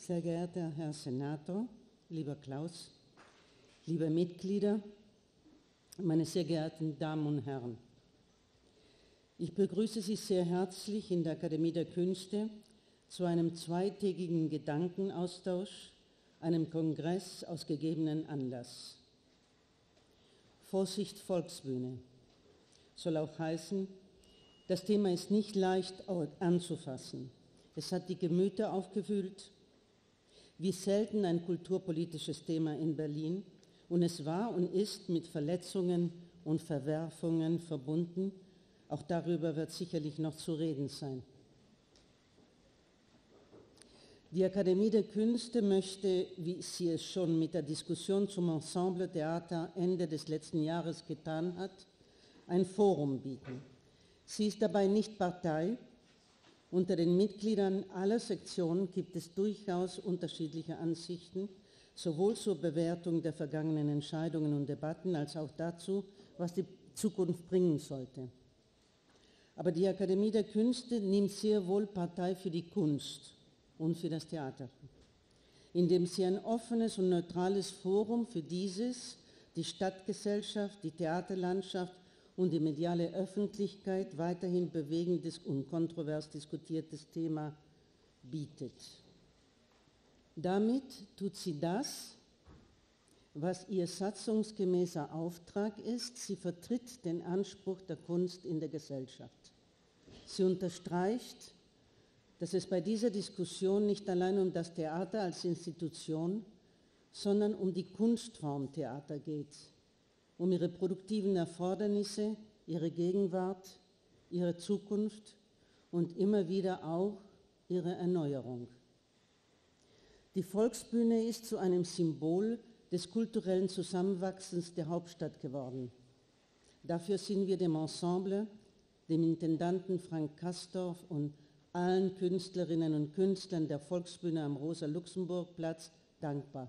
Sehr geehrter Herr Senator, lieber Klaus, liebe Mitglieder, meine sehr geehrten Damen und Herren. Ich begrüße Sie sehr herzlich in der Akademie der Künste zu einem zweitägigen Gedankenaustausch, einem Kongress aus gegebenen Anlass. Vorsicht Volksbühne soll auch heißen, das Thema ist nicht leicht anzufassen. Es hat die Gemüter aufgewühlt, wie selten ein kulturpolitisches Thema in Berlin, und es war und ist mit Verletzungen und Verwerfungen verbunden. Auch darüber wird sicherlich noch zu reden sein. Die Akademie der Künste möchte, wie sie es schon mit der Diskussion zum Ensemble Theater Ende des letzten Jahres getan hat, ein Forum bieten. Sie ist dabei nicht Partei. Unter den Mitgliedern aller Sektionen gibt es durchaus unterschiedliche Ansichten, sowohl zur Bewertung der vergangenen Entscheidungen und Debatten als auch dazu, was die Zukunft bringen sollte. Aber die Akademie der Künste nimmt sehr wohl Partei für die Kunst und für das Theater, indem sie ein offenes und neutrales Forum für dieses, die Stadtgesellschaft, die Theaterlandschaft und die mediale Öffentlichkeit weiterhin bewegendes und kontrovers diskutiertes Thema bietet. Damit tut sie das, was ihr satzungsgemäßer Auftrag ist. Sie vertritt den Anspruch der Kunst in der Gesellschaft. Sie unterstreicht, dass es bei dieser Diskussion nicht allein um das Theater als Institution, sondern um die Kunstform Theater geht, um ihre produktiven Erfordernisse, ihre Gegenwart, ihre Zukunft und immer wieder auch ihre Erneuerung. Die Volksbühne ist zu einem Symbol des kulturellen Zusammenwachsens der Hauptstadt geworden. Dafür sind wir dem Ensemble, dem Intendanten Frank Castorf und allen Künstlerinnen und Künstlern der Volksbühne am Rosa-Luxemburg-Platz dankbar.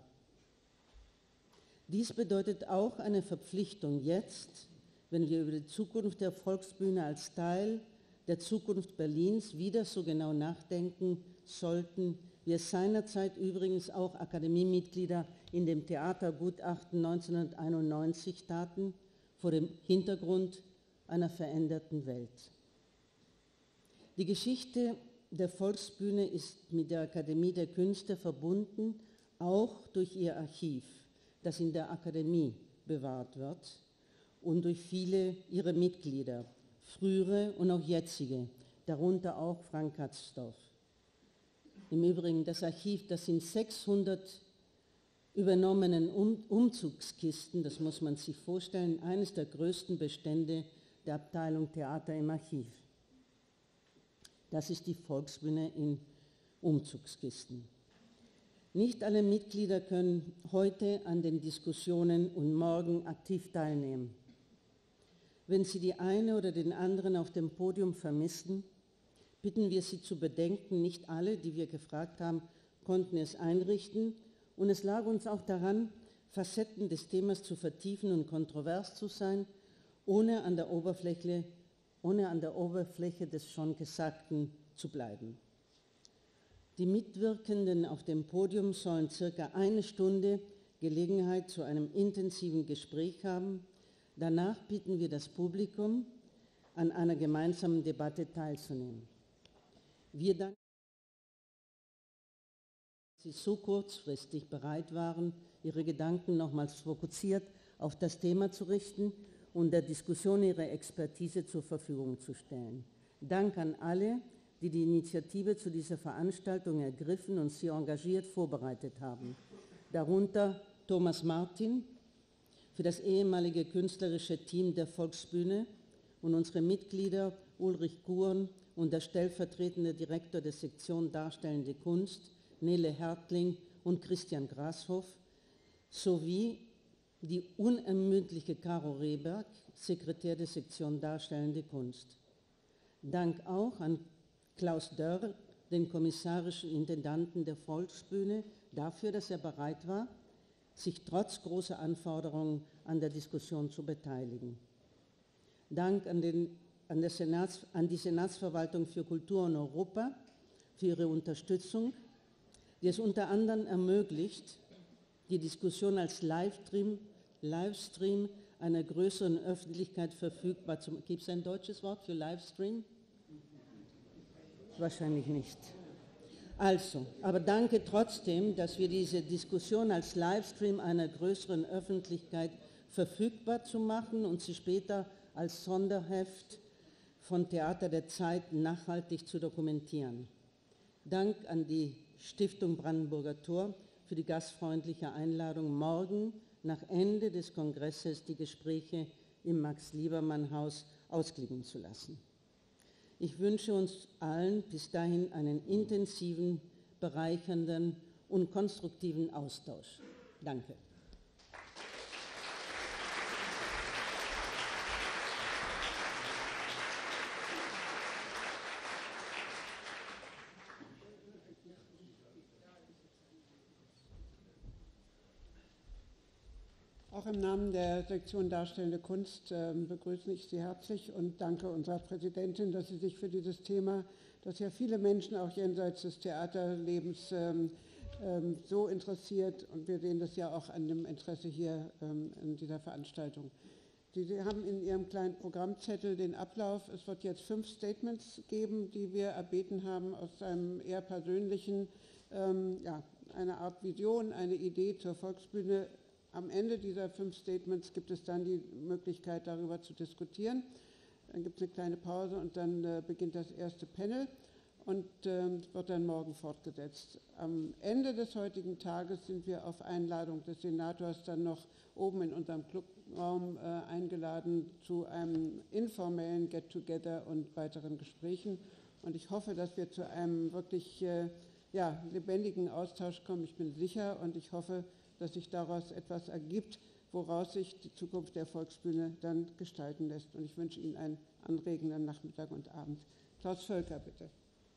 Dies bedeutet auch eine Verpflichtung jetzt, wenn wir über die Zukunft der Volksbühne als Teil der Zukunft Berlins wieder so genau nachdenken sollten, wie es seinerzeit übrigens auch Akademiemitglieder in dem Theatergutachten 1991 taten, vor dem Hintergrund einer veränderten Welt. Die Geschichte der Volksbühne ist mit der Akademie der Künste verbunden, auch durch ihr Archiv, das in der Akademie bewahrt wird und durch viele ihrer Mitglieder, frühere und auch jetzige, darunter auch Frank Castorf. Im Übrigen das Archiv, das in 600 übernommenen Umzugskisten, das muss man sich vorstellen, eines der größten Bestände der Abteilung Theater im Archiv. Das ist die Volksbühne in Umzugskisten. Nicht alle Mitglieder können heute an den Diskussionen und morgen aktiv teilnehmen. Wenn Sie die eine oder den anderen auf dem Podium vermissen, bitten wir Sie zu bedenken, nicht alle, die wir gefragt haben, konnten es einrichten, und es lag uns auch daran, Facetten des Themas zu vertiefen und kontrovers zu sein, ohne an der Oberfläche des schon Gesagten zu bleiben. Die Mitwirkenden auf dem Podium sollen circa eine Stunde Gelegenheit zu einem intensiven Gespräch haben. Danach bitten wir das Publikum, an einer gemeinsamen Debatte teilzunehmen. Wir danken, dass Sie so kurzfristig bereit waren, Ihre Gedanken nochmals fokussiert auf das Thema zu richten und der Diskussion Ihre Expertise zur Verfügung zu stellen. Dank an alle, die die Initiative zu dieser Veranstaltung ergriffen und sie engagiert vorbereitet haben. Darunter Thomas Martin für das ehemalige künstlerische Team der Volksbühne und unsere Mitglieder Ulrich Guren und der stellvertretende Direktor der Sektion Darstellende Kunst, Nele Hertling und Christian Grashoff, sowie die unermüdliche Caro Rehberg, Sekretär der Sektion Darstellende Kunst. Dank auch an Klaus Dörr, den kommissarischen Intendanten der Volksbühne, dafür, dass er bereit war, sich trotz großer Anforderungen an der Diskussion zu beteiligen. Dank an die Senatsverwaltung für Kultur und Europa für ihre Unterstützung, die es unter anderem ermöglicht, die Diskussion als Livestream einer größeren Öffentlichkeit verfügbar zu machen. Gibt es ein deutsches Wort für Livestream? Wahrscheinlich nicht. Also, aber danke trotzdem, dass wir diese Diskussion als Livestream einer größeren Öffentlichkeit verfügbar zu machen und sie später als Sonderheft von Theater der Zeit nachhaltig zu dokumentieren. Dank an die Stiftung Brandenburger Tor für die gastfreundliche Einladung, morgen nach Ende des Kongresses die Gespräche im Max-Liebermann-Haus ausklingen zu lassen. Ich wünsche uns allen bis dahin einen intensiven, bereichernden und konstruktiven Austausch. Danke. Auch im Namen der Sektion Darstellende Kunst begrüße ich Sie herzlich und danke unserer Präsidentin, dass sie sich für dieses Thema, das ja viele Menschen auch jenseits des Theaterlebens so interessiert, und wir sehen das ja auch an dem Interesse hier in dieser Veranstaltung. Sie haben in Ihrem kleinen Programmzettel den Ablauf. Es wird jetzt 5 Statements geben, die wir erbeten haben aus einem eher persönlichen, eine Art Vision, eine Idee zur Volksbühne. Am Ende dieser 5 Statements gibt es dann die Möglichkeit, darüber zu diskutieren. Dann gibt es eine kleine Pause und dann beginnt das erste Panel und wird dann morgen fortgesetzt. Am Ende des heutigen Tages sind wir auf Einladung des Senators dann noch oben in unserem Clubraum eingeladen zu einem informellen Get-Together und weiteren Gesprächen. Und ich hoffe, dass wir zu einem wirklich lebendigen Austausch kommen. Ich bin sicher und ich hoffe, dass sich daraus etwas ergibt, woraus sich die Zukunft der Volksbühne dann gestalten lässt. Und ich wünsche Ihnen einen anregenden Nachmittag und Abend. Klaus Völker, bitte.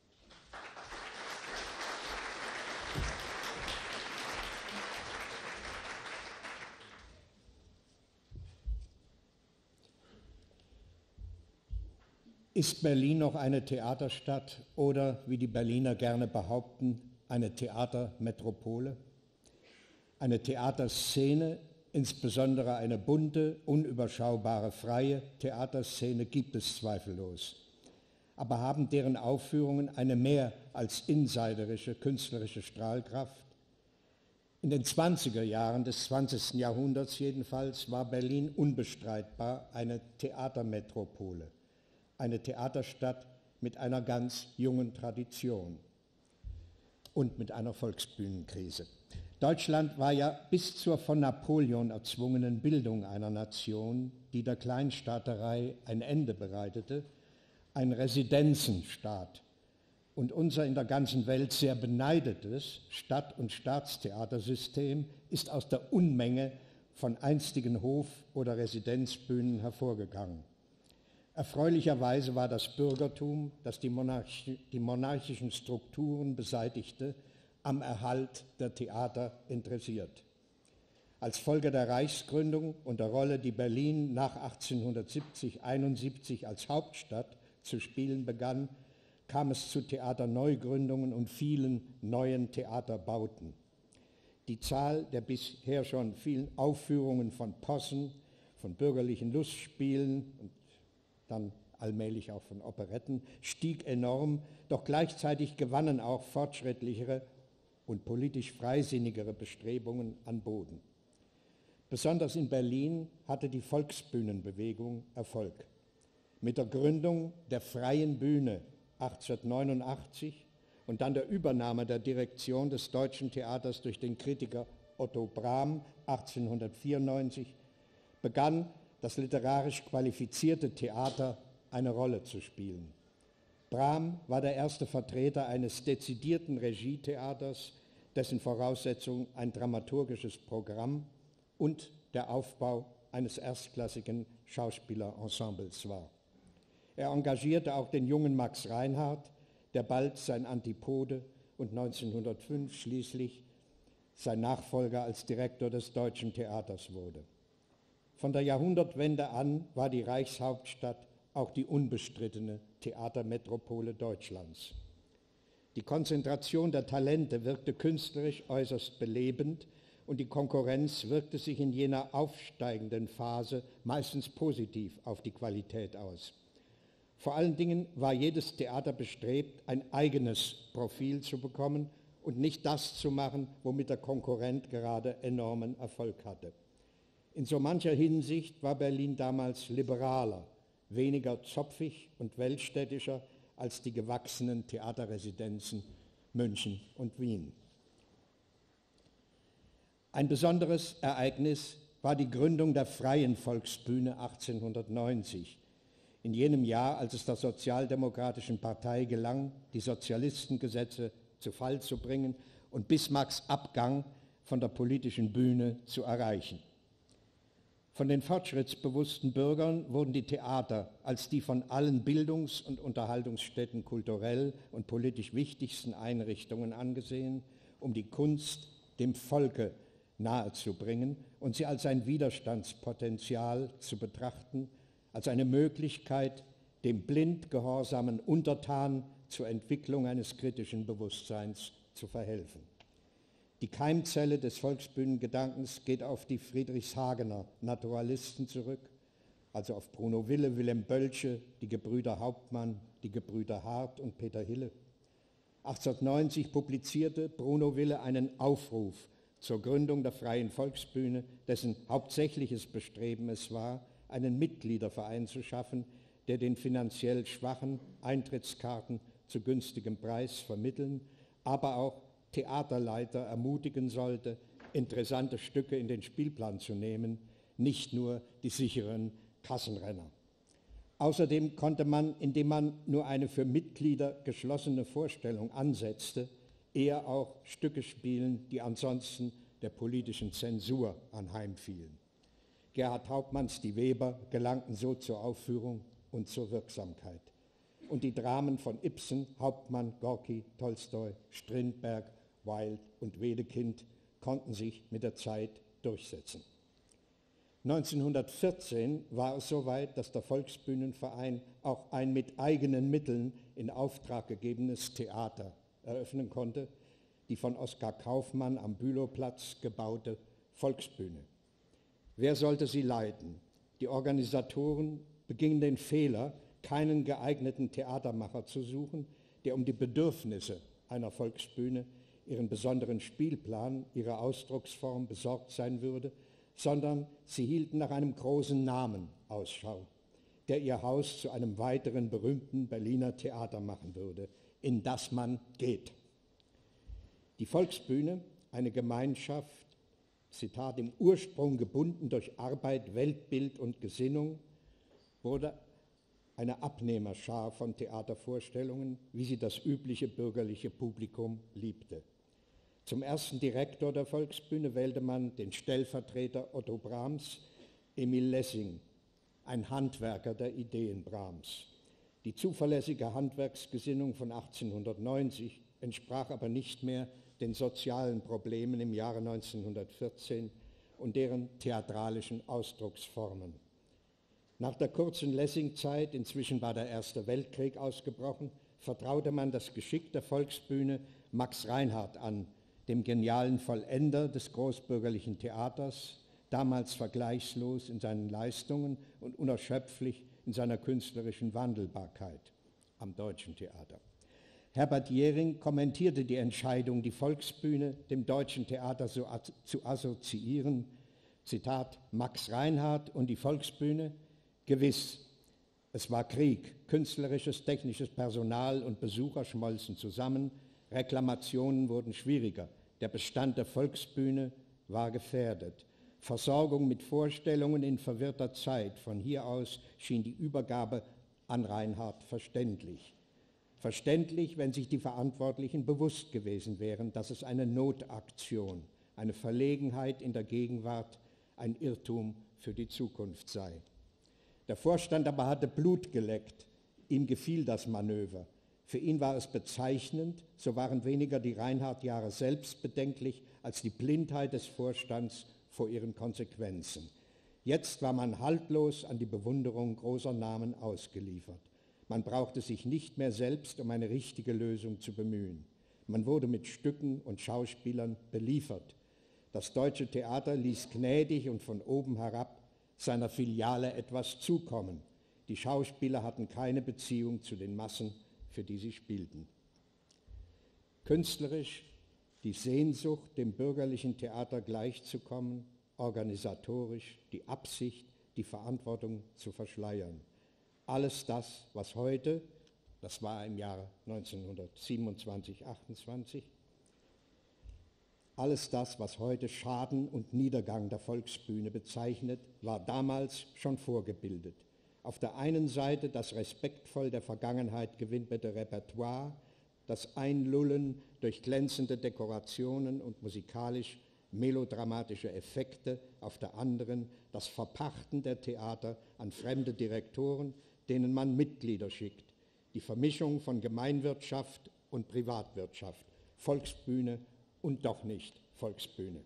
Ist Berlin noch eine Theaterstadt oder, wie die Berliner gerne behaupten, eine Theatermetropole? Eine Theaterszene, insbesondere eine bunte, unüberschaubare, freie Theaterszene gibt es zweifellos. Aber haben deren Aufführungen eine mehr als insiderische künstlerische Strahlkraft? In den 20er Jahren des 20. Jahrhunderts jedenfalls war Berlin unbestreitbar eine Theatermetropole, eine Theaterstadt mit einer ganz jungen Tradition und mit einer Volksbühnenkrise. Deutschland war ja bis zur von Napoleon erzwungenen Bildung einer Nation, die der Kleinstaaterei ein Ende bereitete, ein Residenzenstaat und unser in der ganzen Welt sehr beneidetes Stadt- und Staatstheatersystem ist aus der Unmenge von einstigen Hof- oder Residenzbühnen hervorgegangen. Erfreulicherweise war das Bürgertum, das die monarchischen Strukturen beseitigte, am Erhalt der Theater interessiert. Als Folge der Reichsgründung und der Rolle, die Berlin nach 1870-71 als Hauptstadt zu spielen begann, kam es zu Theaterneugründungen und vielen neuen Theaterbauten. Die Zahl der bisher schon vielen Aufführungen von Possen, von bürgerlichen Lustspielen und dann allmählich auch von Operetten stieg enorm, doch gleichzeitig gewannen auch fortschrittlichere und politisch freisinnigere Bestrebungen an Boden. Besonders in Berlin hatte die Volksbühnenbewegung Erfolg. Mit der Gründung der Freien Bühne 1889 und dann der Übernahme der Direktion des Deutschen Theaters durch den Kritiker Otto Brahm 1894 begann das literarisch qualifizierte Theater eine Rolle zu spielen. Brahm war der erste Vertreter eines dezidierten Regietheaters, dessen Voraussetzung ein dramaturgisches Programm und der Aufbau eines erstklassigen Schauspielerensembles war. Er engagierte auch den jungen Max Reinhardt, der bald sein Antipode und 1905 schließlich sein Nachfolger als Direktor des Deutschen Theaters wurde. Von der Jahrhundertwende an war die Reichshauptstadt auch die unbestrittene Theatermetropole Deutschlands. Die Konzentration der Talente wirkte künstlerisch äußerst belebend und die Konkurrenz wirkte sich in jener aufsteigenden Phase meistens positiv auf die Qualität aus. Vor allen Dingen war jedes Theater bestrebt, ein eigenes Profil zu bekommen und nicht das zu machen, womit der Konkurrent gerade enormen Erfolg hatte. In so mancher Hinsicht war Berlin damals liberaler, weniger zopfig und weltstädtischer als die gewachsenen Theaterresidenzen München und Wien. Ein besonderes Ereignis war die Gründung der Freien Volksbühne 1890. In jenem Jahr, als es der Sozialdemokratischen Partei gelang, die Sozialistengesetze zu Fall zu bringen und Bismarcks Abgang von der politischen Bühne zu erreichen. Von den fortschrittsbewussten Bürgern wurden die Theater als die von allen Bildungs- und Unterhaltungsstätten kulturell und politisch wichtigsten Einrichtungen angesehen, um die Kunst dem Volke nahezubringen und sie als ein Widerstandspotenzial zu betrachten, als eine Möglichkeit, dem blind gehorsamen Untertan zur Entwicklung eines kritischen Bewusstseins zu verhelfen. Die Keimzelle des Volksbühnengedankens geht auf die Friedrichshagener Naturalisten zurück, also auf Bruno Wille, Wilhelm Bölsche, die Gebrüder Hauptmann, die Gebrüder Hart und Peter Hille. 1890 publizierte Bruno Wille einen Aufruf zur Gründung der Freien Volksbühne, dessen hauptsächliches Bestreben es war, einen Mitgliederverein zu schaffen, der den finanziell Schwachen Eintrittskarten zu günstigem Preis vermitteln, aber auch Theaterleiter ermutigen sollte, interessante Stücke in den Spielplan zu nehmen, nicht nur die sicheren Kassenrenner. Außerdem konnte man, indem man nur eine für Mitglieder geschlossene Vorstellung ansetzte, eher auch Stücke spielen, die ansonsten der politischen Zensur anheimfielen. Gerhard Hauptmanns Die Weber gelangten so zur Aufführung und zur Wirksamkeit. Und die Dramen von Ibsen, Hauptmann, Gorki, Tolstoi, Strindberg, Wilde und Wedekind konnten sich mit der Zeit durchsetzen. 1914 war es soweit, dass der Volksbühnenverein auch ein mit eigenen Mitteln in Auftrag gegebenes Theater eröffnen konnte, die von Oskar Kaufmann am Bülowplatz gebaute Volksbühne. Wer sollte sie leiten? Die Organisatoren begingen den Fehler, keinen geeigneten Theatermacher zu suchen, der um die Bedürfnisse einer Volksbühne, ihren besonderen Spielplan, ihre Ausdrucksform besorgt sein würde, sondern sie hielten nach einem großen Namen Ausschau, der ihr Haus zu einem weiteren berühmten Berliner Theater machen würde, in das man geht. Die Volksbühne, eine Gemeinschaft, Zitat, im Ursprung gebunden durch Arbeit, Weltbild und Gesinnung, wurde eine Abnehmerschar von Theatervorstellungen, wie sie das übliche bürgerliche Publikum liebte. Zum ersten Direktor der Volksbühne wählte man den Stellvertreter Otto Brahms, Emil Lessing, ein Handwerker der Ideen Brahms. Die zuverlässige Handwerksgesinnung von 1890 entsprach aber nicht mehr den sozialen Problemen im Jahre 1914 und deren theatralischen Ausdrucksformen. Nach der kurzen Lessing-Zeit, inzwischen war der Erste Weltkrieg ausgebrochen, vertraute man das Geschick der Volksbühne Max Reinhardt an, dem genialen Vollender des großbürgerlichen Theaters, damals vergleichslos in seinen Leistungen und unerschöpflich in seiner künstlerischen Wandelbarkeit am Deutschen Theater. Herbert Jähring kommentierte die Entscheidung, die Volksbühne dem Deutschen Theater so zu assoziieren. Zitat, Max Reinhardt und die Volksbühne, gewiss, es war Krieg, künstlerisches, technisches Personal und Besucher schmolzen zusammen, Reklamationen wurden schwieriger, der Bestand der Volksbühne war gefährdet. Versorgung mit Vorstellungen in verwirrter Zeit, von hier aus schien die Übergabe an Reinhardt verständlich. Verständlich, wenn sich die Verantwortlichen bewusst gewesen wären, dass es eine Notaktion, eine Verlegenheit in der Gegenwart, ein Irrtum für die Zukunft sei. Der Vorstand aber hatte Blut geleckt, ihm gefiel das Manöver. Für ihn war es bezeichnend, so waren weniger die Reinhardt-Jahre selbst bedenklich, als die Blindheit des Vorstands vor ihren Konsequenzen. Jetzt war man haltlos an die Bewunderung großer Namen ausgeliefert. Man brauchte sich nicht mehr selbst um eine richtige Lösung zu bemühen. Man wurde mit Stücken und Schauspielern beliefert. Das Deutsche Theater ließ gnädig und von oben herab seiner Filiale etwas zukommen. Die Schauspieler hatten keine Beziehung zu den Massen, für die sie spielten. Künstlerisch die Sehnsucht, dem bürgerlichen Theater gleichzukommen, organisatorisch die Absicht, die Verantwortung zu verschleiern. Alles das, was heute, das war im Jahre 1927, 28, alles das, was heute Schaden und Niedergang der Volksbühne bezeichnet, war damals schon vorgebildet. Auf der einen Seite das respektvoll der Vergangenheit gewidmete Repertoire, das Einlullen durch glänzende Dekorationen und musikalisch melodramatische Effekte, auf der anderen das Verpachten der Theater an fremde Direktoren, denen man Mitglieder schickt, die Vermischung von Gemeinwirtschaft und Privatwirtschaft, Volksbühne und doch nicht Volksbühne.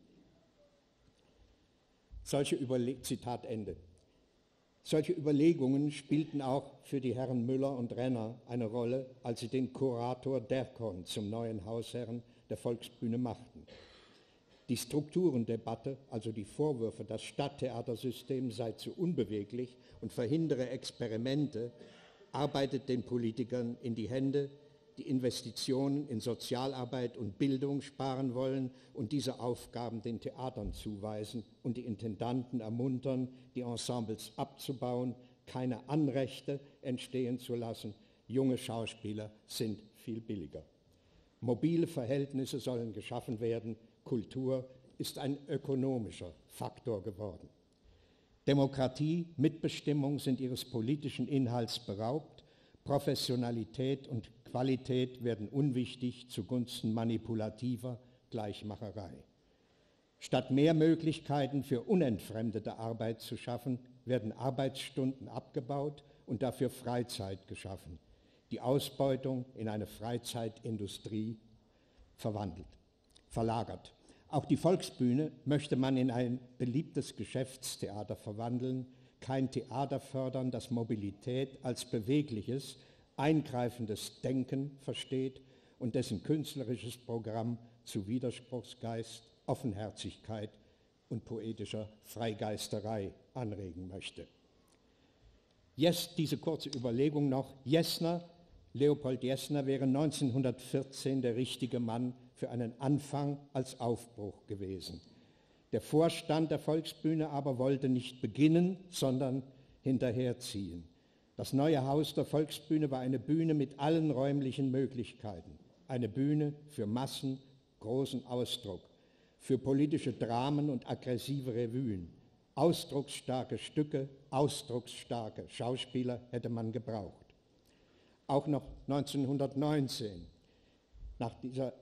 Zitat Ende. Solche Überlegungen spielten auch für die Herren Müller und Renner eine Rolle, als sie den Kurator Derkorn zum neuen Hausherrn der Volksbühne machten. Die Strukturendebatte, also die Vorwürfe, das Stadttheatersystem sei zu unbeweglich und verhindere Experimente, arbeitet den Politikern in die Hände, die Investitionen in Sozialarbeit und Bildung sparen wollen und diese Aufgaben den Theatern zuweisen und die Intendanten ermuntern, die Ensembles abzubauen, keine Anrechte entstehen zu lassen. Junge Schauspieler sind viel billiger. Mobile Verhältnisse sollen geschaffen werden. Kultur ist ein ökonomischer Faktor geworden. Demokratie, Mitbestimmung sind ihres politischen Inhalts beraubt. Professionalität und Qualität werden unwichtig zugunsten manipulativer Gleichmacherei. Statt mehr Möglichkeiten für unentfremdete Arbeit zu schaffen, werden Arbeitsstunden abgebaut und dafür Freizeit geschaffen. Die Ausbeutung in eine Freizeitindustrie verlagert. Auch die Volksbühne möchte man in ein beliebtes Geschäftstheater verwandeln, kein Theater fördern, das Mobilität als bewegliches, eingreifendes Denken versteht und dessen künstlerisches Programm zu Widerspruchsgeist, Offenherzigkeit und poetischer Freigeisterei anregen möchte. Diese kurze Überlegung noch. Leopold Jessner wäre 1914 der richtige Mann für einen Anfang als Aufbruch gewesen. Der Vorstand der Volksbühne aber wollte nicht beginnen, sondern hinterherziehen. Das neue Haus der Volksbühne war eine Bühne mit allen räumlichen Möglichkeiten. Eine Bühne für Massen, großen Ausdruck, für politische Dramen und aggressive Revuen. Ausdrucksstarke Stücke, ausdrucksstarke Schauspieler hätte man gebraucht. Auch noch 1919, nach dieser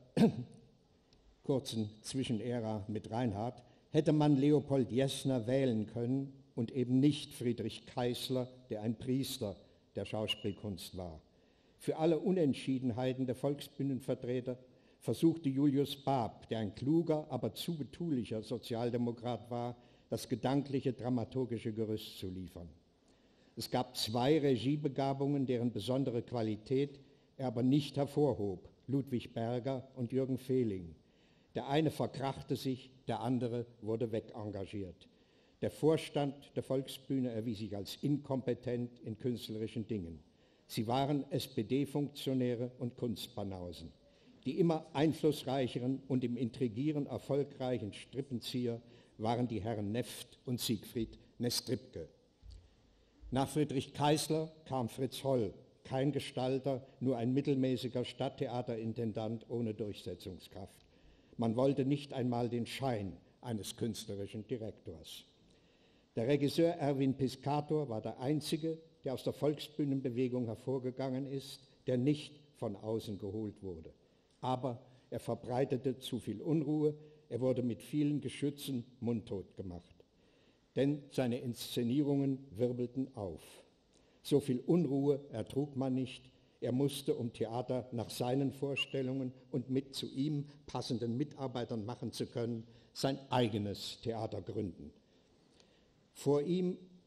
kurzen Zwischenära mit Reinhardt, hätte man Leopold Jessner wählen können und eben nicht Friedrich Keisler, der ein Priester der Schauspielkunst war. Für alle Unentschiedenheiten der Volksbühnenvertreter versuchte Julius Baab, der ein kluger, aber zu betulicher Sozialdemokrat war, das gedankliche, dramaturgische Gerüst zu liefern. Es gab zwei Regiebegabungen, deren besondere Qualität er aber nicht hervorhob, Ludwig Berger und Jürgen Fehling. Der eine verkrachte sich, der andere wurde wegengagiert. Der Vorstand der Volksbühne erwies sich als inkompetent in künstlerischen Dingen. Sie waren SPD-Funktionäre und Kunstbanausen. Die immer einflussreicheren und im Intrigieren erfolgreichen Strippenzieher waren die Herren Neft und Siegfried Nestripke. Nach Friedrich Keisler kam Fritz Holl, kein Gestalter, nur ein mittelmäßiger Stadttheaterintendant ohne Durchsetzungskraft. Man wollte nicht einmal den Schein eines künstlerischen Direktors. Der Regisseur Erwin Piscator war der Einzige, der aus der Volksbühnenbewegung hervorgegangen ist, der nicht von außen geholt wurde. Aber er verbreitete zu viel Unruhe, er wurde mit vielen Geschützen mundtot gemacht. Denn seine Inszenierungen wirbelten auf. So viel Unruhe ertrug man nicht, er musste, um Theater nach seinen Vorstellungen und mit zu ihm passenden Mitarbeitern machen zu können, sein eigenes Theater gründen. Vor ihm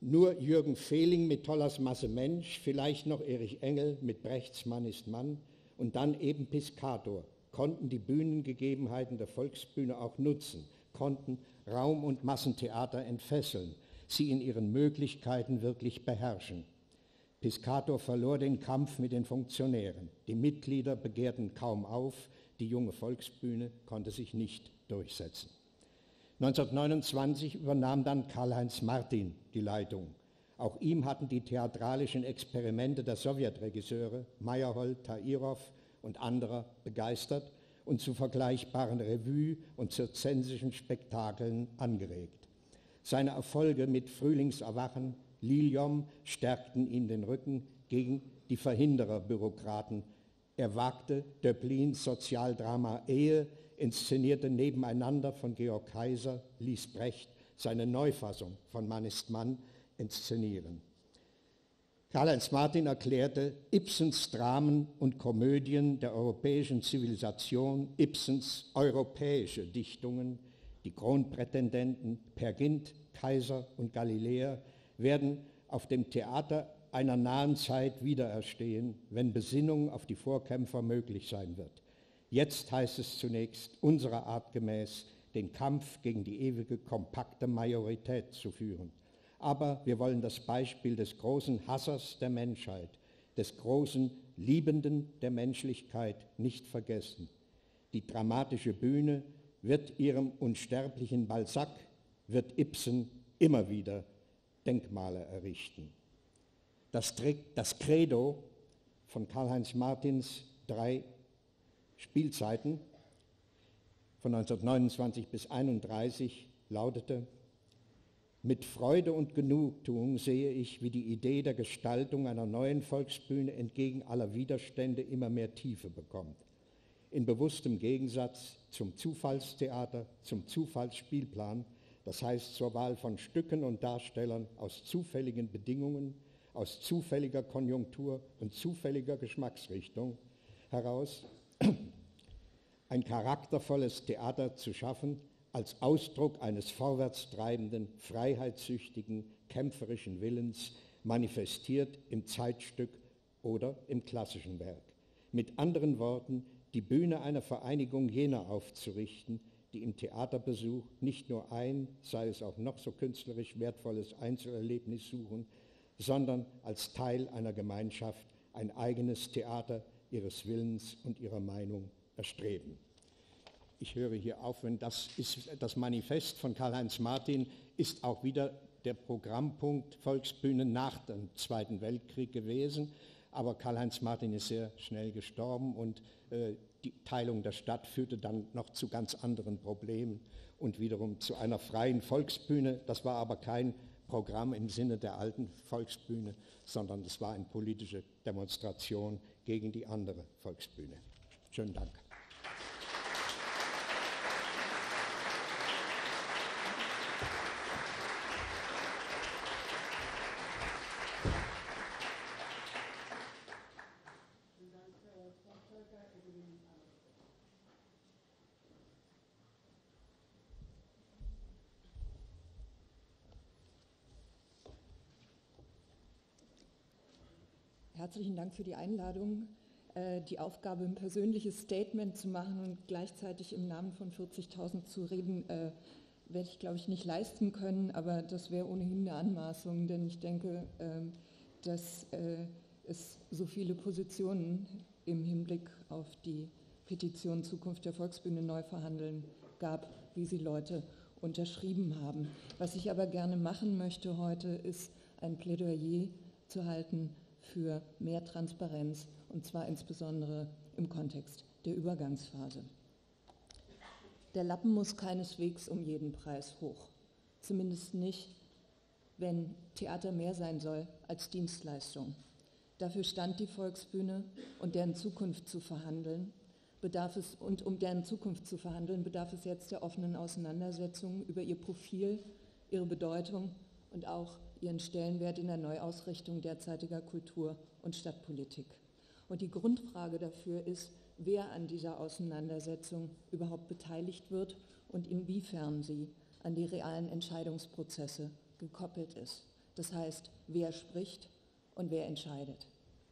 Nur Jürgen Fehling mit Tollas Masse Mensch, vielleicht noch Erich Engel mit Brechts Mann ist Mann und dann eben Piscator konnten die Bühnengegebenheiten der Volksbühne auch nutzen, konnten Raum- und Massentheater entfesseln, sie in ihren Möglichkeiten wirklich beherrschen. Piscator verlor den Kampf mit den Funktionären. Die Mitglieder begehrten kaum auf, die junge Volksbühne konnte sich nicht durchsetzen. 1929 übernahm dann Karl-Heinz Martin die Leitung. Auch ihm hatten die theatralischen Experimente der Sowjetregisseure Meyerhold, Tairov und anderer begeistert und zu vergleichbaren Revue- und zirzensischen Spektakeln angeregt. Seine Erfolge mit Frühlingserwachen, Liliom stärkten ihm den Rücken gegen die Verhindererbürokraten. Er wagte Döblins Sozialdrama Ehe, inszenierte Nebeneinander von Georg Kaiser, ließ Brecht seine Neufassung von Mann ist Mann inszenieren. Karl-Heinz Martin erklärte, Ibsens Dramen und Komödien der europäischen Zivilisation, Ibsens europäische Dichtungen, die Kronprätendenten Per Gynt, Kaiser und Galiläer, werden auf dem Theater einer nahen Zeit wiedererstehen, wenn Besinnung auf die Vorkämpfer möglich sein wird. Jetzt heißt es zunächst, unserer Art gemäß, den Kampf gegen die ewige kompakte Majorität zu führen. Aber wir wollen das Beispiel des großen Hassers der Menschheit, des großen Liebenden der Menschlichkeit nicht vergessen. Die dramatische Bühne wird ihrem unsterblichen Balzac, wird Ibsen immer wieder Denkmale errichten. Das Credo von Karl-Heinz Martins 3 Spielzeiten von 1929 bis 1931 lautete: Mit Freude und Genugtuung sehe ich, wie die Idee der Gestaltung einer neuen Volksbühne entgegen aller Widerstände immer mehr Tiefe bekommt. In bewusstem Gegensatz zum Zufallstheater, zum Zufallsspielplan, das heißt zur Wahl von Stücken und Darstellern aus zufälligen Bedingungen, aus zufälliger Konjunktur und zufälliger Geschmacksrichtung heraus, ein charaktervolles Theater zu schaffen, als Ausdruck eines vorwärtstreibenden, freiheitssüchtigen, kämpferischen Willens, manifestiert im Zeitstück oder im klassischen Werk. Mit anderen Worten, die Bühne einer Vereinigung jener aufzurichten, die im Theaterbesuch nicht nur ein, sei es auch noch so künstlerisch wertvolles Einzelerlebnis suchen, sondern als Teil einer Gemeinschaft ein eigenes Theater ihres Willens und ihrer Meinung erstreben. Ich höre hier auf, wenn das ist das Manifest von Karl-Heinz Martin, ist auch wieder der Programmpunkt Volksbühne nach dem Zweiten Weltkrieg gewesen. Aber Karl-Heinz Martin ist sehr schnell gestorben und die Teilung der Stadt führte dann noch zu ganz anderen Problemen und wiederum zu einer freien Volksbühne. Das war aber kein Programm im Sinne der alten Volksbühne, sondern es war eine politische Demonstration gegen die andere Volksbühne. Schönen Dank. Herzlichen Dank für die Einladung. Die Aufgabe, ein persönliches Statement zu machen und gleichzeitig im Namen von 40.000 zu reden, werde ich, glaube ich, nicht leisten können, aber das wäre ohnehin eine Anmaßung, denn ich denke, dass es so viele Positionen im Hinblick auf die Petition Zukunft der Volksbühne neu verhandeln gab, wie sie Leute unterschrieben haben. Was ich aber gerne machen möchte heute, ist ein Plädoyer zu halten für mehr Transparenz, und zwar insbesondere im Kontext der Übergangsphase. Der Lappen muss keineswegs um jeden Preis hoch, zumindest nicht, wenn Theater mehr sein soll als Dienstleistung. Dafür stand die Volksbühne und deren Zukunft zu verhandeln, um deren Zukunft zu verhandeln, bedarf es jetzt der offenen Auseinandersetzung über ihr Profil, ihre Bedeutung und auch ihren Stellenwert in der Neuausrichtung derzeitiger Kultur- und Stadtpolitik. Und die Grundfrage dafür ist, wer an dieser Auseinandersetzung überhaupt beteiligt wird und inwiefern sie an die realen Entscheidungsprozesse gekoppelt ist. Das heißt, wer spricht und wer entscheidet.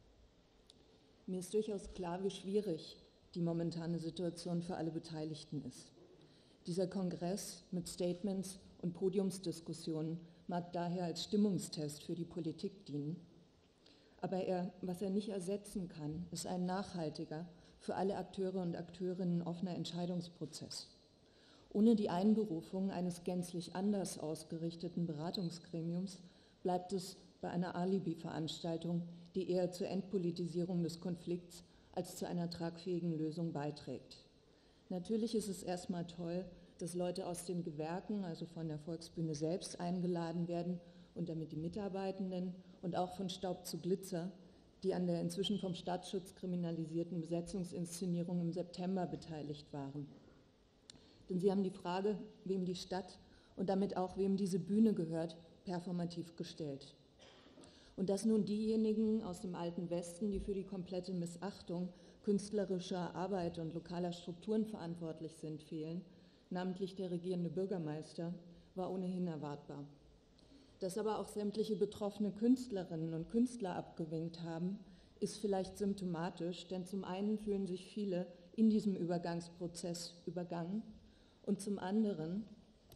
Mir ist durchaus klar, wie schwierig die momentane Situation für alle Beteiligten ist. Dieser Kongress mit Statements und Podiumsdiskussionen mag daher als Stimmungstest für die Politik dienen. Aber was er nicht ersetzen kann, ist ein nachhaltiger, für alle Akteure und Akteurinnen offener Entscheidungsprozess. Ohne die Einberufung eines gänzlich anders ausgerichteten Beratungsgremiums bleibt es bei einer Alibi-Veranstaltung, die eher zur Entpolitisierung des Konflikts als zu einer tragfähigen Lösung beiträgt. Natürlich ist es erstmal toll, dass Leute aus den Gewerken, also von der Volksbühne selbst, eingeladen werden und damit die Mitarbeitenden und auch von Staub zu Glitzer, die an der inzwischen vom Staatsschutz kriminalisierten Besetzungsinszenierung im September beteiligt waren. Denn sie haben die Frage, wem die Stadt und damit auch wem diese Bühne gehört, performativ gestellt. Und dass nun diejenigen aus dem alten Westen, die für die komplette Missachtung künstlerischer Arbeit und lokaler Strukturen verantwortlich sind, fehlen, namentlich der regierende Bürgermeister, war ohnehin erwartbar. Dass aber auch sämtliche betroffene Künstlerinnen und Künstler abgewinkt haben, ist vielleicht symptomatisch, denn zum einen fühlen sich viele in diesem Übergangsprozess übergangen und zum anderen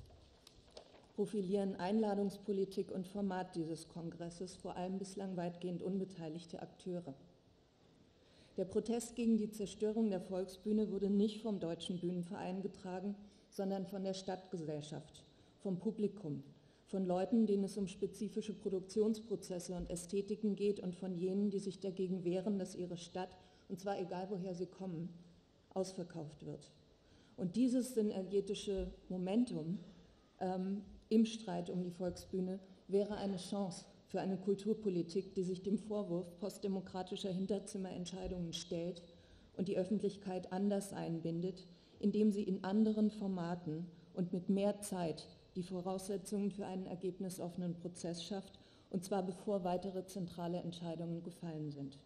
profilieren Einladungspolitik und Format dieses Kongresses vor allem bislang weitgehend unbeteiligte Akteure. Der Protest gegen die Zerstörung der Volksbühne wurde nicht vom Deutschen Bühnenverein getragen, sondern von der Stadtgesellschaft, vom Publikum, von Leuten, denen es um spezifische Produktionsprozesse und Ästhetiken geht und von jenen, die sich dagegen wehren, dass ihre Stadt, und zwar egal woher sie kommen, ausverkauft wird. Und dieses synergetische Momentum im Streit um die Volksbühne wäre eine Chance für eine Kulturpolitik, die sich dem Vorwurf postdemokratischer Hinterzimmerentscheidungen stellt und die Öffentlichkeit anders einbindet, indem sie in anderen Formaten und mit mehr Zeit die Voraussetzungen für einen ergebnisoffenen Prozess schafft, und zwar bevor weitere zentrale Entscheidungen gefallen sind.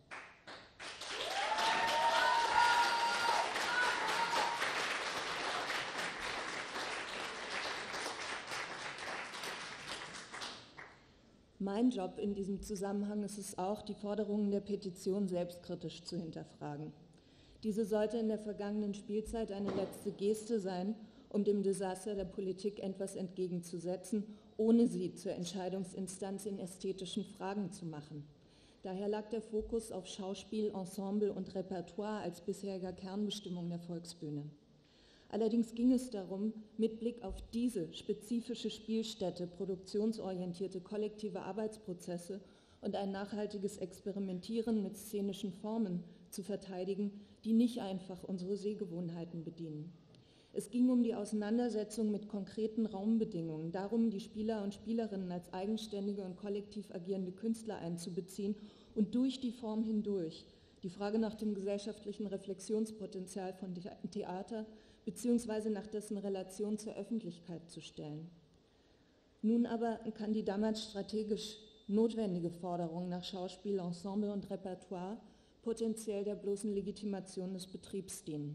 Mein Job in diesem Zusammenhang ist es auch, die Forderungen der Petition selbstkritisch zu hinterfragen. Diese sollte in der vergangenen Spielzeit eine letzte Geste sein, um dem Desaster der Politik etwas entgegenzusetzen, ohne sie zur Entscheidungsinstanz in ästhetischen Fragen zu machen. Daher lag der Fokus auf Schauspiel, Ensemble und Repertoire als bisheriger Kernbestimmung der Volksbühne. Allerdings ging es darum, mit Blick auf diese spezifische Spielstätte produktionsorientierte kollektive Arbeitsprozesse und ein nachhaltiges Experimentieren mit szenischen Formen zu verteidigen, die nicht einfach unsere Sehgewohnheiten bedienen. Es ging um die Auseinandersetzung mit konkreten Raumbedingungen, darum, die Spieler und Spielerinnen als eigenständige und kollektiv agierende Künstler einzubeziehen und durch die Form hindurch die Frage nach dem gesellschaftlichen Reflexionspotenzial von Theater bzw. nach dessen Relation zur Öffentlichkeit zu stellen. Nun aber kann die damals strategisch notwendige Forderung nach Schauspiel, Ensemble und Repertoire potenziell der bloßen Legitimation des Betriebs dienen.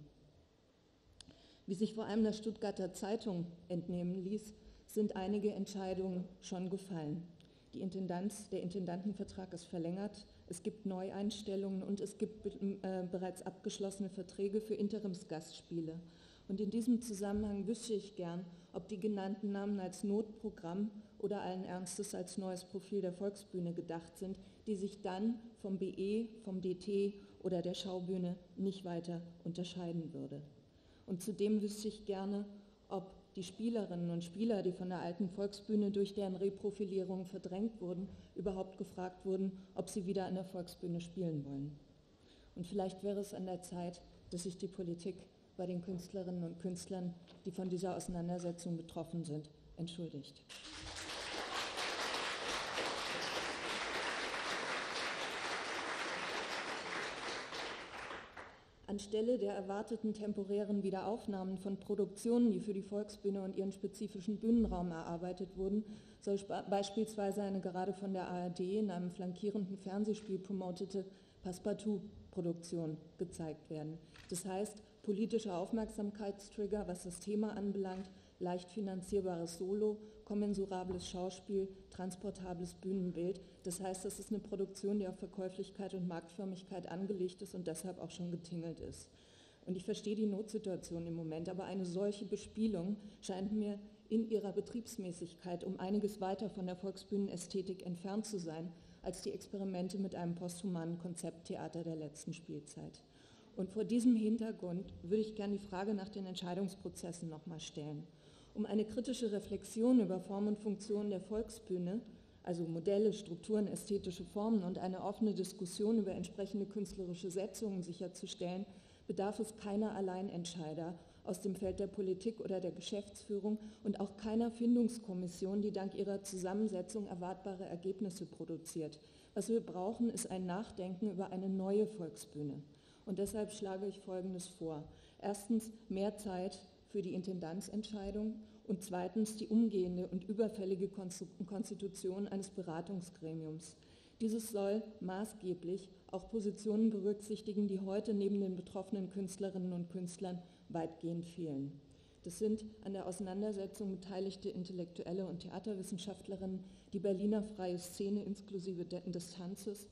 Wie sich vor allem der Stuttgarter Zeitung entnehmen ließ, sind einige Entscheidungen schon gefallen. Der Intendantenvertrag ist verlängert, es gibt Neueinstellungen und es gibt bereits abgeschlossene Verträge für Interimsgastspiele. Und in diesem Zusammenhang wüsste ich gern, ob die genannten Namen als Notprogramm oder allen Ernstes als neues Profil der Volksbühne gedacht sind, die sich dann vom BE, vom DT oder der Schaubühne nicht weiter unterscheiden würde. Und zudem wüsste ich gerne, ob die Spielerinnen und Spieler, die von der alten Volksbühne durch deren Reprofilierung verdrängt wurden, überhaupt gefragt wurden, ob sie wieder an der Volksbühne spielen wollen. Und vielleicht wäre es an der Zeit, dass sich die Politik bei den Künstlerinnen und Künstlern, die von dieser Auseinandersetzung betroffen sind, entschuldigt. Anstelle der erwarteten temporären Wiederaufnahmen von Produktionen, die für die Volksbühne und ihren spezifischen Bühnenraum erarbeitet wurden, soll beispielsweise eine gerade von der ARD in einem flankierenden Fernsehspiel promotete Passepartout-Produktion gezeigt werden. Das heißt, politische Aufmerksamkeitstrigger, was das Thema anbelangt, leicht finanzierbares Solo, kommensurables Schauspiel, transportables Bühnenbild. Das heißt, das ist eine Produktion, die auf Verkäuflichkeit und Marktförmigkeit angelegt ist und deshalb auch schon getingelt ist. Und ich verstehe die Notsituation im Moment, aber eine solche Bespielung scheint mir in ihrer Betriebsmäßigkeit um einiges weiter von der Volksbühnenästhetik entfernt zu sein, als die Experimente mit einem posthumanen Konzepttheater der letzten Spielzeit. Und vor diesem Hintergrund würde ich gerne die Frage nach den Entscheidungsprozessen nochmal stellen. Um eine kritische Reflexion über Form und Funktion der Volksbühne, also Modelle, Strukturen, ästhetische Formen und eine offene Diskussion über entsprechende künstlerische Setzungen sicherzustellen, bedarf es keiner Alleinentscheider aus dem Feld der Politik oder der Geschäftsführung und auch keiner Findungskommission, die dank ihrer Zusammensetzung erwartbare Ergebnisse produziert. Was wir brauchen, ist ein Nachdenken über eine neue Volksbühne. Und deshalb schlage ich Folgendes vor. Erstens mehr Zeit für die Intendanzentscheidung und zweitens die umgehende und überfällige Konstitution eines Beratungsgremiums. Dieses soll maßgeblich auch Positionen berücksichtigen, die heute neben den betroffenen Künstlerinnen und Künstlern weitgehend fehlen. Das sind an der Auseinandersetzung beteiligte Intellektuelle und Theaterwissenschaftlerinnen, die Berliner freie Szene inklusive des Tanzes,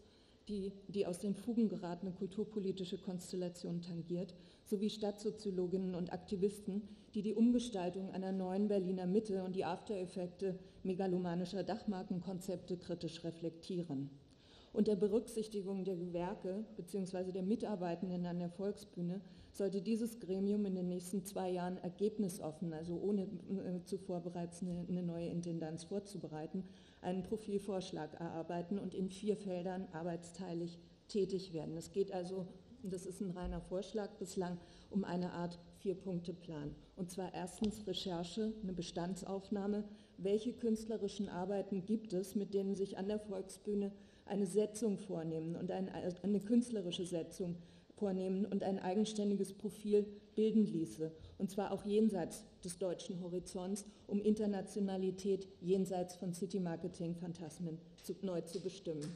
die aus den Fugen geratene kulturpolitische Konstellation tangiert, sowie Stadtsoziologinnen und Aktivisten, die die Umgestaltung einer neuen Berliner Mitte und die Aftereffekte megalomanischer Dachmarkenkonzepte kritisch reflektieren. Unter Berücksichtigung der Gewerke bzw. der Mitarbeitenden an der Volksbühne sollte dieses Gremium in den nächsten 2 Jahren ergebnisoffen, also ohne zuvor bereits eine neue Intendanz vorzubereiten, einen Profilvorschlag erarbeiten und in 4 Feldern arbeitsteilig tätig werden. Es geht also, und das ist ein reiner Vorschlag bislang, um eine Art 4-Punkte-Plan. Und zwar erstens Recherche, eine Bestandsaufnahme. Welche künstlerischen Arbeiten gibt es, mit denen sich an der Volksbühne eine Setzung vornehmen und eine künstlerische Setzung vornehmen und ein eigenständiges Profil bilden ließe, und zwar auch jenseits des deutschen Horizonts, um Internationalität jenseits von City-Marketing-Phantasmen neu zu bestimmen.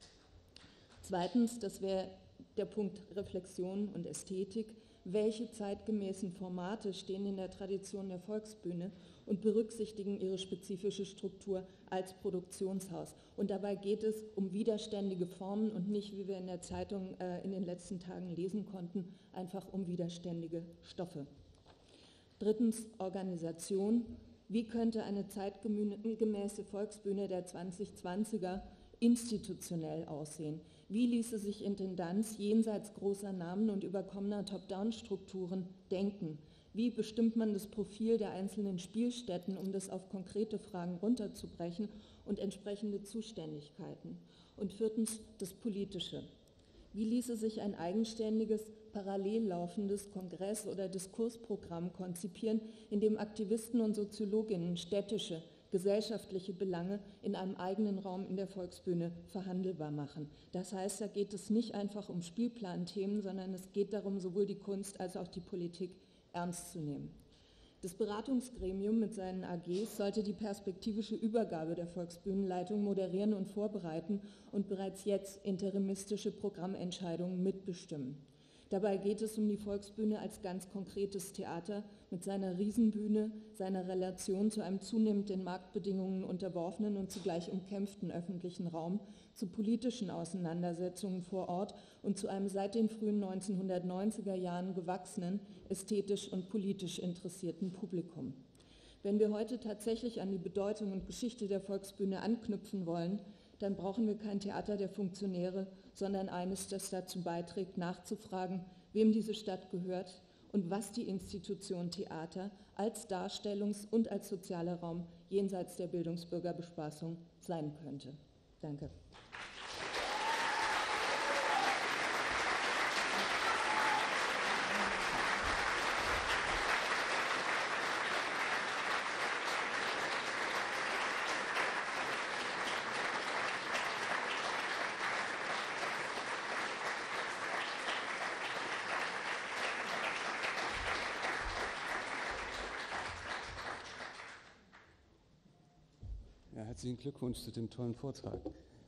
Zweitens, das wäre der Punkt Reflexion und Ästhetik. Welche zeitgemäßen Formate stehen in der Tradition der Volksbühne und berücksichtigen ihre spezifische Struktur als Produktionshaus? Und dabei geht es um widerständige Formen und nicht, wie wir in der Zeitung in den letzten Tagen lesen konnten, einfach um widerständige Stoffe. Drittens, Organisation. Wie könnte eine zeitgemäße Volksbühne der 2020er institutionell aussehen? Wie ließe sich Intendanz jenseits großer Namen und überkommener Top-Down-Strukturen denken? Wie bestimmt man das Profil der einzelnen Spielstätten, um das auf konkrete Fragen runterzubrechen und entsprechende Zuständigkeiten? Und viertens, das Politische. Wie ließe sich ein eigenständiges, parallel laufendes Kongress- oder Diskursprogramm konzipieren, in dem Aktivisten und Soziologinnen städtische, gesellschaftliche Belange in einem eigenen Raum in der Volksbühne verhandelbar machen? Das heißt, da geht es nicht einfach um Spielplanthemen, sondern es geht darum, sowohl die Kunst als auch die Politik ernst zu nehmen. Das Beratungsgremium mit seinen AGs sollte die perspektivische Übergabe der Volksbühnenleitung moderieren und vorbereiten und bereits jetzt interimistische Programmentscheidungen mitbestimmen. Dabei geht es um die Volksbühne als ganz konkretes Theater mit seiner Riesenbühne, seiner Relation zu einem zunehmend den Marktbedingungen unterworfenen und zugleich umkämpften öffentlichen Raum, zu politischen Auseinandersetzungen vor Ort und zu einem seit den frühen 1990er Jahren gewachsenen, ästhetisch und politisch interessierten Publikum. Wenn wir heute tatsächlich an die Bedeutung und Geschichte der Volksbühne anknüpfen wollen, dann brauchen wir kein Theater der Funktionäre, sondern eines, das dazu beiträgt, nachzufragen, wem diese Stadt gehört und was die Institution Theater als Darstellungs- und als sozialer Raum jenseits der Bildungsbürgerbespaßung sein könnte. Danke. Ja, herzlichen Glückwunsch zu dem tollen Vortrag.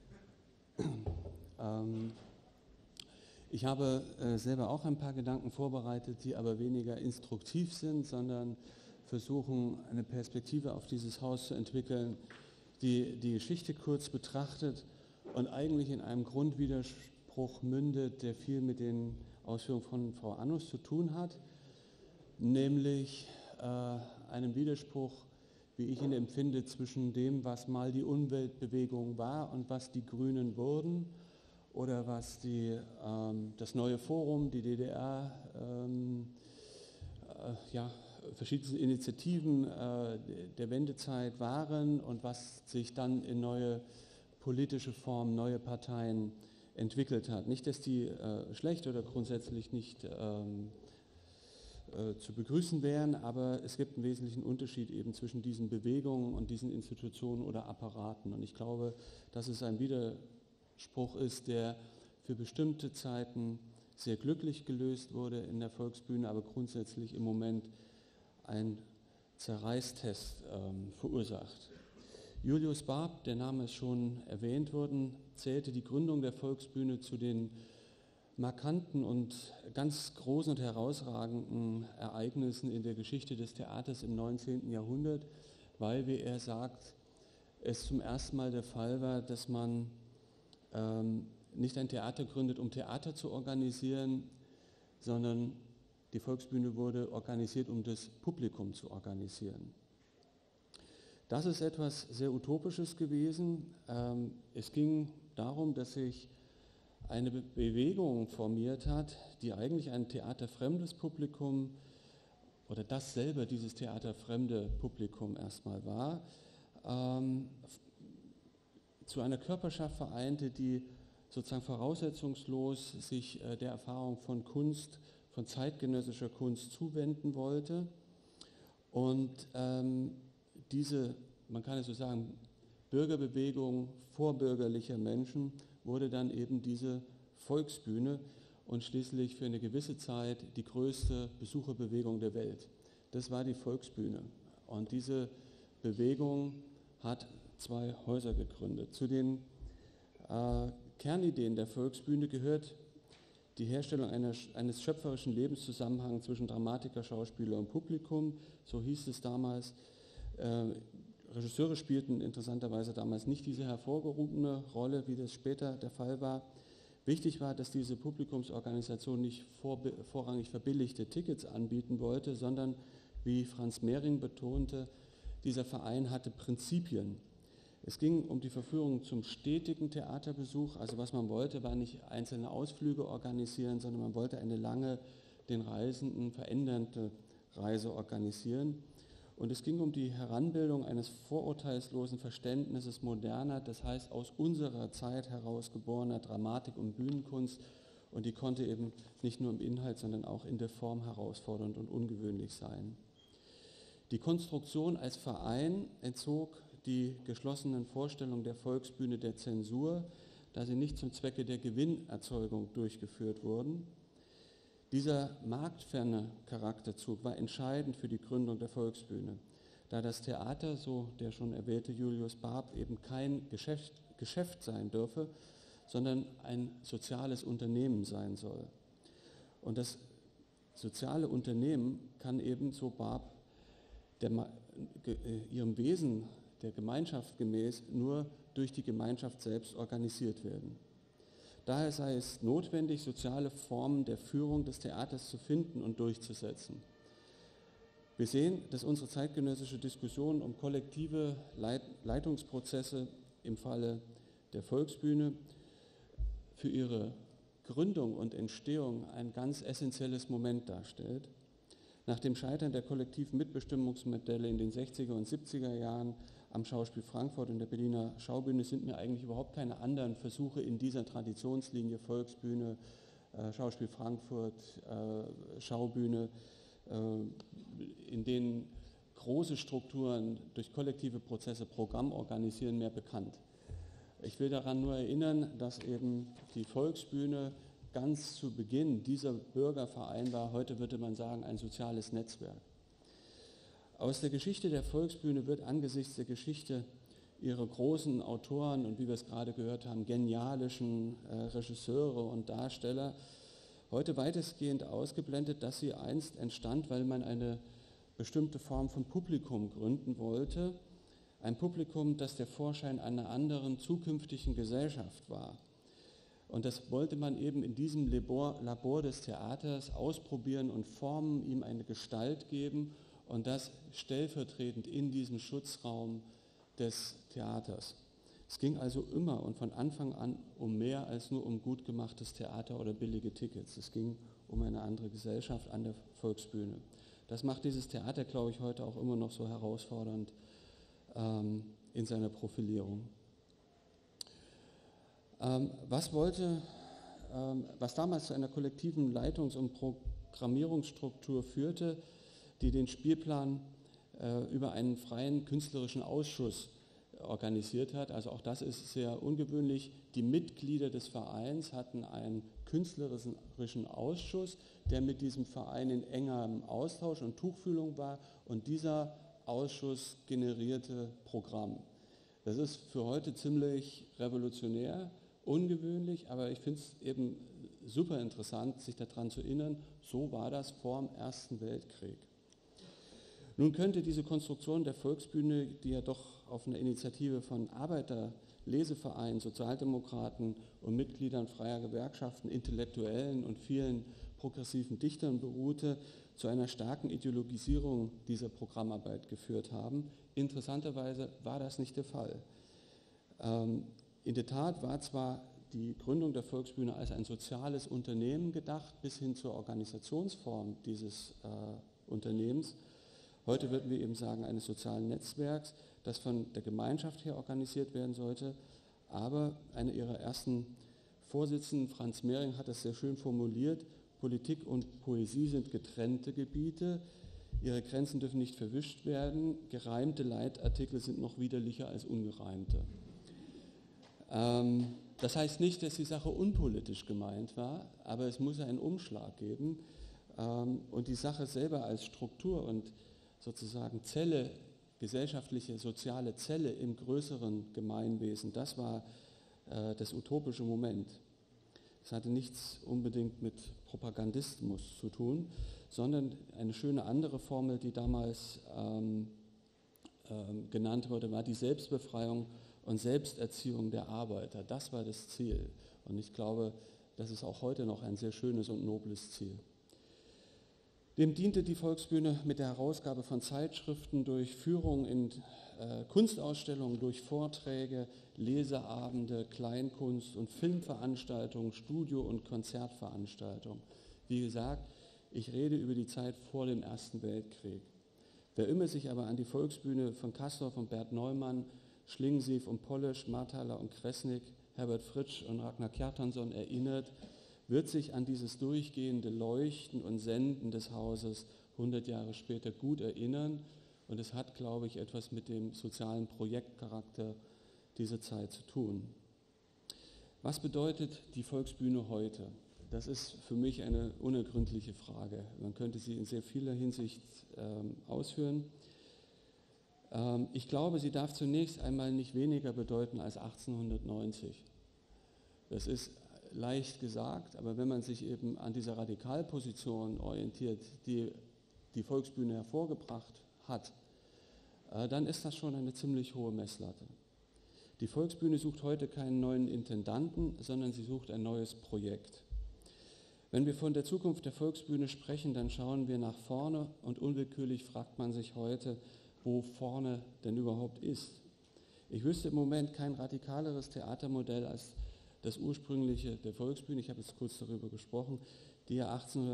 Ich habe selber auch ein paar Gedanken vorbereitet, die aber weniger instruktiv sind, sondern versuchen, eine Perspektive auf dieses Haus zu entwickeln, die die Geschichte kurz betrachtet und eigentlich in einem Grundwiderspruch mündet, der viel mit den Ausführungen von Frau Annus zu tun hat, nämlich einem Widerspruch, wie ich ihn empfinde, zwischen dem, was mal die Umweltbewegung war und was die Grünen wurden oder was das neue Forum, die DDR, verschiedene Initiativen der Wendezeit waren und was sich dann in neue politische Formen, neue Parteien entwickelt hat. Nicht, dass die schlecht oder grundsätzlich nicht zu begrüßen wären, aber es gibt einen wesentlichen Unterschied eben zwischen diesen Bewegungen und diesen Institutionen oder Apparaten. Und ich glaube, dass es ein Widerspruch ist, der für bestimmte Zeiten sehr glücklich gelöst wurde in der Volksbühne, aber grundsätzlich im Moment einen Zerreißtest verursacht. Julius Barb, der Name ist schon erwähnt worden, zählte die Gründung der Volksbühne zu den markanten und ganz großen und herausragenden Ereignissen in der Geschichte des Theaters im 19. Jahrhundert, weil, wie er sagt, es zum ersten Mal der Fall war, dass man nicht ein Theater gründet, um Theater zu organisieren, sondern die Volksbühne wurde organisiert, um das Publikum zu organisieren. Das ist etwas sehr Utopisches gewesen. Es ging darum, dass sich eine Bewegung formiert hat, die eigentlich ein theaterfremdes Publikum oder das selber dieses theaterfremde Publikum erstmal war, zu einer Körperschaft vereinte, die sozusagen voraussetzungslos sich der Erfahrung von Kunst, von zeitgenössischer Kunst zuwenden wollte. Und diese, man kann es so sagen, Bürgerbewegung vorbürgerlicher Menschen wurde dann eben diese Volksbühne und schließlich für eine gewisse Zeit die größte Besucherbewegung der Welt. Das war die Volksbühne. Und diese Bewegung hat 2 Häuser gegründet. Zu den Kernideen der Volksbühne gehört die Herstellung eines schöpferischen Lebenszusammenhangs zwischen Dramatiker, Schauspieler und Publikum, so hieß es damals. Regisseure spielten interessanterweise damals nicht diese hervorgehobene Rolle, wie das später der Fall war. Wichtig war, dass diese Publikumsorganisation nicht vorrangig verbilligte Tickets anbieten wollte, sondern, wie Franz Mehring betonte, dieser Verein hatte Prinzipien. Es ging um die Verführung zum stetigen Theaterbesuch, also was man wollte, war nicht einzelne Ausflüge organisieren, sondern man wollte eine lange, den Reisenden verändernde Reise organisieren. Und es ging um die Heranbildung eines vorurteilslosen Verständnisses moderner, das heißt aus unserer Zeit heraus geborener Dramatik und Bühnenkunst. Und die konnte eben nicht nur im Inhalt, sondern auch in der Form herausfordernd und ungewöhnlich sein. Die Konstruktion als Verein entzog die geschlossenen Vorstellungen der Volksbühne der Zensur, da sie nicht zum Zwecke der Gewinnerzeugung durchgeführt wurden. Dieser marktferne Charakterzug war entscheidend für die Gründung der Volksbühne, da das Theater, so der schon erwähnte Julius Barb, eben kein Geschäft sein dürfe, sondern ein soziales Unternehmen sein soll. Und das soziale Unternehmen kann eben, so Barb, ihrem Wesen der Gemeinschaft gemäß nur durch die Gemeinschaft selbst organisiert werden. Daher sei es notwendig, soziale Formen der Führung des Theaters zu finden und durchzusetzen. Wir sehen, dass unsere zeitgenössische Diskussion um kollektive Leitungsprozesse im Falle der Volksbühne für ihre Gründung und Entstehung ein ganz essentielles Moment darstellt. Nach dem Scheitern der kollektiven Mitbestimmungsmodelle in den 60er und 70er Jahren am Schauspiel Frankfurt und der Berliner Schaubühne sind mir eigentlich überhaupt keine anderen Versuche in dieser Traditionslinie Volksbühne, Schauspiel Frankfurt, Schaubühne, in denen große Strukturen durch kollektive Prozesse Programm organisieren, mehr bekannt. Ich will daran nur erinnern, dass eben die Volksbühne ganz zu Beginn dieser Bürgerverein war, heute würde man sagen, ein soziales Netzwerk. Aus der Geschichte der Volksbühne wird angesichts der Geschichte ihrer großen Autoren und, wie wir es gerade gehört haben, genialischen Regisseure und Darsteller heute weitestgehend ausgeblendet, dass sie einst entstand, weil man eine bestimmte Form von Publikum gründen wollte. Ein Publikum, das der Vorschein einer anderen zukünftigen Gesellschaft war. Und das wollte man eben in diesem Labor des Theaters ausprobieren und formen, ihm eine Gestalt geben und das stellvertretend in diesem Schutzraum des Theaters. Es ging also immer und von Anfang an um mehr als nur um gut gemachtes Theater oder billige Tickets. Es ging um eine andere Gesellschaft an der Volksbühne. Das macht dieses Theater, glaube ich, heute auch immer noch so herausfordernd in seiner Profilierung. Was damals zu einer kollektiven Leitungs- und Programmierungsstruktur führte, die den Spielplan über einen freien künstlerischen Ausschuss organisiert hat. Also auch das ist sehr ungewöhnlich. Die Mitglieder des Vereins hatten einen künstlerischen Ausschuss, der mit diesem Verein in engerem Austausch und Tuchfühlung war, und dieser Ausschuss generierte Programm. Das ist für heute ziemlich revolutionär, ungewöhnlich, aber ich finde es eben super interessant, sich daran zu erinnern, so war das vor dem Ersten Weltkrieg. Nun könnte diese Konstruktion der Volksbühne, die ja doch auf einer Initiative von Arbeiterlesevereinen, Sozialdemokraten und Mitgliedern freier Gewerkschaften, Intellektuellen und vielen progressiven Dichtern beruhte, zu einer starken Ideologisierung dieser Programmarbeit geführt haben. Interessanterweise war das nicht der Fall. In der Tat war zwar die Gründung der Volksbühne als ein soziales Unternehmen gedacht, bis hin zur Organisationsform dieses Unternehmens. Heute würden wir eben sagen, eines sozialen Netzwerks, das von der Gemeinschaft her organisiert werden sollte. Aber einer ihrer ersten Vorsitzenden, Franz Mehring, hat das sehr schön formuliert: Politik und Poesie sind getrennte Gebiete. Ihre Grenzen dürfen nicht verwischt werden. Gereimte Leitartikel sind noch widerlicher als ungereimte. Das heißt nicht, dass die Sache unpolitisch gemeint war, aber es muss einen Umschlag geben. Und die Sache selber als Struktur und sozusagen Zelle, gesellschaftliche, soziale Zelle im größeren Gemeinwesen, das war das utopische Moment. Das hatte nichts unbedingt mit Propagandismus zu tun, sondern eine schöne andere Formel, die damals genannt wurde, war die Selbstbefreiung und Selbsterziehung der Arbeiter. Das war das Ziel. Und ich glaube, das ist auch heute noch ein sehr schönes und nobles Ziel. Dem diente die Volksbühne mit der Herausgabe von Zeitschriften, durch Führung in Kunstausstellungen, durch Vorträge, Leseabende, Kleinkunst- und Filmveranstaltungen, Studio- und Konzertveranstaltungen. Wie gesagt, ich rede über die Zeit vor dem Ersten Weltkrieg. Wer immer sich aber an die Volksbühne von Castorf und Bert Neumann, Schlingensief und Polisch, Marthaler und Kressnick, Herbert Fritsch und Ragnar Kjartansson erinnert, wird sich an dieses durchgehende Leuchten und Senden des Hauses 100 Jahre später gut erinnern. Und es hat, glaube ich, etwas mit dem sozialen Projektcharakter dieser Zeit zu tun. Was bedeutet die Volksbühne heute? Das ist für mich eine unergründliche Frage. Man könnte sie in sehr vieler Hinsicht ausführen. Ich glaube, sie darf zunächst einmal nicht weniger bedeuten als 1890. Das ist leicht gesagt, aber wenn man sich eben an dieser Radikalposition orientiert, die die Volksbühne hervorgebracht hat, dann ist das schon eine ziemlich hohe Messlatte. Die Volksbühne sucht heute keinen neuen Intendanten, sondern sie sucht ein neues Projekt. Wenn wir von der Zukunft der Volksbühne sprechen, dann schauen wir nach vorne und unwillkürlich fragt man sich heute, wo vorne denn überhaupt ist. Ich wüsste im Moment kein radikaleres Theatermodell als das ursprüngliche der Volksbühne, ich habe jetzt kurz darüber gesprochen, die ja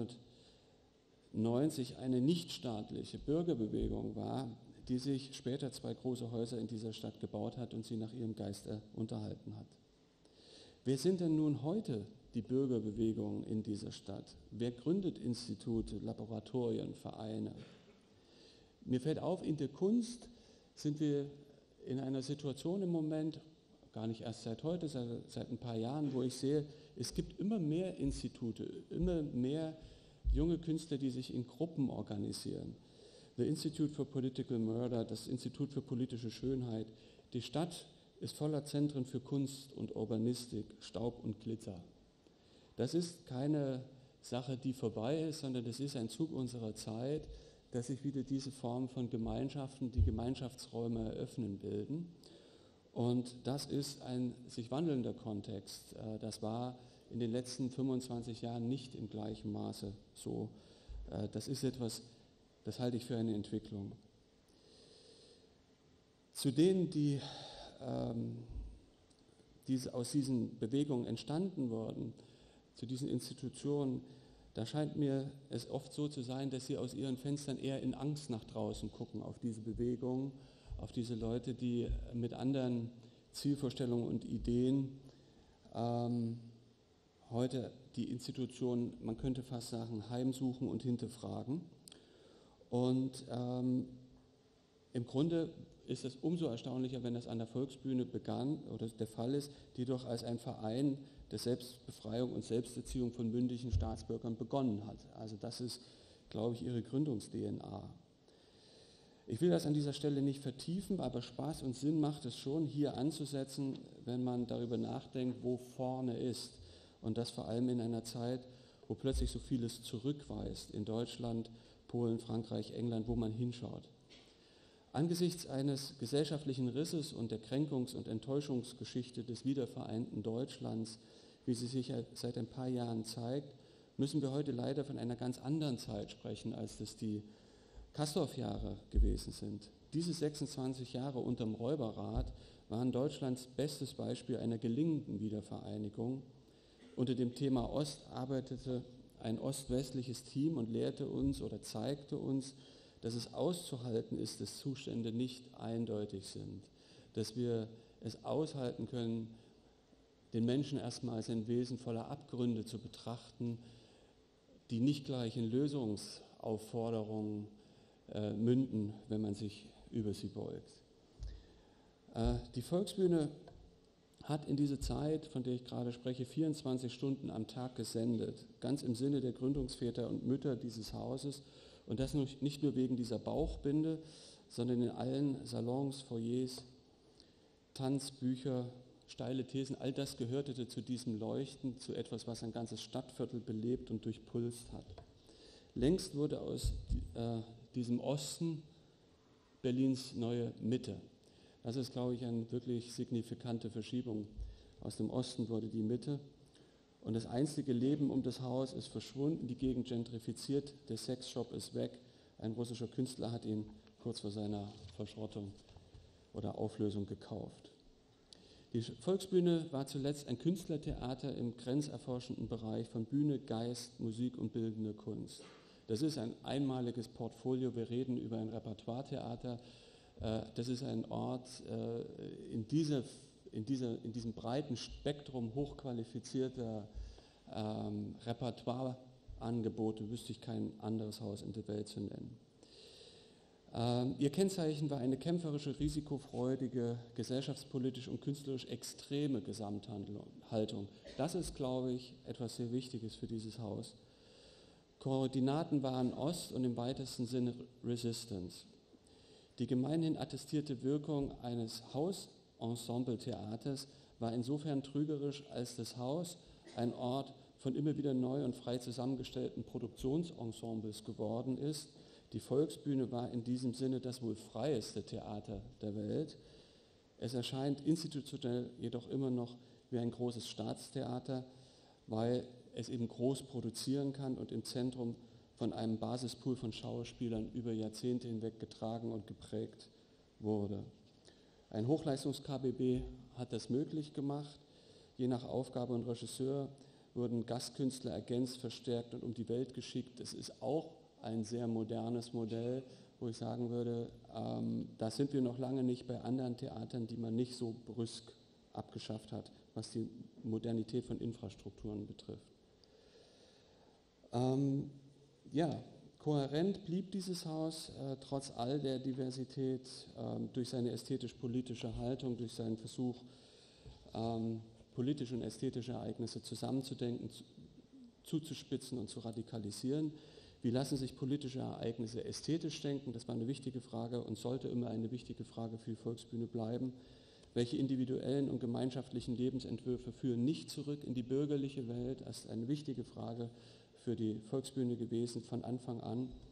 1890 eine nichtstaatliche Bürgerbewegung war, die sich später 2 große Häuser in dieser Stadt gebaut hat und sie nach ihrem Geiste unterhalten hat. Wer sind denn nun heute die Bürgerbewegungen in dieser Stadt? Wer gründet Institute, Laboratorien, Vereine? Mir fällt auf, in der Kunst sind wir in einer Situation im Moment, gar nicht erst seit heute, seit ein paar Jahren, wo ich sehe, es gibt immer mehr Institute, immer mehr junge Künstler, die sich in Gruppen organisieren. The Institute for Political Murder, das Institut für politische Schönheit. Die Stadt ist voller Zentren für Kunst und Urbanistik, Staub und Glitter. Das ist keine Sache, die vorbei ist, sondern das ist ein Zug unserer Zeit. dass sich wieder diese Form von Gemeinschaften, die Gemeinschaftsräume eröffnen, bilden. Und das ist ein sich wandelnder Kontext. Das war in den letzten 25 Jahren nicht im gleichen Maße so. Das ist etwas, das halte ich für eine Entwicklung. Zu denen, die aus diesen Bewegungen entstanden wurden, zu diesen Institutionen, da scheint mir es oft so zu sein, dass sie aus ihren Fenstern eher in Angst nach draußen gucken, auf diese Bewegungen, auf diese Leute, die mit anderen Zielvorstellungen und Ideen heute die Institutionen, man könnte fast sagen, heimsuchen und hinterfragen. Und im Grunde ist es umso erstaunlicher, wenn das an der Volksbühne begann oder der Fall ist, die doch als ein Verein der Selbstbefreiung und Selbsterziehung von mündigen Staatsbürgern begonnen hat. Also das ist, glaube ich, ihre Gründungs-DNA. Ich will das an dieser Stelle nicht vertiefen, aber Spaß und Sinn macht es schon, hier anzusetzen, wenn man darüber nachdenkt, wo vorne ist. Und das vor allem in einer Zeit, wo plötzlich so vieles zurückweist, in Deutschland, Polen, Frankreich, England, wo man hinschaut. Angesichts eines gesellschaftlichen Risses und der Kränkungs- und Enttäuschungsgeschichte des wiedervereinten Deutschlands, wie sie sich seit ein paar Jahren zeigt, müssen wir heute leider von einer ganz anderen Zeit sprechen, als das die Castorf-Jahre gewesen sind. Diese 26 Jahre unterm Räuberrat waren Deutschlands bestes Beispiel einer gelingenden Wiedervereinigung. Unter dem Thema Ost arbeitete ein ost-westliches Team und lehrte uns oder zeigte uns, dass es auszuhalten ist, dass Zustände nicht eindeutig sind, dass wir es aushalten können, den Menschen erstmal als ein Wesen voller Abgründe zu betrachten, die nicht gleich in Lösungsaufforderungen münden, wenn man sich über sie beugt. Die Volksbühne hat in diese Zeit, von der ich gerade spreche, 24 Stunden am Tag gesendet, ganz im Sinne der Gründungsväter und Mütter dieses Hauses. Und das nicht nur wegen dieser Bauchbinde, sondern in allen Salons, Foyers, Tanzbücher, steile Thesen, all das gehörte zu diesem Leuchten, zu etwas, was ein ganzes Stadtviertel belebt und durchpulst hat. Längst wurde aus diesem Osten Berlins neue Mitte. Das ist, glaube ich, eine wirklich signifikante Verschiebung. Aus dem Osten wurde die Mitte. Und das einstige Leben um das Haus ist verschwunden, die Gegend gentrifiziert, der Sexshop ist weg. Ein russischer Künstler hat ihn kurz vor seiner Verschrottung oder Auflösung gekauft. Die Volksbühne war zuletzt ein Künstlertheater im grenzerforschenden Bereich von Bühne, Geist, Musik und bildende Kunst. Das ist ein einmaliges Portfolio. Wir reden über ein Repertoiretheater. Das ist ein Ort in diesem breiten Spektrum hochqualifizierter Repertoireangebote wüsste ich kein anderes Haus in der Welt zu nennen. Ihr Kennzeichen war eine kämpferische, risikofreudige, gesellschaftspolitisch und künstlerisch extreme Gesamthaltung. Das ist, glaube ich, etwas sehr Wichtiges für dieses Haus. Koordinaten waren Ost und im weitesten Sinne Resistance. Die gemeinhin attestierte Wirkung eines Hausensemble-Theaters war insofern trügerisch, als das Haus ein Ort von immer wieder neu und frei zusammengestellten Produktionsensembles geworden ist. Die Volksbühne war in diesem Sinne das wohl freieste Theater der Welt. Es erscheint institutionell jedoch immer noch wie ein großes Staatstheater, weil es eben groß produzieren kann und im Zentrum von einem Basispool von Schauspielern über Jahrzehnte hinweg getragen und geprägt wurde. Ein Hochleistungs-KBB hat das möglich gemacht. Je nach Aufgabe und Regisseur wurden Gastkünstler ergänzt, verstärkt und um die Welt geschickt. Es ist auch ein sehr modernes Modell, wo ich sagen würde, da sind wir noch lange nicht bei anderen Theatern, die man nicht so brüsk abgeschafft hat, was die Modernität von Infrastrukturen betrifft. Kohärent blieb dieses Haus trotz all der Diversität durch seine ästhetisch-politische Haltung, durch seinen Versuch, politische und ästhetische Ereignisse zusammenzudenken, zuzuspitzen und zu radikalisieren. Wie lassen sich politische Ereignisse ästhetisch denken? Das war eine wichtige Frage und sollte immer eine wichtige Frage für die Volksbühne bleiben. Welche individuellen und gemeinschaftlichen Lebensentwürfe führen nicht zurück in die bürgerliche Welt? Das ist eine wichtige Frage für die Volksbühne gewesen von Anfang an.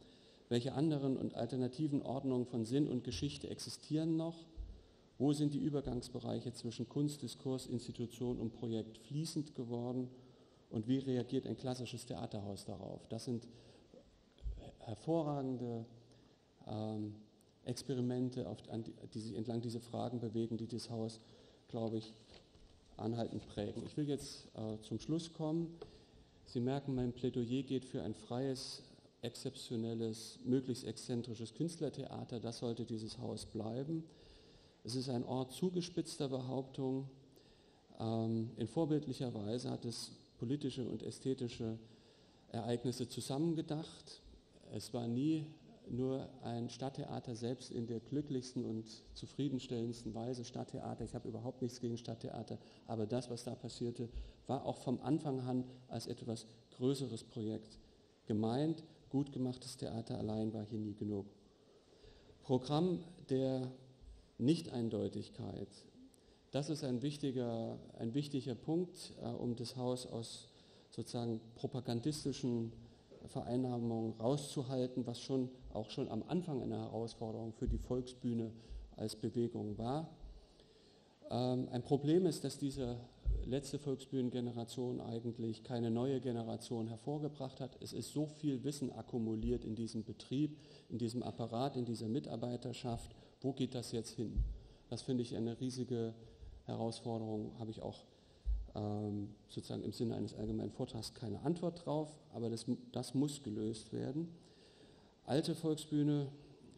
Welche anderen und alternativen Ordnungen von Sinn und Geschichte existieren noch? Wo sind die Übergangsbereiche zwischen Kunst, Diskurs, Institution und Projekt fließend geworden? Und wie reagiert ein klassisches Theaterhaus darauf? Das sind hervorragende Experimente, die sich entlang dieser Fragen bewegen, die das Haus, glaube ich, anhaltend prägen. Ich will jetzt zum Schluss kommen. Sie merken, mein Plädoyer geht für ein freies, exzeptionelles, möglichst exzentrisches Künstlertheater. Das sollte dieses Haus bleiben. Es ist ein Ort zugespitzter Behauptung. In vorbildlicher Weise hat es politische und ästhetische Ereignisse zusammengedacht. Es war nie nur ein Stadttheater, selbst in der glücklichsten und zufriedenstellendsten Weise Stadttheater. Ich habe überhaupt nichts gegen Stadttheater, aber das, was da passierte, war auch vom Anfang an als etwas größeres Projekt gemeint. Gut gemachtes Theater allein war hier nie genug. Programm der Nicht-Eindeutigkeit, das ist ein wichtiger Punkt, um das Haus aus sozusagen propagandistischen Vereinnahmungen rauszuhalten, was auch schon am Anfang eine Herausforderung für die Volksbühne als Bewegung war. Ein Problem ist, dass diese letzte Volksbühnengeneration eigentlich keine neue Generation hervorgebracht hat. Es ist so viel Wissen akkumuliert in diesem Betrieb, in diesem Apparat, in dieser Mitarbeiterschaft. Wo geht das jetzt hin? Das finde ich eine riesige Herausforderung, habe ich auch sozusagen im Sinne eines allgemeinen Vortrags keine Antwort drauf, aber das muss gelöst werden. Alte Volksbühne,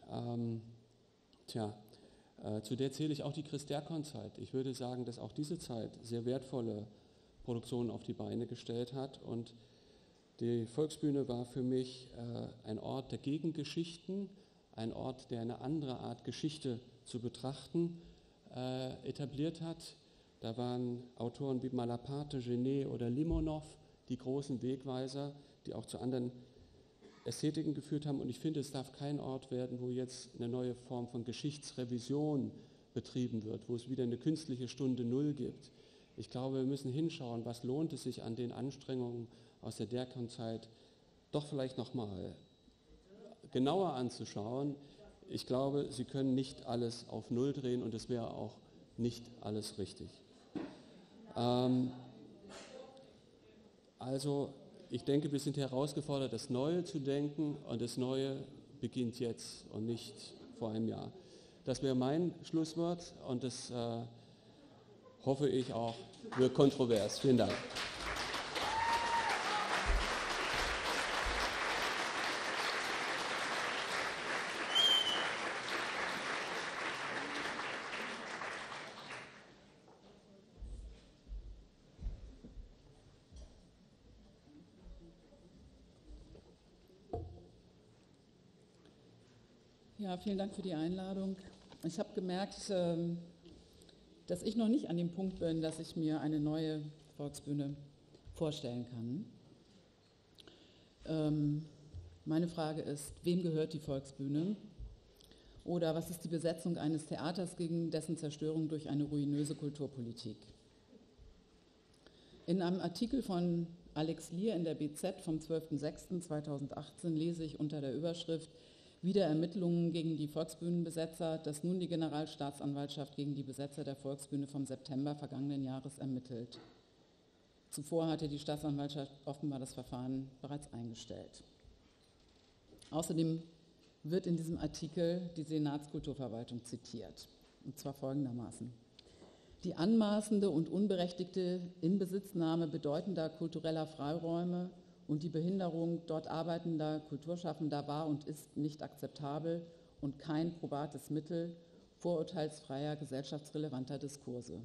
zu der zähle ich auch die Chris-Derkon-Zeit. Ich würde sagen, dass auch diese Zeit sehr wertvolle Produktionen auf die Beine gestellt hat und die Volksbühne war für mich ein Ort der Gegengeschichten, ein Ort, der eine andere Art Geschichte zu betrachten etabliert hat. Da waren Autoren wie Malaparte, Genet oder Limonov die großen Wegweiser, die auch zu anderen Ästhetiken geführt haben. Und ich finde, es darf kein Ort werden, wo jetzt eine neue Form von Geschichtsrevision betrieben wird, wo es wieder eine künstliche Stunde Null gibt. Ich glaube, wir müssen hinschauen, was lohnt es sich an den Anstrengungen aus der Derkon-Zeit doch vielleicht nochmal genauer anzuschauen. Ich glaube, Sie können nicht alles auf Null drehen und es wäre auch nicht alles richtig. Also ich denke, wir sind herausgefordert, das Neue zu denken und das Neue beginnt jetzt und nicht vor einem Jahr. Das wäre mein Schlusswort und das hoffe ich auch wird kontrovers. Vielen Dank. Ja, vielen Dank für die Einladung. Ich habe gemerkt, dass ich noch nicht an dem Punkt bin, dass ich mir eine neue Volksbühne vorstellen kann. Meine Frage ist, wem gehört die Volksbühne? Oder was ist die Besetzung eines Theaters gegen dessen Zerstörung durch eine ruinöse Kulturpolitik? In einem Artikel von Alex Lier in der BZ vom 12.06.2018 lese ich unter der Überschrift Wieder Ermittlungen gegen die Volksbühnenbesetzer, dass nun die Generalstaatsanwaltschaft gegen die Besetzer der Volksbühne vom September vergangenen Jahres ermittelt. Zuvor hatte die Staatsanwaltschaft offenbar das Verfahren bereits eingestellt. Außerdem wird in diesem Artikel die Senatskulturverwaltung zitiert, und zwar folgendermaßen. Die anmaßende und unberechtigte Inbesitznahme bedeutender kultureller Freiräume und die Behinderung dort arbeitender Kulturschaffender war und ist nicht akzeptabel und kein probates Mittel vorurteilsfreier, gesellschaftsrelevanter Diskurse.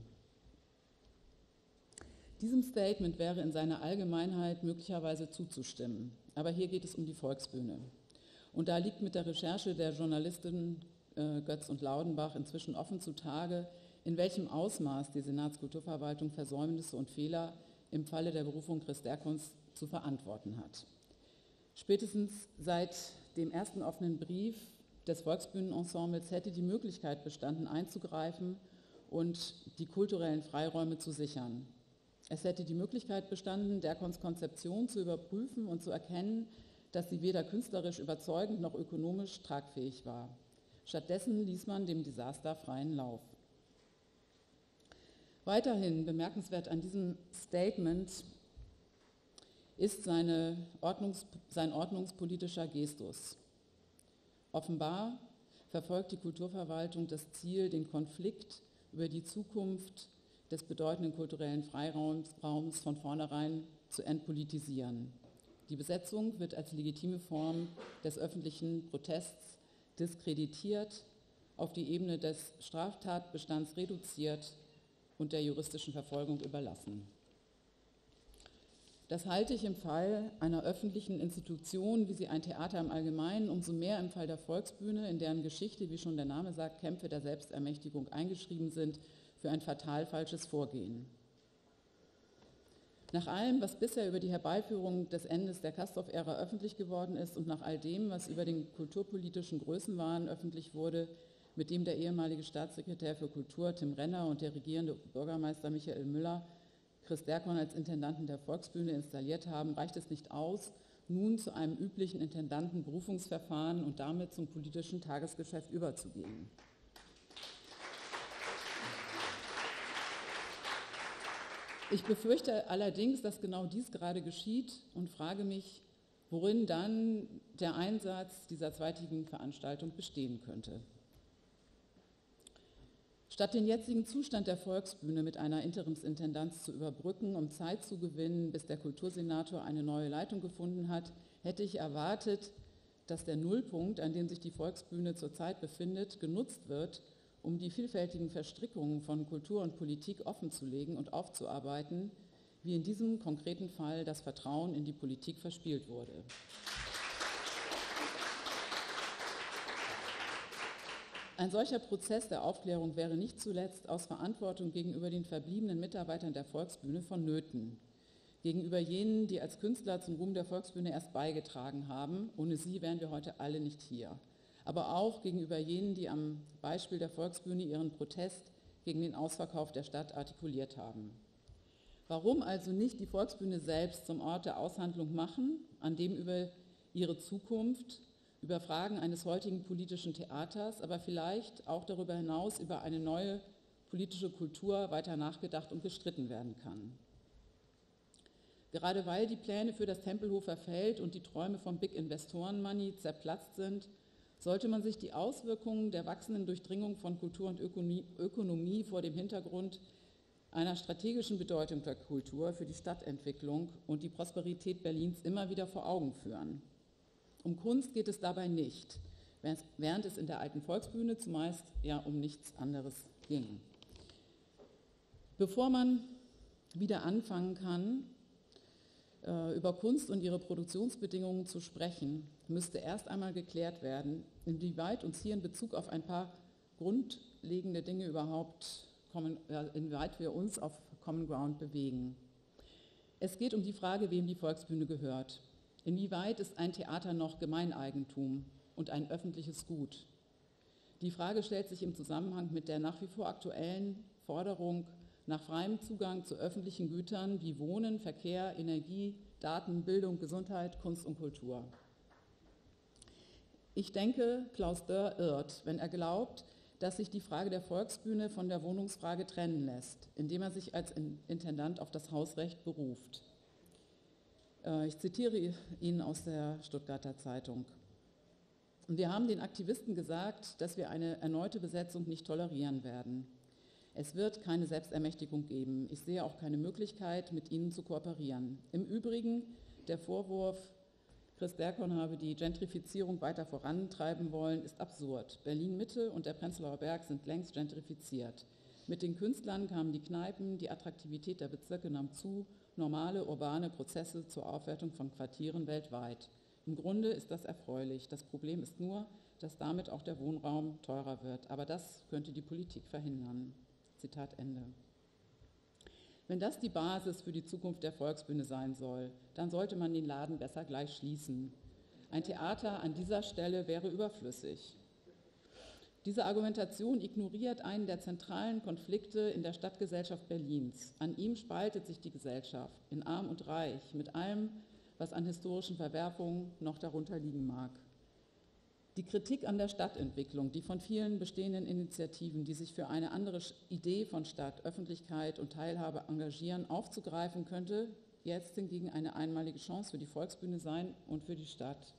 Diesem Statement wäre in seiner Allgemeinheit möglicherweise zuzustimmen, aber hier geht es um die Volksbühne. Und da liegt mit der Recherche der Journalistin Götz und Laudenbach inzwischen offen zutage, in welchem Ausmaß die Senatskulturverwaltung Versäumnisse und Fehler im Falle der Berufung Chris Derkons zu verantworten hat. Spätestens seit dem ersten offenen Brief des Volksbühnenensembles hätte die Möglichkeit bestanden, einzugreifen und die kulturellen Freiräume zu sichern. Es hätte die Möglichkeit bestanden, Derkons Konzeption zu überprüfen und zu erkennen, dass sie weder künstlerisch überzeugend noch ökonomisch tragfähig war. Stattdessen ließ man dem Desaster freien Lauf. Weiterhin bemerkenswert an diesem Statement ist sein ordnungspolitischer Gestus. Offenbar verfolgt die Kulturverwaltung das Ziel, den Konflikt über die Zukunft des bedeutenden kulturellen Freiraums von vornherein zu entpolitisieren. Die Besetzung wird als legitime Form des öffentlichen Protests diskreditiert, auf die Ebene des Straftatbestands reduziert und der juristischen Verfolgung überlassen. Das halte ich im Fall einer öffentlichen Institution, wie sie ein Theater im Allgemeinen, umso mehr im Fall der Volksbühne, in deren Geschichte, wie schon der Name sagt, Kämpfe der Selbstermächtigung eingeschrieben sind, für ein fatal falsches Vorgehen. Nach allem, was bisher über die Herbeiführung des Endes der Castorf-Ära öffentlich geworden ist und nach all dem, was über den kulturpolitischen Größenwahn öffentlich wurde, mit dem der ehemalige Staatssekretär für Kultur Tim Renner und der regierende Bürgermeister Michael Müller Chris Dercon als Intendanten der Volksbühne installiert haben, reicht es nicht aus, nun zu einem üblichen Intendantenberufungsverfahren und damit zum politischen Tagesgeschäft überzugehen. Ich befürchte allerdings, dass genau dies gerade geschieht und frage mich, worin dann der Einsatz dieser zweitägigen Veranstaltung bestehen könnte. Statt den jetzigen Zustand der Volksbühne mit einer Interimsintendanz zu überbrücken, um Zeit zu gewinnen, bis der Kultursenator eine neue Leitung gefunden hat, hätte ich erwartet, dass der Nullpunkt, an dem sich die Volksbühne zurzeit befindet, genutzt wird, um die vielfältigen Verstrickungen von Kultur und Politik offenzulegen und aufzuarbeiten, wie in diesem konkreten Fall das Vertrauen in die Politik verspielt wurde. Ein solcher Prozess der Aufklärung wäre nicht zuletzt aus Verantwortung gegenüber den verbliebenen Mitarbeitern der Volksbühne vonnöten. Gegenüber jenen, die als Künstler zum Ruhm der Volksbühne erst beigetragen haben. Ohne sie wären wir heute alle nicht hier. Aber auch gegenüber jenen, die am Beispiel der Volksbühne ihren Protest gegen den Ausverkauf der Stadt artikuliert haben. Warum also nicht die Volksbühne selbst zum Ort der Aushandlung machen, an dem über ihre Zukunft, über Fragen eines heutigen politischen Theaters, aber vielleicht auch darüber hinaus über eine neue politische Kultur weiter nachgedacht und gestritten werden kann. Gerade weil die Pläne für das Tempelhofer Feld und die Träume vom Big Investoren-Money zerplatzt sind, sollte man sich die Auswirkungen der wachsenden Durchdringung von Kultur und Ökonomie vor dem Hintergrund einer strategischen Bedeutung der Kultur für die Stadtentwicklung und die Prosperität Berlins immer wieder vor Augen führen. Um Kunst geht es dabei nicht, während es in der alten Volksbühne zumeist ja um nichts anderes ging. Bevor man wieder anfangen kann, über Kunst und ihre Produktionsbedingungen zu sprechen, müsste erst einmal geklärt werden, inwieweit uns hier in Bezug auf ein paar grundlegende Dinge inwieweit wir uns auf Common Ground bewegen. Es geht um die Frage, wem die Volksbühne gehört. Inwieweit ist ein Theater noch Gemeineigentum und ein öffentliches Gut? Die Frage stellt sich im Zusammenhang mit der nach wie vor aktuellen Forderung nach freiem Zugang zu öffentlichen Gütern wie Wohnen, Verkehr, Energie, Daten, Bildung, Gesundheit, Kunst und Kultur. Ich denke, Klaus Dörr irrt, wenn er glaubt, dass sich die Frage der Volksbühne von der Wohnungsfrage trennen lässt, indem er sich als Intendant auf das Hausrecht beruft. Ich zitiere ihn aus der Stuttgarter Zeitung. Wir haben den Aktivisten gesagt, dass wir eine erneute Besetzung nicht tolerieren werden. Es wird keine Selbstermächtigung geben. Ich sehe auch keine Möglichkeit, mit ihnen zu kooperieren. Im Übrigen, der Vorwurf, Chris Dercon habe die Gentrifizierung weiter vorantreiben wollen, ist absurd. Berlin-Mitte und der Prenzlauer Berg sind längst gentrifiziert. Mit den Künstlern kamen die Kneipen, die Attraktivität der Bezirke nahm zu, normale urbane Prozesse zur Aufwertung von Quartieren weltweit. Im Grunde ist das erfreulich. Das Problem ist nur, dass damit auch der Wohnraum teurer wird. Aber das könnte die Politik verhindern. Zitat Ende. Wenn das die Basis für die Zukunft der Volksbühne sein soll, dann sollte man den Laden besser gleich schließen. Ein Theater an dieser Stelle wäre überflüssig. Diese Argumentation ignoriert einen der zentralen Konflikte in der Stadtgesellschaft Berlins. An ihm spaltet sich die Gesellschaft in Arm und Reich, mit allem, was an historischen Verwerfungen noch darunter liegen mag. Die Kritik an der Stadtentwicklung, die von vielen bestehenden Initiativen, die sich für eine andere Idee von Stadt, Öffentlichkeit und Teilhabe engagieren, aufzugreifen, könnte jetzt hingegen eine einmalige Chance für die Volksbühne sein und für die Stadt.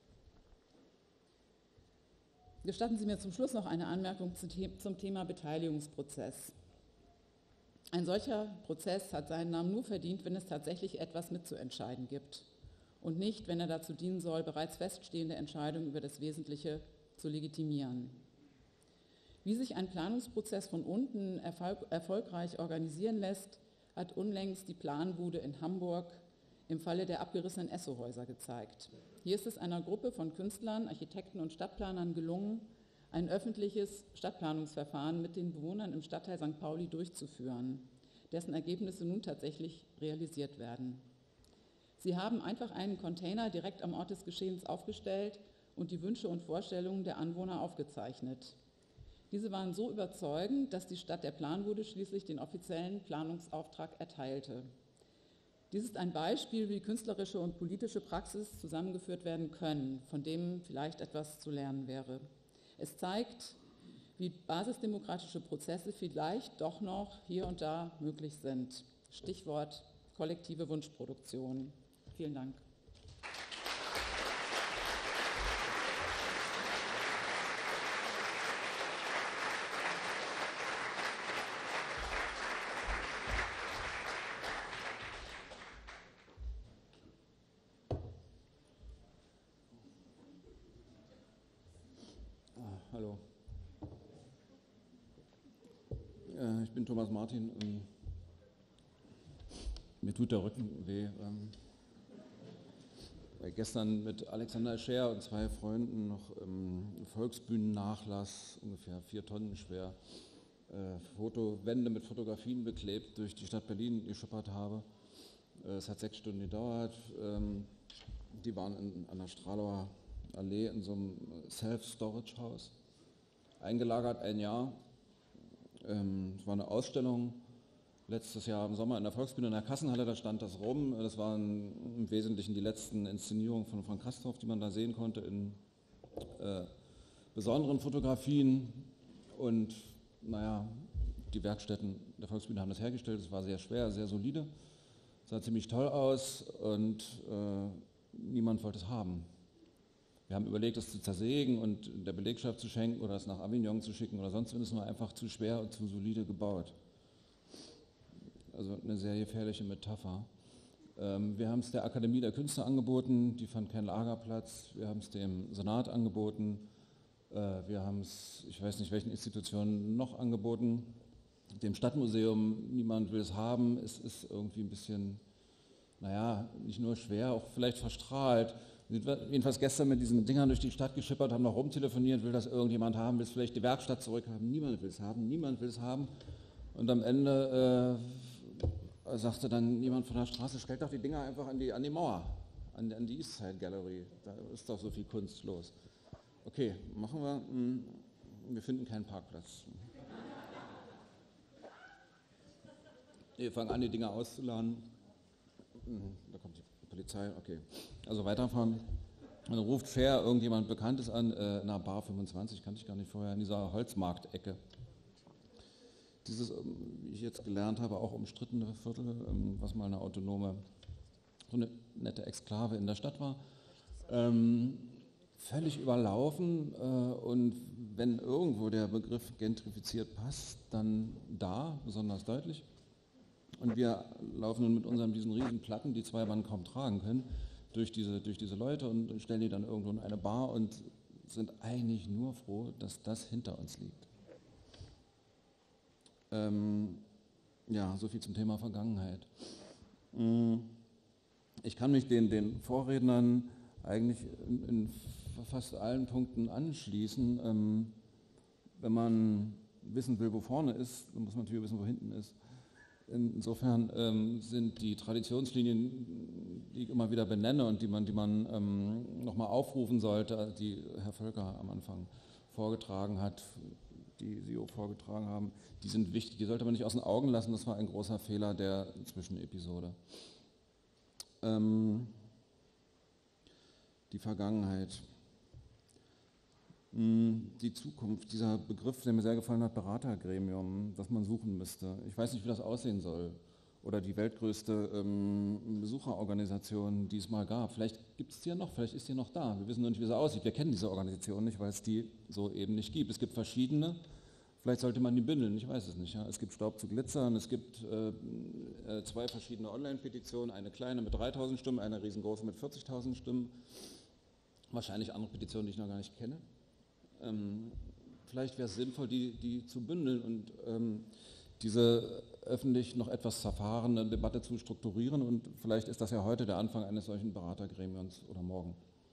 Gestatten Sie mir zum Schluss noch eine Anmerkung zum Thema Beteiligungsprozess. Ein solcher Prozess hat seinen Namen nur verdient, wenn es tatsächlich etwas mitzuentscheiden gibt und nicht, wenn er dazu dienen soll, bereits feststehende Entscheidungen über das Wesentliche zu legitimieren. Wie sich ein Planungsprozess von unten erfolgreich organisieren lässt, hat unlängst die Planbude in Hamburg im Falle der abgerissenen Esso-Häuser gezeigt. Hier ist es einer Gruppe von Künstlern, Architekten und Stadtplanern gelungen, ein öffentliches Stadtplanungsverfahren mit den Bewohnern im Stadtteil St. Pauli durchzuführen, dessen Ergebnisse nun tatsächlich realisiert werden. Sie haben einfach einen Container direkt am Ort des Geschehens aufgestellt und die Wünsche und Vorstellungen der Anwohner aufgezeichnet. Diese waren so überzeugend, dass die Stadt der Planbude schließlich den offiziellen Planungsauftrag erteilte. Dies ist ein Beispiel, wie künstlerische und politische Praxis zusammengeführt werden können, von dem vielleicht etwas zu lernen wäre. Es zeigt, wie basisdemokratische Prozesse vielleicht doch noch hier und da möglich sind. Stichwort kollektive Wunschproduktion. Vielen Dank. Hallo. Ich bin Thomas Martin. Mir tut der Rücken weh. Weil gestern mit Alexander Scher und 2 Freunden noch Volksbühnennachlass, ungefähr 4 Tonnen schwer, Fotowände mit Fotografien beklebt durch die Stadt Berlin geschuppert habe. Es hat 6 Stunden gedauert. Die waren an der Stralauer Allee in so einem Self-Storage-Haus, eingelagert 1 Jahr. Es war eine Ausstellung letztes Jahr im Sommer in der Volksbühne in der Kassenhalle, da stand das rum. Das waren im Wesentlichen die letzten Inszenierungen von Frank Castorf, die man da sehen konnte in besonderen Fotografien. Und naja, die Werkstätten der Volksbühne haben das hergestellt. Es war sehr schwer, sehr solide, sah ziemlich toll aus und niemand wollte es haben. Wir haben überlegt, es zu zersägen und der Belegschaft zu schenken oder es nach Avignon zu schicken oder sonst, wenn es nur einfach zu schwer und zu solide gebaut. Also eine sehr gefährliche Metapher. Wir haben es der Akademie der Künste angeboten, die fand keinen Lagerplatz. Wir haben es dem Senat angeboten. Wir haben es, ich weiß nicht welchen Institutionen noch angeboten, dem Stadtmuseum, niemand will es haben. Es ist irgendwie ein bisschen, naja, nicht nur schwer, auch vielleicht verstrahlt. Wir sind jedenfalls gestern mit diesen Dingern durch die Stadt geschippert, haben noch rumtelefoniert, will das irgendjemand haben, will es vielleicht die Werkstatt zurückhaben. Niemand will es haben, niemand will es haben. Und am Ende sagte dann jemand von der Straße, stellt doch die Dinger einfach an die Mauer, an die Eastside Gallery. Da ist doch so viel Kunst los. Okay, machen wir. Wir finden keinen Parkplatz. Wir fangen an, die Dinger auszuladen. Da kommt die Polizei, okay. Also weiterfahren. Dann ruft Scher irgendjemand Bekanntes an, na Bar 25, kannte ich gar nicht vorher, in dieser Holzmarktecke. Dieses, wie ich jetzt gelernt habe, auch umstrittene Viertel, was mal eine autonome, so eine nette Exklave in der Stadt war, völlig überlaufen und wenn irgendwo der Begriff gentrifiziert passt, dann da, besonders deutlich. Und wir laufen nun mit diesen riesen Platten, die 2 Mann kaum tragen können, durch diese Leute und stellen die dann irgendwo in eine Bar und sind eigentlich nur froh, dass das hinter uns liegt. Ja, so viel zum Thema Vergangenheit. Ich kann mich den Vorrednern eigentlich in fast allen Punkten anschließen. Wenn man wissen will, wo vorne ist, dann muss man natürlich wissen, wo hinten ist. Insofern sind die Traditionslinien, die ich immer wieder benenne und die man nochmal aufrufen sollte, die Herr Völker am Anfang vorgetragen hat, die Sie auch vorgetragen haben, die sind wichtig. Die sollte man nicht aus den Augen lassen. Das war ein großer Fehler der Zwischenepisode. die Vergangenheit, die Zukunft, dieser Begriff, der mir sehr gefallen hat, Beratergremium, das man suchen müsste. Ich weiß nicht, wie das aussehen soll. Oder die weltgrößte Besucherorganisation, die es mal gab. Vielleicht gibt es die ja noch, vielleicht ist die noch da. Wir wissen noch nicht, wie sie aussieht. Wir kennen diese Organisation nicht, weil es die so eben nicht gibt. Es gibt verschiedene. Vielleicht sollte man die bündeln, ich weiß es nicht. Ja. Es gibt Staub zu glitzern, es gibt 2 verschiedene Online-Petitionen, eine kleine mit 3.000 Stimmen, eine riesengroße mit 40.000 Stimmen. Wahrscheinlich andere Petitionen, die ich noch gar nicht kenne. Vielleicht wäre es sinnvoll, die zu bündeln und diese öffentlich noch etwas zerfahrene Debatte zu strukturieren, und vielleicht ist das ja heute der Anfang eines solchen Beratergremiums oder morgen.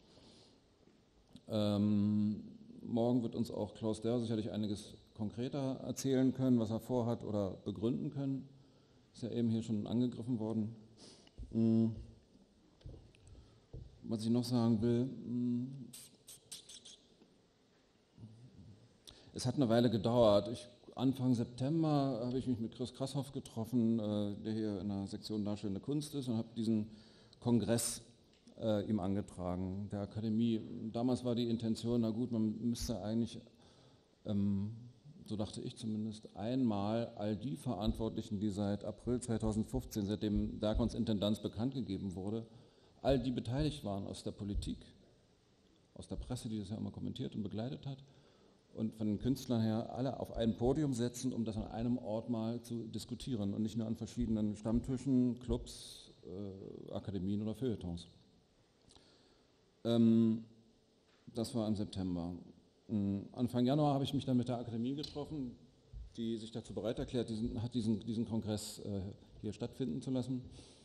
Morgen wird uns auch Klaus Dörr sicherlich einiges konkreter erzählen können, was er vorhat oder begründen können. Ist ja eben hier schon angegriffen worden. Was ich noch sagen will, es hat eine Weile gedauert. Anfang September habe ich mich mit Chris Krasshoff getroffen, der hier in der Sektion Darstellende Kunst ist, und habe diesen Kongress ihm angetragen, der Akademie. Damals war die Intention, na gut, man müsste eigentlich, so dachte ich zumindest, einmal all die Verantwortlichen, die seit April 2015, seitdem Darkons Intendanz bekannt gegeben wurde, all die beteiligt waren aus der Politik, aus der Presse, die das ja immer kommentiert und begleitet hat, und von den Künstlern her alle auf ein Podium setzen, um das an einem Ort mal zu diskutieren und nicht nur an verschiedenen Stammtischen, Clubs, Akademien oder Feuilletons. Das war im September. Anfang Januar habe ich mich dann mit der Akademie getroffen, die sich dazu bereit erklärt hat, diesen Kongress hier stattfinden zu lassen.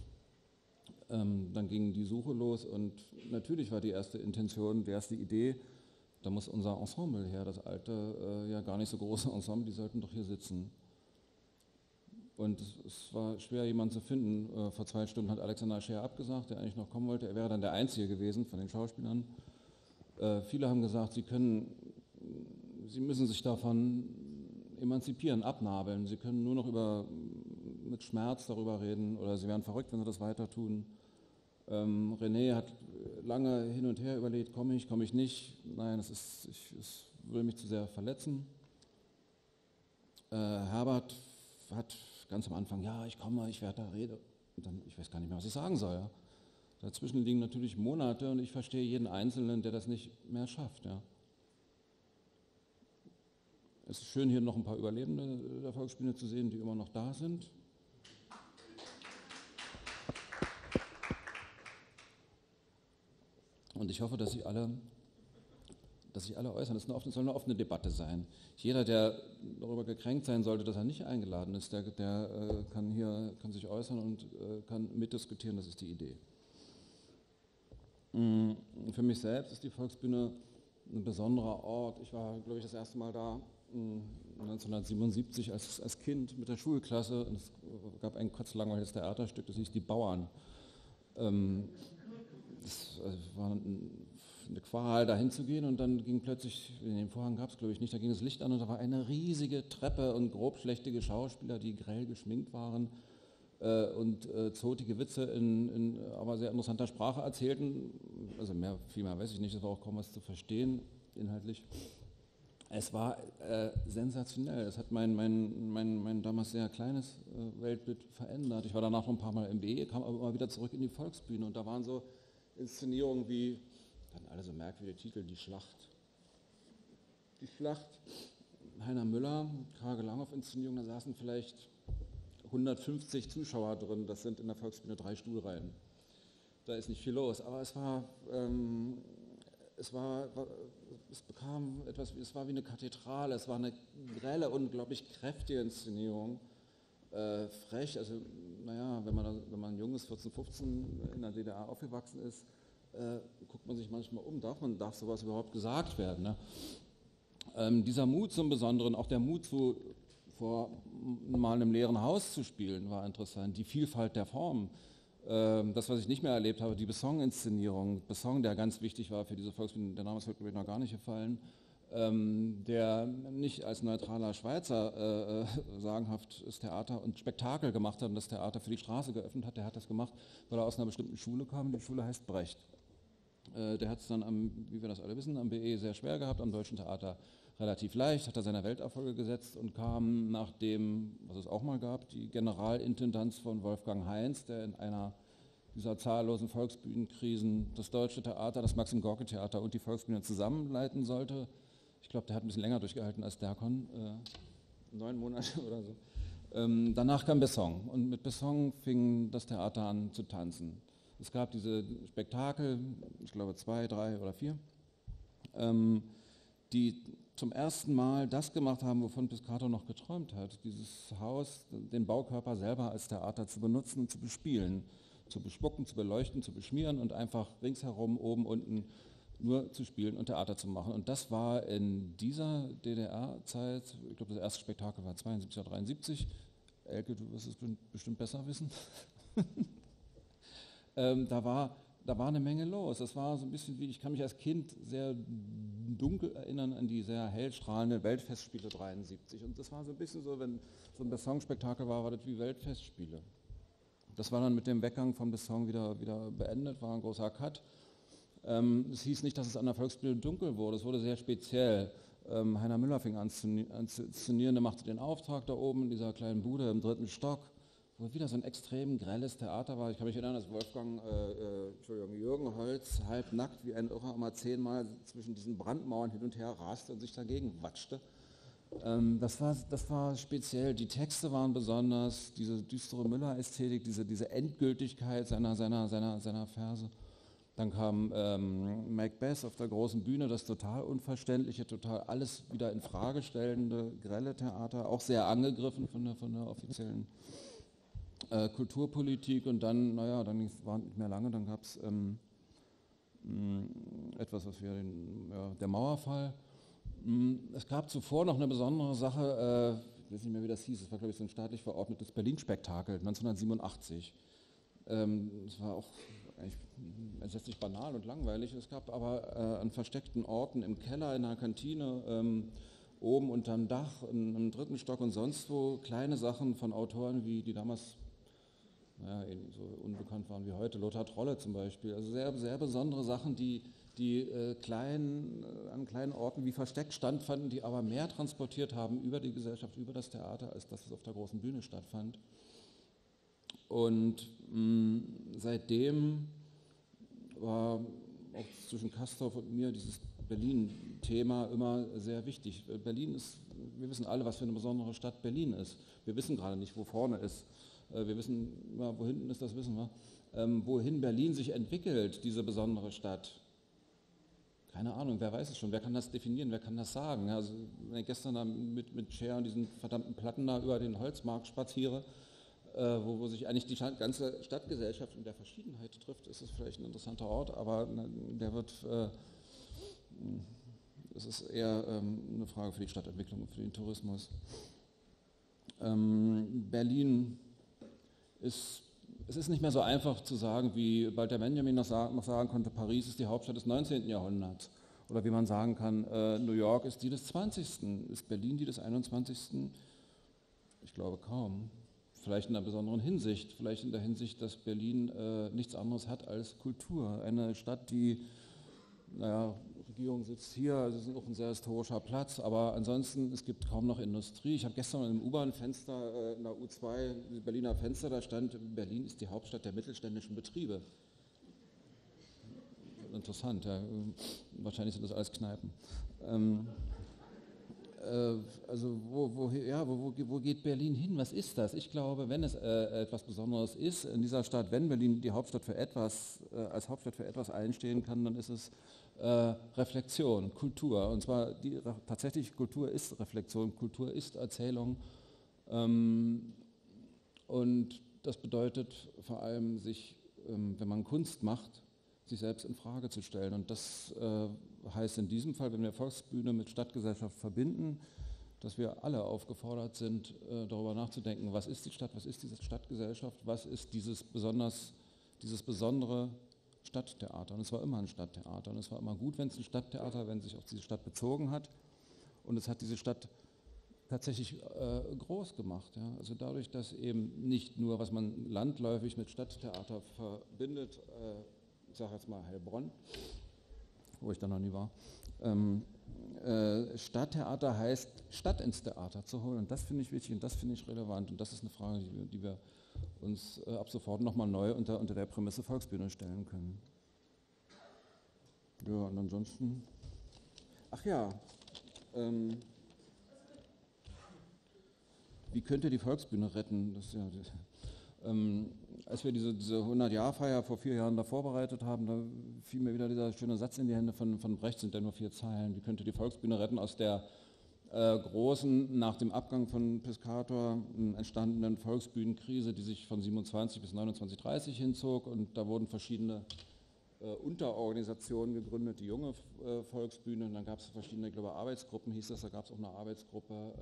Dann ging die Suche los, und natürlich war die erste Intention, die erste Idee, da muss unser Ensemble her, das alte, ja gar nicht so große Ensemble, die sollten doch hier sitzen. Und es war schwer, jemanden zu finden. Vor 2 Stunden hat Alexander Scheer abgesagt, der eigentlich noch kommen wollte. Er wäre dann der Einzige gewesen von den Schauspielern. Viele haben gesagt, sie müssen sich davon emanzipieren, abnabeln. Sie können nur noch mit Schmerz darüber reden, oder sie wären verrückt, wenn sie das weiter tun. René hat lange hin und her überlegt, komme ich nicht. Nein, es würde mich zu sehr verletzen. Herbert hat ganz am Anfang, ja, ich komme, ich werde da reden. Und dann, ich weiß gar nicht mehr, was ich sagen soll. Ja. Dazwischen liegen natürlich Monate, und ich verstehe jeden Einzelnen, der das nicht mehr schafft. Ja. Es ist schön, hier noch ein paar Überlebende der Volksbühne zu sehen, die immer noch da sind. Und ich hoffe, dass sich alle äußern. Es soll eine offene Debatte sein. Jeder, der darüber gekränkt sein sollte, dass er nicht eingeladen ist, der kann sich äußern und kann mitdiskutieren. Das ist die Idee. Für mich selbst ist die Volksbühne ein besonderer Ort. Ich war, glaube ich, das erste Mal da 1977 als Kind mit der Schulklasse. Und es gab ein kotzlangweiliges Theaterstück, das hieß Die Bauern. Es war eine Qual, da hinzugehen, und dann ging plötzlich, in dem Vorhang gab es glaube ich nicht, da ging das Licht an, und da war eine riesige Treppe und grobschlächtige Schauspieler, die grell geschminkt waren und zotige Witze in aber sehr interessanter Sprache erzählten. Also viel mehr weiß ich nicht, es war auch kaum was zu verstehen inhaltlich. Es war sensationell, es hat mein damals sehr kleines Weltbild verändert. Ich war danach noch ein paar Mal im BE, kam aber immer wieder zurück in die Volksbühne, und da waren so Inszenierungen wie, dann alle so merkwürdige Titel, Die Schlacht. Die Schlacht, Heiner Müller, Krage Langhoff-Inszenierung, da saßen vielleicht 150 Zuschauer drin, das sind in der Volksbühne 3 Stuhlreihen. Da ist nicht viel los, aber es war wie eine Kathedrale, es war eine grelle, unglaublich kräftige Inszenierung. Frech, also naja, wenn man jung ist, 14, 15, in der DDR aufgewachsen ist, guckt man sich manchmal um, darf sowas überhaupt gesagt werden? Ne? Dieser Mut zum Besonderen, auch der Mut vor mal einem leeren Haus zu spielen, war interessant. Die Vielfalt der Formen, das, was ich nicht mehr erlebt habe, die Besson-Inszenierung, Besson, der ganz wichtig war für diese Volksbühne, der Name ist heute noch gar nicht gefallen, der nicht als neutraler Schweizer sagenhaftes Theater und Spektakel gemacht hat und das Theater für die Straße geöffnet hat, der hat das gemacht, weil er aus einer bestimmten Schule kam, die Schule heißt Brecht. Der hat es dann, wie wir das alle wissen, am BE sehr schwer gehabt, am Deutschen Theater relativ leicht, hat er seine Welterfolge gesetzt und kam nach dem, was es auch mal gab, die Generalintendanz von Wolfgang Heinz, der in einer dieser zahllosen Volksbühnenkrisen das Deutsche Theater, das Maxim-Gorki-Theater und die Volksbühne zusammenleiten sollte. Ich glaube, der hat ein bisschen länger durchgehalten als Derkon, 9 Monate oder so. Danach kam Besson und mit Besson fing das Theater an zu tanzen. Es gab diese Spektakel, ich glaube 2, 3 oder 4, die zum ersten Mal das gemacht haben, wovon Piscator noch geträumt hat, dieses Haus, den Baukörper selber als Theater zu benutzen und zu bespielen, zu bespucken, zu beleuchten, zu beschmieren und einfach ringsherum, oben, unten nur zu spielen und Theater zu machen. Und das war in dieser DDR-Zeit, ich glaube das erste Spektakel war 72 oder 73, Elke, du wirst es bestimmt besser wissen, da war eine Menge los. Das war so ein bisschen wie, ich kann mich als Kind sehr dunkel erinnern an die sehr hellstrahlende Weltfestspiele 73. Und das war so ein bisschen so, wenn so ein Besson-Spektakel war das wie Weltfestspiele. Das war dann mit dem Weggang von Besson wieder beendet, war ein großer Cut. Es hieß nicht, dass es an der Volksbühne dunkel wurde, es wurde sehr speziell. Heiner Müller fing an zu inszenieren, der machte den Auftrag da oben in dieser kleinen Bude im 3. Stock, wo wieder so ein extrem grelles Theater war. Ich kann mich erinnern, dass Jürgen Holz halbnackt wie ein Irrer immer 10-mal zwischen diesen Brandmauern hin und her raste und sich dagegen watschte. Das war speziell, die Texte waren besonders, diese düstere Müller-Ästhetik, diese Endgültigkeit seiner Verse. Dann kam Macbeth auf der großen Bühne, das total unverständliche, total alles wieder in Frage stellende, grelle Theater, auch sehr angegriffen von der offiziellen Kulturpolitik. Und dann, dann war nicht mehr lange, dann gab es etwas, was wir der Mauerfall. Es gab zuvor noch eine besondere Sache, ich weiß nicht mehr, wie das hieß, es war, glaube ich, so ein staatlich verordnetes Berlin-Spektakel 1987. Es war auch eigentlich entsetzlich banal und langweilig. Es gab aber an versteckten Orten im Keller, in einer Kantine, oben unterm Dach, im 3. Stock und sonst wo kleine Sachen von Autoren, wie die damals so unbekannt waren wie heute, Lothar Trolle zum Beispiel. Also sehr, sehr besondere Sachen, die an kleinen Orten wie versteckt stattfanden, die aber mehr transportiert haben über die Gesellschaft, über das Theater, als dass es auf der großen Bühne stattfand. Und seitdem war auch zwischen Castorp und mir dieses Berlin-Thema immer sehr wichtig. Berlin ist, wir wissen alle, was für eine besondere Stadt Berlin ist. Wir wissen gerade nicht, wo vorne ist. Wir wissen, wo hinten ist, das wissen wir. Wohin Berlin sich entwickelt, diese besondere Stadt. Keine Ahnung, wer weiß es schon, wer kann das definieren, wer kann das sagen? Also, wenn ich gestern da mit Cher und diesen verdammten Platten da über den Holzmarkt spaziere, wo sich eigentlich die ganze Stadtgesellschaft in der Verschiedenheit trifft, ist es vielleicht ein interessanter Ort, aber es ist eher eine Frage für die Stadtentwicklung und für den Tourismus. Berlin es ist nicht mehr so einfach zu sagen, wie Walter Benjamin noch sagen konnte, Paris ist die Hauptstadt des 19. Jahrhunderts. Oder wie man sagen kann, New York ist die des 20. Ist Berlin die des 21.? Ich glaube kaum. Vielleicht in einer besonderen Hinsicht. Vielleicht in der Hinsicht, dass Berlin nichts anderes hat als Kultur. Eine Stadt, die, Regierung sitzt hier, also es ist auch ein sehr historischer Platz, aber ansonsten, es gibt kaum noch Industrie. Ich habe gestern im U-Bahn-Fenster in der U2, Berliner Fenster, da stand, Berlin ist die Hauptstadt der mittelständischen Betriebe. Interessant, ja. Wahrscheinlich sind das alles Kneipen. Also wo geht Berlin hin? Was ist das? Ich glaube, wenn es etwas Besonderes ist in dieser Stadt, wenn Berlin die Hauptstadt für etwas, als Hauptstadt für etwas einstehen kann, dann ist es Reflexion, Kultur. Und zwar tatsächlich Kultur ist Reflexion, Kultur ist Erzählung. Und das bedeutet vor allem, sich, wenn man Kunst macht, sich selbst in Frage zu stellen. Und das heißt in diesem Fall, wenn wir Volksbühne mit Stadtgesellschaft verbinden, dass wir alle aufgefordert sind, darüber nachzudenken, was ist die Stadt, was ist diese Stadtgesellschaft, was ist dieses besondere Stadttheater. Und es war immer ein Stadttheater und es war immer gut, wenn es ein Stadttheater, wenn sich auf diese Stadt bezogen hat. Und es hat diese Stadt tatsächlich groß gemacht. Ja? Also dadurch, dass eben nicht nur, was man landläufig mit Stadttheater verbindet, ich sage jetzt mal Heilbronn, wo ich da noch nie war. Stadttheater heißt, Stadt ins Theater zu holen. Und das finde ich wichtig und das finde ich relevant. Und das ist eine Frage, die wir uns ab sofort nochmal neu unter der Prämisse Volksbühne stellen können. Ja, und ansonsten, ach ja, wie könnt ihr die Volksbühne retten? Das ist ja, als wir diese 100-Jahr-Feier vor 4 Jahren da vorbereitet haben, da fiel mir wieder dieser schöne Satz in die Hände von Brecht, sind ja nur 4 Zeilen. Wie könnt ihr die Volksbühne retten aus der großen, nach dem Abgang von Piscator entstandenen Volksbühnenkrise, die sich von 27 bis 29, 30 hinzog, und da wurden verschiedene Unterorganisationen gegründet, die junge Volksbühne, und dann gab es verschiedene, ich glaube, Arbeitsgruppen hieß das, da gab es auch eine Arbeitsgruppe,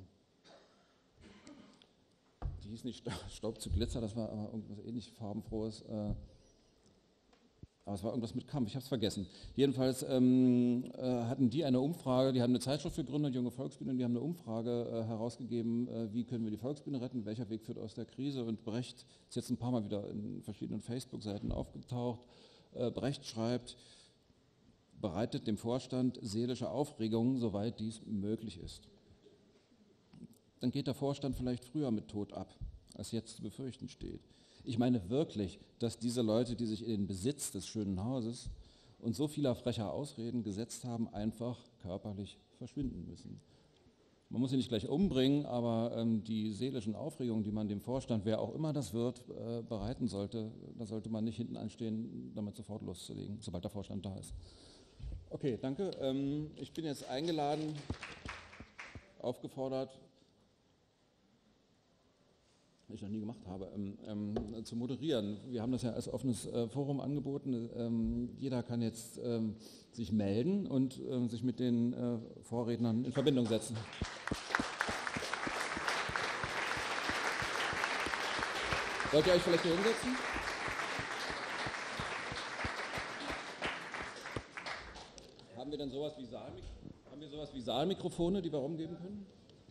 die hieß nicht Staub zu Glitzer, das war aber irgendwas ähnlich farbenfrohes, aber es war irgendwas mit Kampf, ich habe es vergessen. Jedenfalls hatten die eine Umfrage, die haben eine Zeitschrift gegründet, Junge Volksbühne, und die haben eine Umfrage herausgegeben, wie können wir die Volksbühne retten, welcher Weg führt aus der Krise, und Brecht ist jetzt ein paar Mal wieder in verschiedenen Facebook-Seiten aufgetaucht. Brecht schreibt, bereitet dem Vorstand seelische Aufregung, soweit dies möglich ist. Dann geht der Vorstand vielleicht früher mit Tod ab, als jetzt zu befürchten steht. Ich meine wirklich, dass diese Leute, die sich in den Besitz des schönen Hauses und so vieler frecher Ausreden gesetzt haben, einfach körperlich verschwinden müssen. Man muss sie nicht gleich umbringen, aber die seelischen Aufregungen, die man dem Vorstand, wer auch immer das wird, bereiten sollte, da sollte man nicht hinten anstehen, damit sofort loszulegen, sobald der Vorstand da ist. Okay, danke. Ich bin jetzt eingeladen, aufgefordert, was ich noch nie gemacht habe, zu moderieren. Wir haben das ja als offenes Forum angeboten. Jeder kann jetzt sich melden und sich mit den Vorrednern in Verbindung setzen. Wollt ihr euch vielleicht hier hinsetzen? Haben wir denn sowas wie Saalmikrofone, die wir rumgeben können?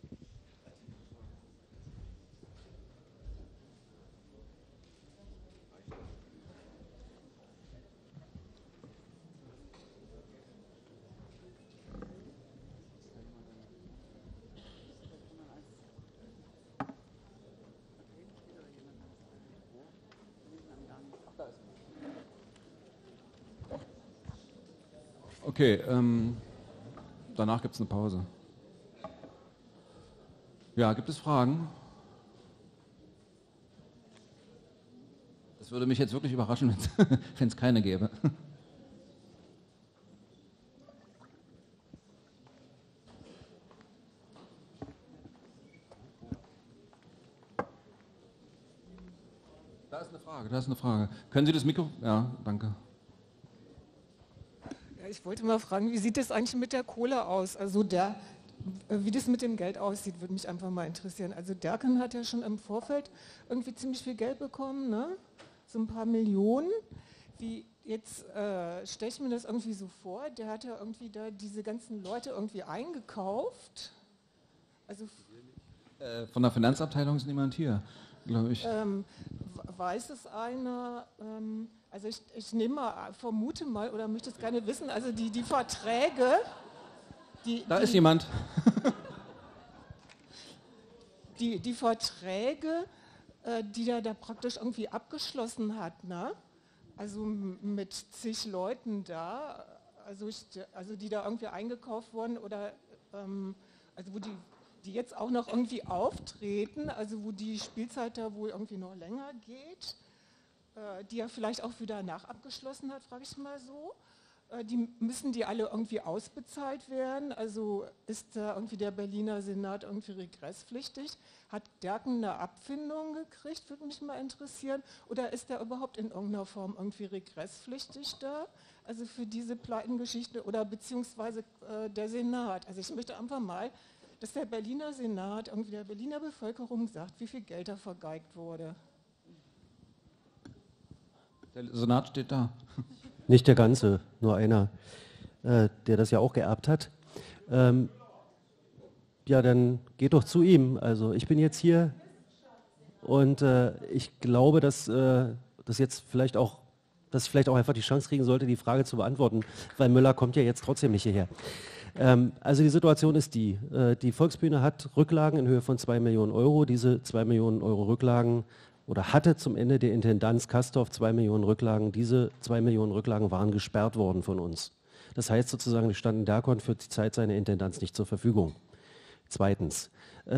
Okay, danach gibt es eine Pause. Ja, gibt es Fragen? Das würde mich jetzt wirklich überraschen, wenn es keine gäbe. Da ist eine Frage. Können Sie das Mikro? Ja, danke. Ich wollte mal fragen, wie sieht das eigentlich mit der Kohle aus? Also wie das mit dem Geld aussieht, würde mich einfach mal interessieren. Also Derken hat ja schon im Vorfeld irgendwie ziemlich viel Geld bekommen, ne? So ein paar Millionen. Jetzt stelle ich mir das irgendwie so vor, der hat ja irgendwie da diese ganzen Leute irgendwie eingekauft. Also von der Finanzabteilung ist niemand hier, glaube ich. Weiß es einer? Also ich vermute mal oder möchte es gerne wissen, also die Verträge... Da ist jemand. Die Verträge, die er da praktisch irgendwie abgeschlossen hat, ne? Also mit zig Leuten da, also die da irgendwie eingekauft wurden oder also wo die jetzt auch noch irgendwie auftreten, also wo die Spielzeit da wohl irgendwie noch länger geht, die er vielleicht auch wieder nachabgeschlossen hat, frage ich mal so. Müssen die alle irgendwie ausbezahlt werden? Also ist da irgendwie der Berliner Senat irgendwie regresspflichtig? Hat Derken eine Abfindung gekriegt, würde mich mal interessieren. Oder ist der überhaupt in irgendeiner Form irgendwie regresspflichtig da? Also für diese Pleitengeschichte oder beziehungsweise der Senat. Also ich möchte einfach mal, dass der Berliner Senat irgendwie der Berliner Bevölkerung sagt, wie viel Geld da vergeigt wurde. Der Senat steht da. Nicht der ganze, nur einer, der das ja auch geerbt hat. Ja, dann geht doch zu ihm. Also ich bin jetzt hier und ich glaube, dass das jetzt vielleicht auch dass ich vielleicht auch einfach die Chance kriegen sollte, die Frage zu beantworten, weil Müller kommt ja jetzt trotzdem nicht hierher. Also die Situation ist die Volksbühne hat Rücklagen in Höhe von 2 Millionen Euro. Diese 2 Millionen Euro Rücklagen oder hatte zum Ende der Intendanz Castorf 2 Millionen Rücklagen. Diese 2 Millionen Rücklagen waren gesperrt worden von uns. Das heißt sozusagen, die standen Derkon für die Zeit seiner Intendanz nicht zur Verfügung. Zweitens,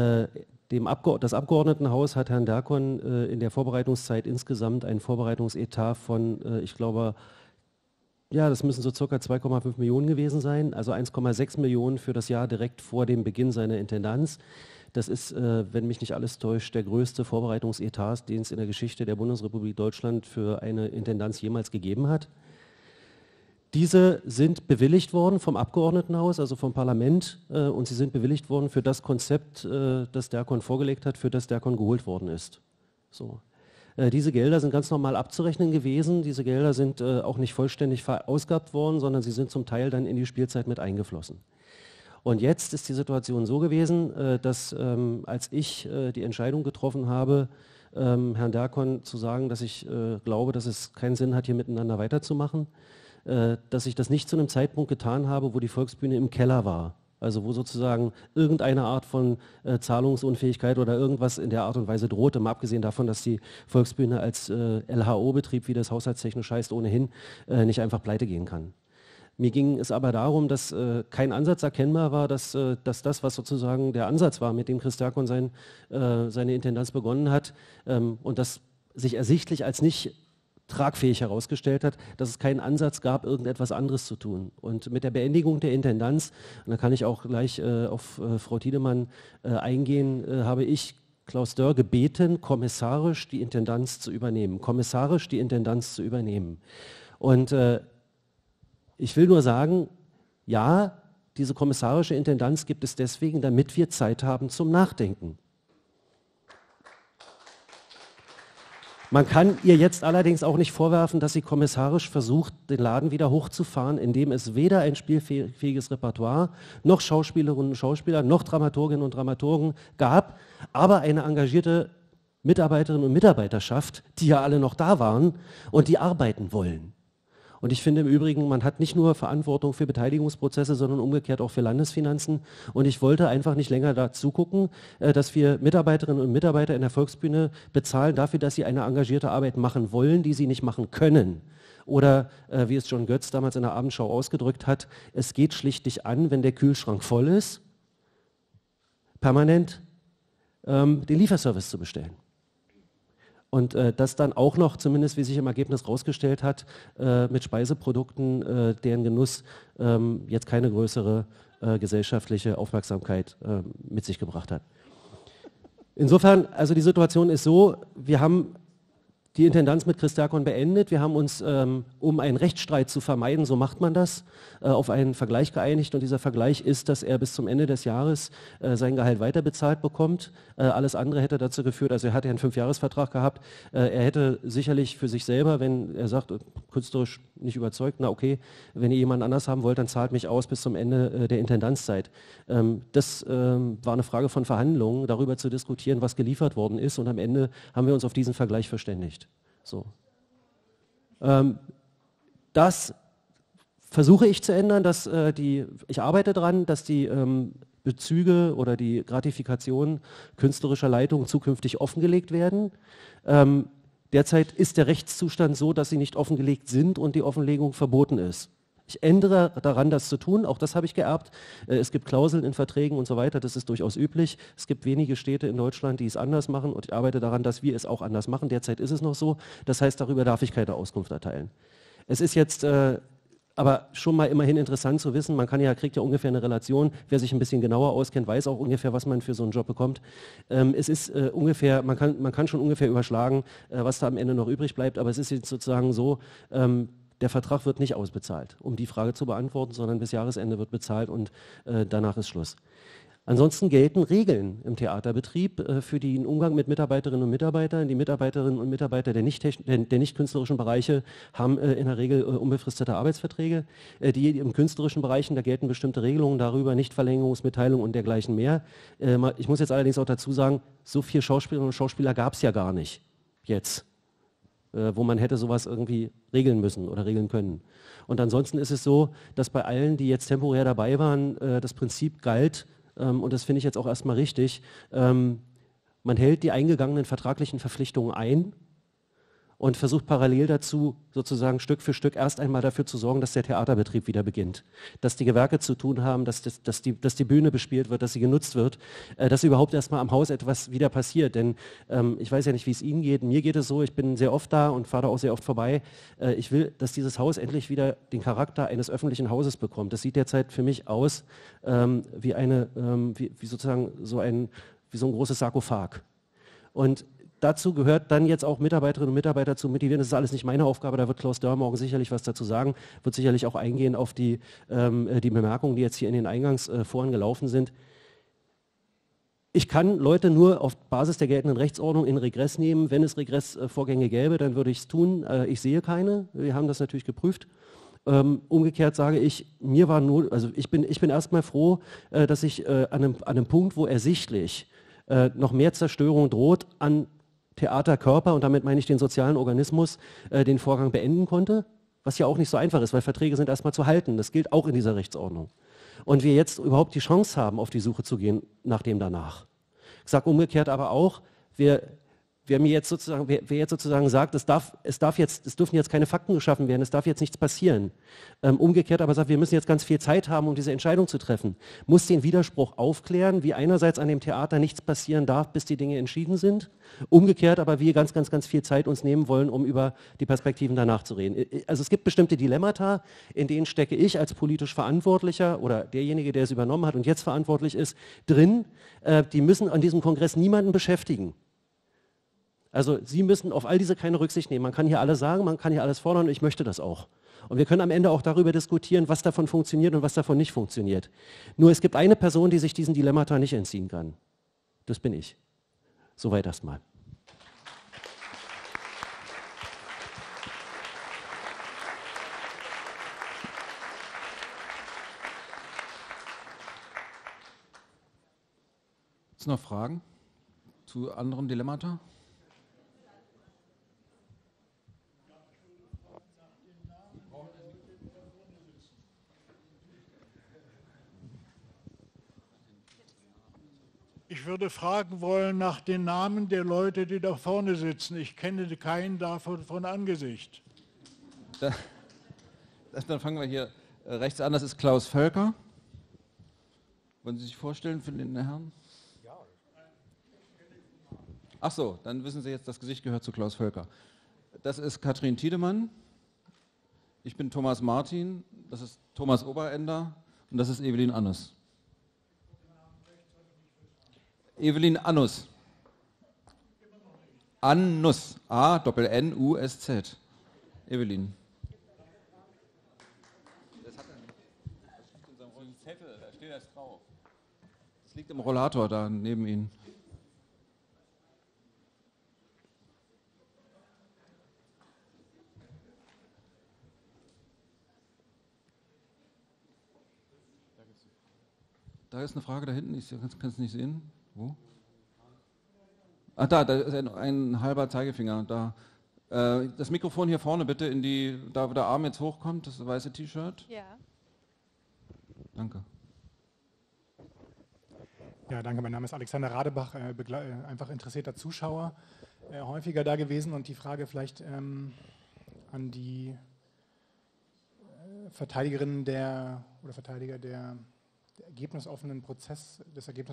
das Abgeordnetenhaus hat Herrn Derkon in der Vorbereitungszeit insgesamt einen Vorbereitungsetat von, ich glaube, ja, das müssen so circa 2,5 Millionen gewesen sein, also 1,6 Millionen für das Jahr direkt vor dem Beginn seiner Intendanz. Das ist, wenn mich nicht alles täuscht, der größte Vorbereitungsetat, den es in der Geschichte der Bundesrepublik Deutschland für eine Intendanz jemals gegeben hat. Diese sind bewilligt worden vom Abgeordnetenhaus, also vom Parlament, und sie sind bewilligt worden für das Konzept, das Derkon vorgelegt hat, für das Derkon geholt worden ist. So. Diese Gelder sind ganz normal abzurechnen gewesen. Diese Gelder sind auch nicht vollständig verausgabt worden, sondern sie sind zum Teil dann in die Spielzeit mit eingeflossen. Und jetzt ist die Situation so gewesen, dass als ich die Entscheidung getroffen habe, Herrn Derkon zu sagen, dass ich glaube, dass es keinen Sinn hat, hier miteinander weiterzumachen, dass ich das nicht zu einem Zeitpunkt getan habe, wo die Volksbühne im Keller war. Also wo sozusagen irgendeine Art von Zahlungsunfähigkeit oder irgendwas in der Art und Weise drohte, mal abgesehen davon, dass die Volksbühne als LHO-Betrieb, wie das haushaltstechnisch heißt, ohnehin nicht einfach pleite gehen kann. Mir ging es aber darum, dass kein Ansatz erkennbar war, dass das, was sozusagen der Ansatz war, mit dem Chris Derkon seine Intendanz begonnen hat und das sich ersichtlich als nicht tragfähig herausgestellt hat, dass es keinen Ansatz gab, irgendetwas anderes zu tun. Und mit der Beendigung der Intendanz, und da kann ich auch gleich auf Frau Tiedemann eingehen, habe ich Klaus Dörr gebeten, kommissarisch die Intendanz zu übernehmen. Kommissarisch die Intendanz zu übernehmen. Und ich will nur sagen, ja, diese kommissarische Intendanz gibt es deswegen, damit wir Zeit haben zum Nachdenken. Man kann ihr jetzt allerdings auch nicht vorwerfen, dass sie kommissarisch versucht, den Laden wieder hochzufahren, indem es weder ein spielfähiges Repertoire, noch Schauspielerinnen und Schauspieler, noch Dramaturginnen und Dramaturgen gab, aber eine engagierte Mitarbeiterinnen und Mitarbeiterschaft, die ja alle noch da waren und die arbeiten wollen. Und ich finde im Übrigen, man hat nicht nur Verantwortung für Beteiligungsprozesse, sondern umgekehrt auch für Landesfinanzen. Und ich wollte einfach nicht länger dazu gucken, dass wir Mitarbeiterinnen und Mitarbeiter in der Volksbühne bezahlen dafür, dass sie eine engagierte Arbeit machen wollen, die sie nicht machen können. Oder wie es John Götz damals in der Abendschau ausgedrückt hat, es geht schlicht nicht an, wenn der Kühlschrank voll ist, permanent den Lieferservice zu bestellen. Und das dann auch noch, zumindest wie sich im Ergebnis rausgestellt hat, mit Speiseprodukten, deren Genuss jetzt keine größere gesellschaftliche Aufmerksamkeit mit sich gebracht hat. Insofern, also die Situation ist so, wir haben die Intendanz mit Chris Derkon beendet. Wir haben uns, um einen Rechtsstreit zu vermeiden, so macht man das, auf einen Vergleich geeinigt. Und dieser Vergleich ist, dass er bis zum Ende des Jahres sein Gehalt weiterbezahlt bekommt. Alles andere hätte dazu geführt, also er hatte einen 5-Jahres-Vertrag gehabt. Er hätte sicherlich für sich selber, wenn er sagt, künstlerisch nicht überzeugt, na okay, wenn ihr jemanden anders haben wollt, dann zahlt mich aus bis zum Ende der Intendanzzeit. Das war eine Frage von Verhandlungen, darüber zu diskutieren, was geliefert worden ist. Und am Ende haben wir uns auf diesen Vergleich verständigt. So. Das versuche ich zu ändern, dass ich arbeite daran, dass die Bezüge oder die Gratifikation künstlerischer Leitung zukünftig offengelegt werden. Derzeit ist der Rechtszustand so, dass sie nicht offengelegt sind und die Offenlegung verboten ist. Ich ändere daran, das zu tun, auch das habe ich geerbt. Es gibt Klauseln in Verträgen und so weiter, das ist durchaus üblich. Es gibt wenige Städte in Deutschland, die es anders machen und ich arbeite daran, dass wir es auch anders machen. Derzeit ist es noch so, das heißt, darüber darf ich keine Auskunft erteilen. Es ist jetzt aber schon mal immerhin interessant zu wissen, kriegt ja ungefähr eine Relation, wer sich ein bisschen genauer auskennt, weiß auch ungefähr, was man für so einen Job bekommt. Es ist ungefähr, man kann schon ungefähr überschlagen, was da am Ende noch übrig bleibt, aber es ist jetzt sozusagen so, der Vertrag wird nicht ausbezahlt, um die Frage zu beantworten, sondern bis Jahresende wird bezahlt und danach ist Schluss. Ansonsten gelten Regeln im Theaterbetrieb für den Umgang mit Mitarbeiterinnen und Mitarbeitern. Die Mitarbeiterinnen und Mitarbeiter der nicht künstlerischen Bereiche haben in der Regel unbefristete Arbeitsverträge. Die im künstlerischen Bereichen, da gelten bestimmte Regelungen darüber, Nichtverlängerungsmitteilung und dergleichen mehr. Ich muss jetzt allerdings auch dazu sagen, so viele Schauspielerinnen und Schauspieler gab es ja gar nicht jetzt. wo man hätte sowas irgendwie regeln müssen oder regeln können. Und ansonsten ist es so, dass bei allen, die jetzt temporär dabei waren, das Prinzip galt, und das finde ich jetzt auch erstmal richtig, man hält die eingegangenen vertraglichen Verpflichtungen ein und versucht parallel dazu sozusagen Stück für Stück erst einmal dafür zu sorgen, dass der Theaterbetrieb wieder beginnt. Dass die Gewerke zu tun haben, dass die Bühne bespielt wird, dass sie genutzt wird, dass überhaupt erstmal am Haus etwas wieder passiert. Denn ich weiß ja nicht, wie es Ihnen geht. Mir geht es so, ich bin sehr oft da und fahre da auch sehr oft vorbei. Ich will, dass dieses Haus endlich wieder den Charakter eines öffentlichen Hauses bekommt. Das sieht derzeit für mich aus wie sozusagen so ein großes Sarkophag. Und dazu gehört dann jetzt auch Mitarbeiterinnen und Mitarbeiter zu motivieren. Das ist alles nicht meine Aufgabe, da wird Klaus Dörr morgen sicherlich was dazu sagen, wird sicherlich auch eingehen auf die Bemerkungen, die jetzt hier in den Eingangsforen gelaufen sind. Ich kann Leute nur auf Basis der geltenden Rechtsordnung in Regress nehmen. Wenn es Regressvorgänge gäbe, dann würde ich es tun. Ich sehe keine. Wir haben das natürlich geprüft. Umgekehrt sage ich, ich bin erstmal froh, dass ich an einem Punkt, wo ersichtlich noch mehr Zerstörung droht, an Theaterkörper, und damit meine ich den sozialen Organismus, den Vorgang beenden konnte, was ja auch nicht so einfach ist, weil Verträge sind erstmal zu halten. Das gilt auch in dieser Rechtsordnung. Und wir jetzt überhaupt die Chance haben, auf die Suche zu gehen nach dem danach. Ich sage umgekehrt aber auch, wer jetzt sozusagen sagt, es dürfen jetzt keine Fakten geschaffen werden, es darf jetzt nichts passieren. Umgekehrt aber sagt, wir müssen jetzt ganz viel Zeit haben, um diese Entscheidung zu treffen, muss den Widerspruch aufklären, wie einerseits an dem Theater nichts passieren darf, bis die Dinge entschieden sind, umgekehrt aber wir ganz viel Zeit uns nehmen wollen, um über die Perspektiven danach zu reden. Also es gibt bestimmte Dilemmata, in denen stecke ich als politisch Verantwortlicher oder derjenige, der es übernommen hat und jetzt verantwortlich ist, drin. Die müssen an diesem Kongress niemanden beschäftigen. Also Sie müssen auf all diese keine Rücksicht nehmen. Man kann hier alles sagen, man kann hier alles fordern und ich möchte das auch. Und wir können am Ende auch darüber diskutieren, was davon funktioniert und was davon nicht funktioniert. Nur es gibt eine Person, die sich diesen Dilemmata nicht entziehen kann. Das bin ich. Soweit erstmal. Gibt es noch Fragen zu anderen Dilemmata? Ich würde fragen wollen nach den Namen der Leute, die da vorne sitzen. Ich kenne keinen davon von Angesicht. Dann fangen wir hier rechts an. Das ist Klaus Völker. Wollen Sie sich vorstellen für den Herrn? Ja. Ach so, dann wissen Sie jetzt, das Gesicht gehört zu Klaus Völker. Das ist Katrin Tiedemann. Ich bin Thomas Martin. Das ist Thomas Oberender. Und das ist Evelyn Annus. Evelyn Annus. Annus. A-N-N-U-S-Z. Evelyn. Das hat er nicht. Das liegt in seinem Zettel, da steht das drauf. Das liegt im Rollator da neben Ihnen. Da ist eine Frage da hinten, ich kann es nicht sehen. Wo? Ah, da ist ein halber Zeigefinger. Da. Das Mikrofon hier vorne bitte, da wo der Arm jetzt hochkommt, das weiße T-Shirt. Ja. Danke. Ja, danke. Mein Name ist Alexander Radebach, einfach interessierter Zuschauer, häufiger da gewesen, und die Frage vielleicht an die Verteidigerin oder Verteidiger des ergebnisoffenen Prozesses,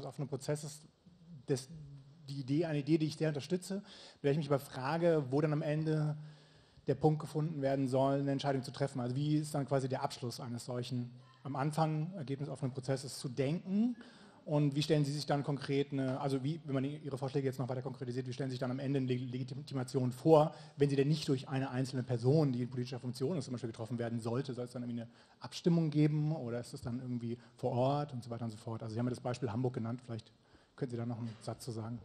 eine Idee, die ich sehr unterstütze, weil ich mich aber frage, wo dann am Ende der Punkt gefunden werden soll, eine Entscheidung zu treffen. Also wie ist dann quasi der Abschluss eines solchen am Anfang ergebnisoffenen Prozesses zu denken, und wie stellen Sie sich dann konkret wenn man Ihre Vorschläge jetzt noch weiter konkretisiert, wie stellen Sie sich dann am Ende eine Legitimation vor, wenn sie denn nicht durch eine einzelne Person, die in politischer Funktion ist, zum Beispiel getroffen werden sollte? Soll es dann irgendwie eine Abstimmung geben oder ist es dann irgendwie vor Ort und so weiter und so fort? Also Sie haben ja das Beispiel Hamburg genannt, vielleicht können Sie da noch einen Satz zu sagen.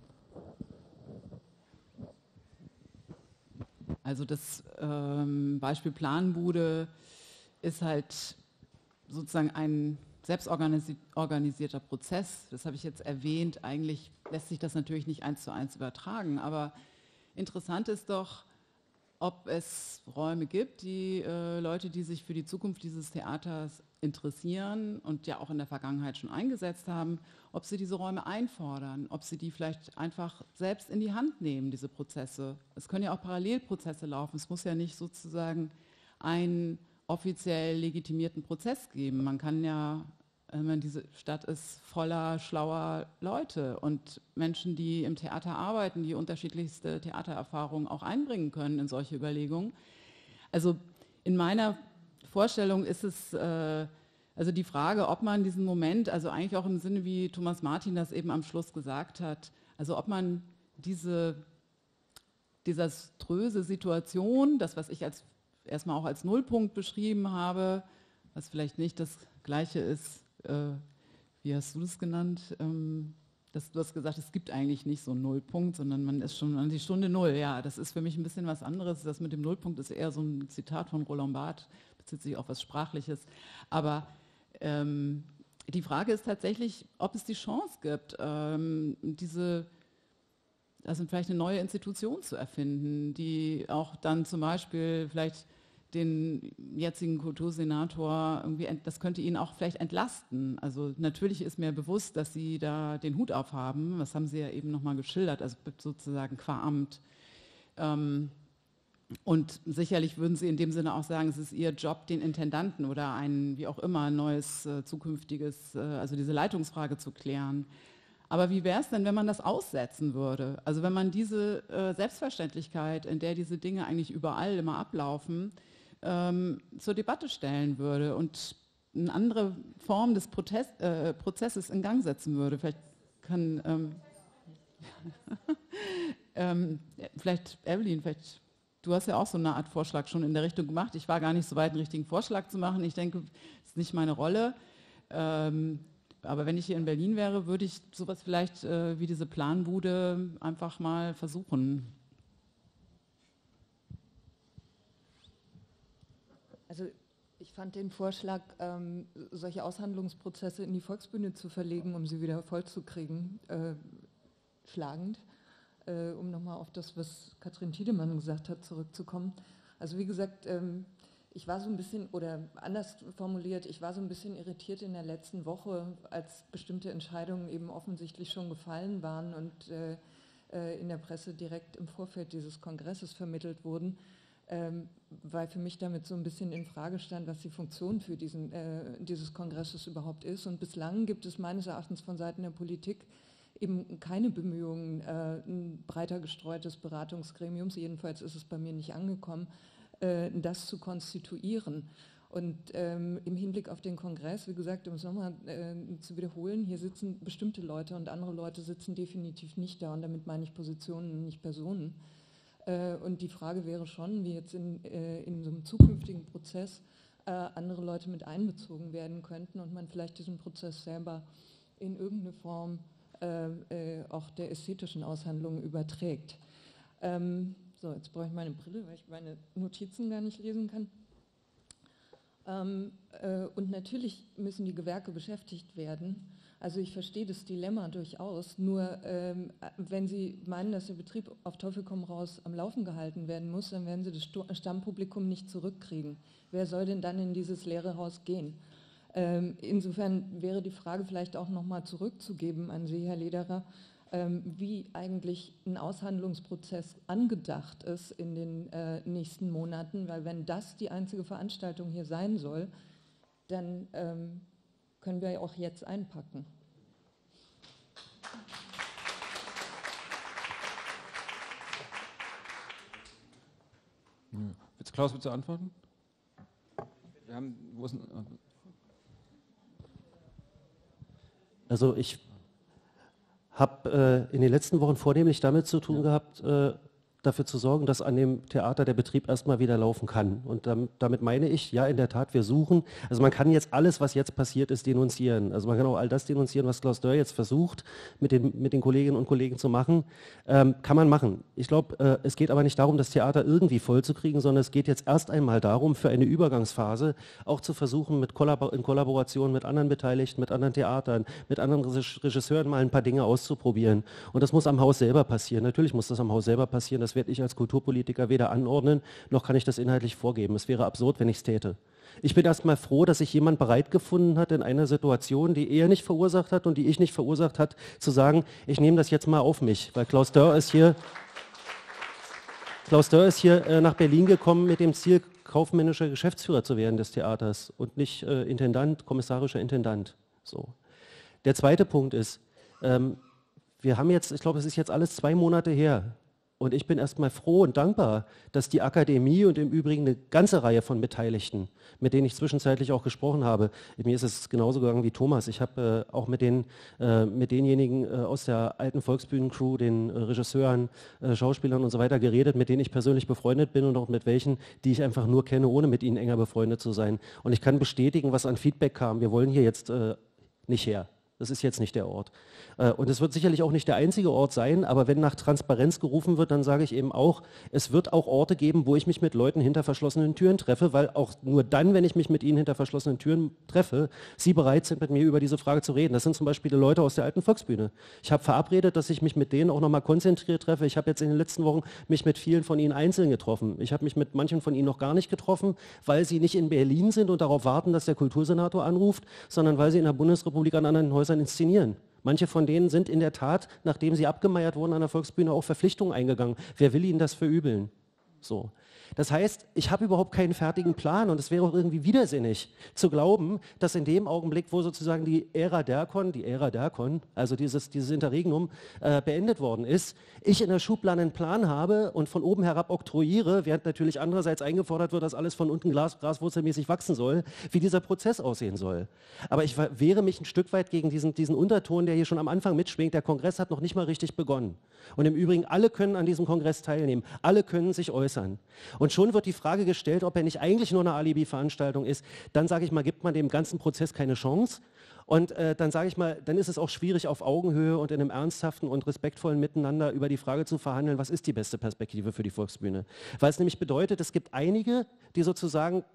Also das Beispiel Planbude ist halt sozusagen ein selbstorganisierter Prozess. Das habe ich jetzt erwähnt. Eigentlich lässt sich das natürlich nicht 1:1 übertragen, aber interessant ist doch, ob es Räume gibt, die Leute, die sich für die Zukunft dieses Theaters interessieren und ja auch in der Vergangenheit schon eingesetzt haben, ob sie diese Räume einfordern, ob sie die vielleicht einfach selbst in die Hand nehmen, diese Prozesse. Es können ja auch Parallelprozesse laufen. Es muss ja nicht sozusagen einen offiziell legitimierten Prozess geben. Man kann ja, diese Stadt ist voller schlauer Leute und Menschen, die im Theater arbeiten, die unterschiedlichste Theatererfahrungen auch einbringen können in solche Überlegungen. Also in meiner Vorstellung ist es also die Frage, ob man diesen Moment, also eigentlich auch im Sinne, wie Thomas Martin das eben am Schluss gesagt hat, also ob man diese desaströse Situation, das, was ich erstmal auch als Nullpunkt beschrieben habe, was vielleicht nicht das Gleiche ist, wie hast du das genannt? Du hast gesagt, es gibt eigentlich nicht so einen Nullpunkt, sondern man ist schon an die Stunde Null. Ja, das ist für mich ein bisschen was anderes. Das mit dem Nullpunkt ist eher so ein Zitat von Roland Barthes, bezieht sich auf was Sprachliches. Aber die Frage ist tatsächlich, ob es die Chance gibt, also vielleicht eine neue Institution zu erfinden, die auch dann zum Beispiel vielleicht den jetzigen Kultursenator irgendwie, das könnte ihn auch vielleicht entlasten. Also natürlich ist mir bewusst, dass Sie da den Hut aufhaben, das haben Sie ja eben nochmal geschildert, also sozusagen qua Amt. Und sicherlich würden Sie in dem Sinne auch sagen, es ist Ihr Job, den Intendanten oder ein, wie auch immer, neues zukünftiges, also diese Leitungsfrage zu klären. Aber wie wäre es denn, wenn man das aussetzen würde? Also wenn man diese Selbstverständlichkeit, in der diese Dinge eigentlich überall immer ablaufen, zur Debatte stellen würde und eine andere Form des Prozesses in Gang setzen würde. Vielleicht kann, vielleicht Evelyn, du hast ja auch so eine Art Vorschlag schon in der Richtung gemacht. Ich war gar nicht so weit, einen richtigen Vorschlag zu machen. Ich denke, das ist nicht meine Rolle. Aber wenn ich hier in Berlin wäre, würde ich sowas vielleicht wie diese Planbude einfach mal versuchen. Also ich fand den Vorschlag, solche Aushandlungsprozesse in die Volksbühne zu verlegen, um sie wieder vollzukriegen, schlagend, um nochmal auf das, was Katrin Tiedemann gesagt hat, zurückzukommen. Also wie gesagt, ich war so ein bisschen, oder anders formuliert, ich war so ein bisschen irritiert in der letzten Woche, als bestimmte Entscheidungen eben offensichtlich schon gefallen waren und in der Presse direkt im Vorfeld dieses Kongresses vermittelt wurden, weil für mich damit so ein bisschen in Frage stand, was die Funktion für dieses Kongresses überhaupt ist. Und bislang gibt es meines Erachtens von Seiten der Politik eben keine Bemühungen, ein breiter gestreutes Beratungsgremiums, jedenfalls ist es bei mir nicht angekommen, das zu konstituieren. Und im Hinblick auf den Kongress, wie gesagt, um es nochmal zu wiederholen, hier sitzen bestimmte Leute und andere Leute sitzen definitiv nicht da und damit meine ich Positionen, nicht Personen. Und die Frage wäre schon, wie jetzt in so einem zukünftigen Prozess andere Leute mit einbezogen werden könnten und man vielleicht diesen Prozess selber in irgendeine Form auch der ästhetischen Aushandlung überträgt. So, jetzt brauche ich meine Brille, weil ich meine Notizen gar nicht lesen kann. Und natürlich müssen die Gewerke beschäftigt werden. Also ich verstehe das Dilemma durchaus, nur wenn Sie meinen, dass der Betrieb auf Teufel komm raus am Laufen gehalten werden muss, dann werden Sie das Stammpublikum nicht zurückkriegen. Wer soll denn dann in dieses leere Haus gehen? Insofern wäre die Frage vielleicht auch nochmal zurückzugeben an Sie, Herr Lederer, wie eigentlich ein Aushandlungsprozess angedacht ist in den nächsten Monaten, weil wenn das die einzige Veranstaltung hier sein soll, dann können wir ja auch jetzt einpacken. Willst Klaus bitte antworten? Also ich habe in den letzten Wochen vornehmlich damit zu tun gehabt, dafür zu sorgen, dass an dem Theater der Betrieb erstmal wieder laufen kann. Und damit meine ich, ja, in der Tat, wir suchen, also man kann jetzt alles, was jetzt passiert ist, denunzieren. Also man kann auch all das denunzieren, was Klaus Dörr jetzt versucht, mit den Kolleginnen und Kollegen zu machen. Kann man machen. Ich glaube, es geht aber nicht darum, das Theater irgendwie voll zu kriegen, sondern es geht jetzt erst einmal darum, für eine Übergangsphase auch zu versuchen, in Kollaboration mit anderen Beteiligten, mit anderen Theatern, mit anderen Regisseuren mal ein paar Dinge auszuprobieren. Und das muss am Haus selber passieren. Natürlich muss das am Haus selber passieren, dass das werde ich als Kulturpolitiker weder anordnen, noch kann ich das inhaltlich vorgeben. Es wäre absurd, wenn ich es täte. Ich bin erstmal froh, dass sich jemand bereit gefunden hat, in einer Situation, die er nicht verursacht hat und die ich nicht verursacht hat, zu sagen, ich nehme das jetzt mal auf mich. Weil Klaus Dörr ist hier nach Berlin gekommen mit dem Ziel, kaufmännischer Geschäftsführer zu werden des Theaters und nicht Intendant, kommissarischer Intendant. So. Der zweite Punkt ist, wir haben jetzt, ich glaube, es ist jetzt alles 2 Monate her. Und ich bin erstmal froh und dankbar, dass die Akademie und im Übrigen eine ganze Reihe von Beteiligten, mit denen ich zwischenzeitlich auch gesprochen habe, mir ist es genauso gegangen wie Thomas, ich habe auch mit denjenigen aus der alten Volksbühnencrew, den Regisseuren, Schauspielern und so weiter geredet, mit denen ich persönlich befreundet bin und auch mit welchen, die ich einfach nur kenne, ohne mit ihnen enger befreundet zu sein. Und ich kann bestätigen, was an Feedback kam. Wir wollen hier jetzt nicht her. Das ist jetzt nicht der Ort. Und es wird sicherlich auch nicht der einzige Ort sein, aber wenn nach Transparenz gerufen wird, dann sage ich eben auch, es wird auch Orte geben, wo ich mich mit Leuten hinter verschlossenen Türen treffe, weil auch nur dann, wenn ich mich mit ihnen hinter verschlossenen Türen treffe, sie bereit sind, mit mir über diese Frage zu reden. Das sind zum Beispiel die Leute aus der alten Volksbühne. Ich habe verabredet, dass ich mich mit denen auch nochmal konzentriert treffe. Ich habe jetzt in den letzten Wochen mich mit vielen von ihnen einzeln getroffen. Ich habe mich mit manchen von ihnen noch gar nicht getroffen, weil sie nicht in Berlin sind und darauf warten, dass der Kultursenator anruft, sondern weil sie in der Bundesrepublik an anderen Häusern inszenieren. Manche von denen sind in der Tat, nachdem sie abgemeiert wurden an der Volksbühne, auch Verpflichtungen eingegangen. Wer will ihnen das verübeln? So. Das heißt, ich habe überhaupt keinen fertigen Plan und es wäre auch irgendwie widersinnig zu glauben, dass in dem Augenblick, wo sozusagen die Ära Derkon, also dieses Interregnum beendet worden ist, ich in der Schublade einen Plan habe und von oben herab oktroyiere, während natürlich andererseits eingefordert wird, dass alles von unten graswurzelmäßig wachsen soll, wie dieser Prozess aussehen soll. Aber ich wehre mich ein Stück weit gegen diesen Unterton, der hier schon am Anfang mitschwingt. Der Kongress hat noch nicht mal richtig begonnen. Und im Übrigen, alle können an diesem Kongress teilnehmen, alle können sich äußern. Und schon wird die Frage gestellt, ob er nicht eigentlich nur eine Alibi-Veranstaltung ist. Dann sage ich mal, gibt man dem ganzen Prozess keine Chance. Und dann sage ich mal, dann ist es auch schwierig, auf Augenhöhe und in einem ernsthaften und respektvollen Miteinander über die Frage zu verhandeln, was ist die beste Perspektive für die Volksbühne. Weil es nämlich bedeutet, es gibt einige, die sozusagen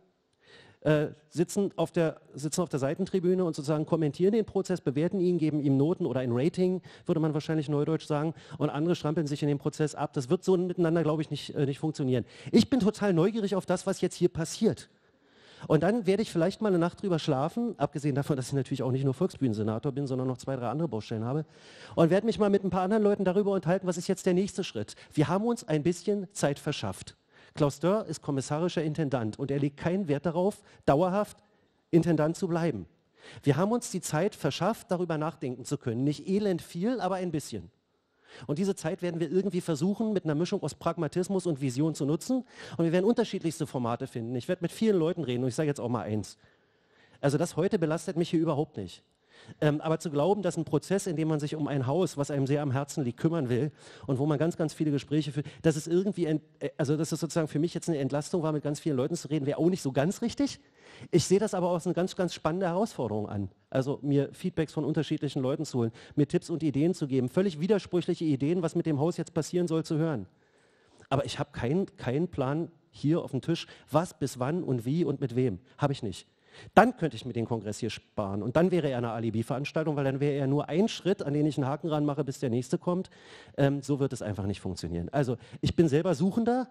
sitzen auf der Seitentribüne und sozusagen kommentieren den Prozess, bewerten ihn, geben ihm Noten oder ein Rating, würde man wahrscheinlich neudeutsch sagen, und andere strampeln sich in den Prozess ab. Das wird so miteinander, glaube ich, nicht funktionieren. Ich bin total neugierig auf das, was jetzt hier passiert. Und dann werde ich vielleicht mal eine Nacht drüber schlafen, abgesehen davon, dass ich natürlich auch nicht nur Volksbühnensenator bin, sondern noch 2, 3 andere Baustellen habe, und werde mich mal mit ein paar anderen Leuten darüber unterhalten, was ist jetzt der nächste Schritt. Wir haben uns ein bisschen Zeit verschafft. Klaus Dörr ist kommissarischer Intendant und er legt keinen Wert darauf, dauerhaft Intendant zu bleiben. Wir haben uns die Zeit verschafft, darüber nachdenken zu können. Nicht elend viel, aber ein bisschen. Und diese Zeit werden wir irgendwie versuchen, mit einer Mischung aus Pragmatismus und Vision zu nutzen. Und wir werden unterschiedlichste Formate finden. Ich werde mit vielen Leuten reden und ich sage jetzt auch mal eins. Also das heute belastet mich hier überhaupt nicht. Aber zu glauben, dass ein Prozess, in dem man sich um ein Haus, was einem sehr am Herzen liegt, kümmern will und wo man ganz, ganz viele Gespräche führt, dass es irgendwie, dass es sozusagen für mich jetzt eine Entlastung war, mit ganz vielen Leuten zu reden, wäre auch nicht so ganz richtig. Ich sehe das aber auch als eine ganz, ganz spannende Herausforderung an. Also mir Feedbacks von unterschiedlichen Leuten zu holen, mir Tipps und Ideen zu geben, völlig widersprüchliche Ideen, was mit dem Haus jetzt passieren soll, zu hören. Aber ich habe keinen Plan hier auf dem Tisch, was, bis wann und wie und mit wem. Habe ich nicht. Dann könnte ich mir den Kongress hier sparen und dann wäre er eine Alibi-Veranstaltung, weil dann wäre er nur ein Schritt, an den ich einen Haken ranmache, bis der nächste kommt. So wird es einfach nicht funktionieren. Also ich bin selber Suchender,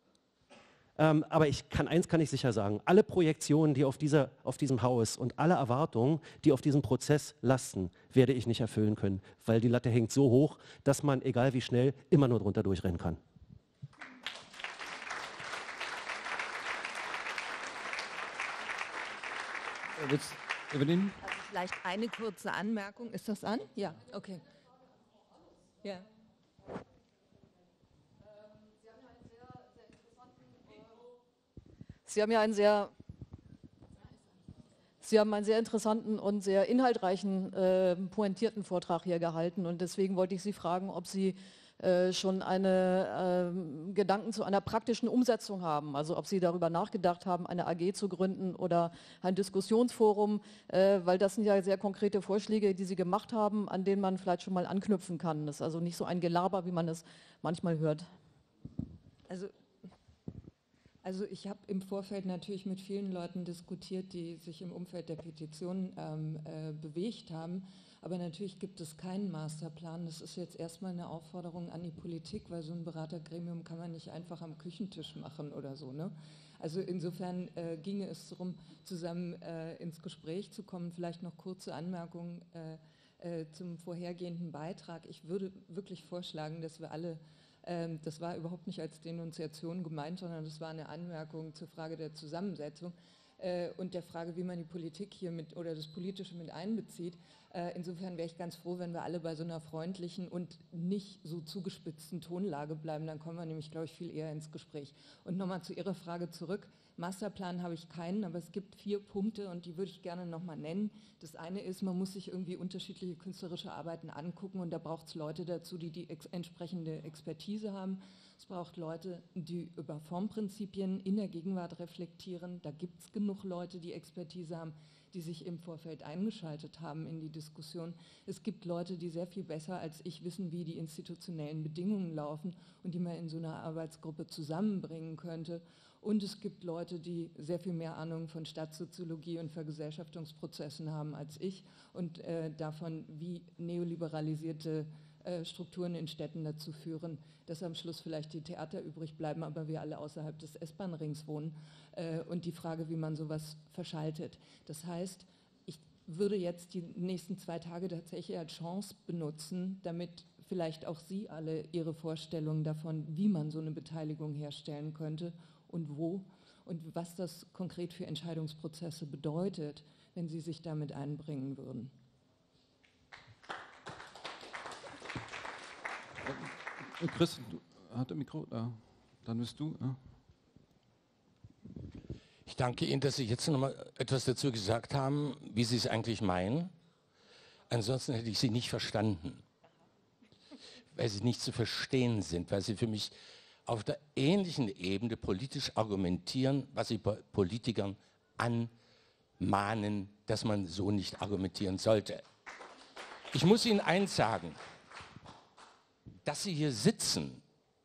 aber eins kann ich sicher sagen, alle Projektionen, die auf diesem Haus und alle Erwartungen, die auf diesem Prozess lasten, werde ich nicht erfüllen können, weil die Latte hängt so hoch, dass man, egal wie schnell, immer nur drunter durchrennen kann. Also vielleicht eine kurze Anmerkung. Ist das an? Ja, okay. Ja. Sie haben einen sehr interessanten und sehr inhaltreichen, pointierten Vortrag hier gehalten. Und deswegen wollte ich Sie fragen, ob Sie schon Gedanken zu einer praktischen Umsetzung haben. Also ob Sie darüber nachgedacht haben, eine AG zu gründen oder ein Diskussionsforum, weil das sind ja sehr konkrete Vorschläge, die Sie gemacht haben, an denen man vielleicht schon mal anknüpfen kann. Das ist also nicht so ein Gelaber, wie man es manchmal hört. Also ich habe im Vorfeld natürlich mit vielen Leuten diskutiert, die sich im Umfeld der Petition bewegt haben. Aber natürlich gibt es keinen Masterplan. Das ist jetzt erstmal eine Aufforderung an die Politik, weil so ein Beratergremium kann man nicht einfach am Küchentisch machen oder so, ne? Also insofern ginge es darum, zusammen ins Gespräch zu kommen. Vielleicht noch kurze Anmerkungen zum vorhergehenden Beitrag. Ich würde wirklich vorschlagen, dass wir alle, das war überhaupt nicht als Denunziation gemeint, sondern das war eine Anmerkung zur Frage der Zusammensetzung und der Frage, wie man die Politik hier mit oder das Politische mit einbezieht. Insofern wäre ich ganz froh, wenn wir alle bei so einer freundlichen und nicht so zugespitzten Tonlage bleiben. Dann kommen wir nämlich, glaube ich, viel eher ins Gespräch. Und nochmal zu Ihrer Frage zurück. Masterplan habe ich keinen, aber es gibt 4 Punkte und die würde ich gerne nochmal nennen. Das eine ist, man muss sich irgendwie unterschiedliche künstlerische Arbeiten angucken und da braucht es Leute dazu, die die entsprechende Expertise haben. Es braucht Leute, die über Formprinzipien in der Gegenwart reflektieren. Da gibt es genug Leute, die Expertise haben, die sich im Vorfeld eingeschaltet haben in die Diskussion. Es gibt Leute, die sehr viel besser als ich wissen, wie die institutionellen Bedingungen laufen und die man in so einer Arbeitsgruppe zusammenbringen könnte. Und es gibt Leute, die sehr viel mehr Ahnung von Stadtsoziologie und Vergesellschaftungsprozessen haben als ich und davon, wie neoliberalisierte Strukturen in Städten dazu führen, dass am Schluss vielleicht die Theater übrig bleiben, aber wir alle außerhalb des S-Bahn-Rings wohnen und die Frage, wie man sowas verschaltet. Das heißt, ich würde jetzt die nächsten 2 Tage tatsächlich als Chance benutzen, damit vielleicht auch Sie alle Ihre Vorstellungen davon, wie man so eine Beteiligung herstellen könnte und wo und was das konkret für Entscheidungsprozesse bedeutet, wenn Sie sich damit einbringen würden. Chris, hat er Mikro? Da. Dann bist du. Ja. Ich danke Ihnen, dass Sie jetzt noch mal etwas dazu gesagt haben, wie Sie es eigentlich meinen. Ansonsten hätte ich Sie nicht verstanden, weil Sie nicht zu verstehen sind, weil Sie für mich auf der ähnlichen Ebene politisch argumentieren, was Sie Politikern anmahnen, dass man so nicht argumentieren sollte. Ich muss Ihnen eins sagen. Dass Sie hier sitzen,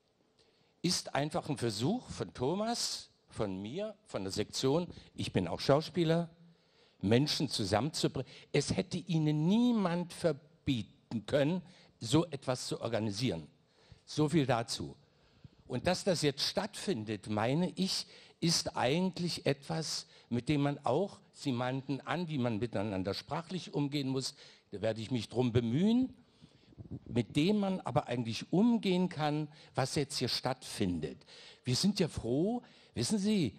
ist einfach ein Versuch von Thomas, von mir, von der Sektion, ich bin auch Schauspieler, Menschen zusammenzubringen. Es hätte Ihnen niemand verbieten können, so etwas zu organisieren. So viel dazu. Und dass das jetzt stattfindet, meine ich, ist eigentlich etwas, mit dem man auch, Sie meinten an, wie man miteinander sprachlich umgehen muss, da werde ich mich drum bemühen, mit dem man aber eigentlich umgehen kann, was jetzt hier stattfindet. Wir sind ja froh, wissen Sie,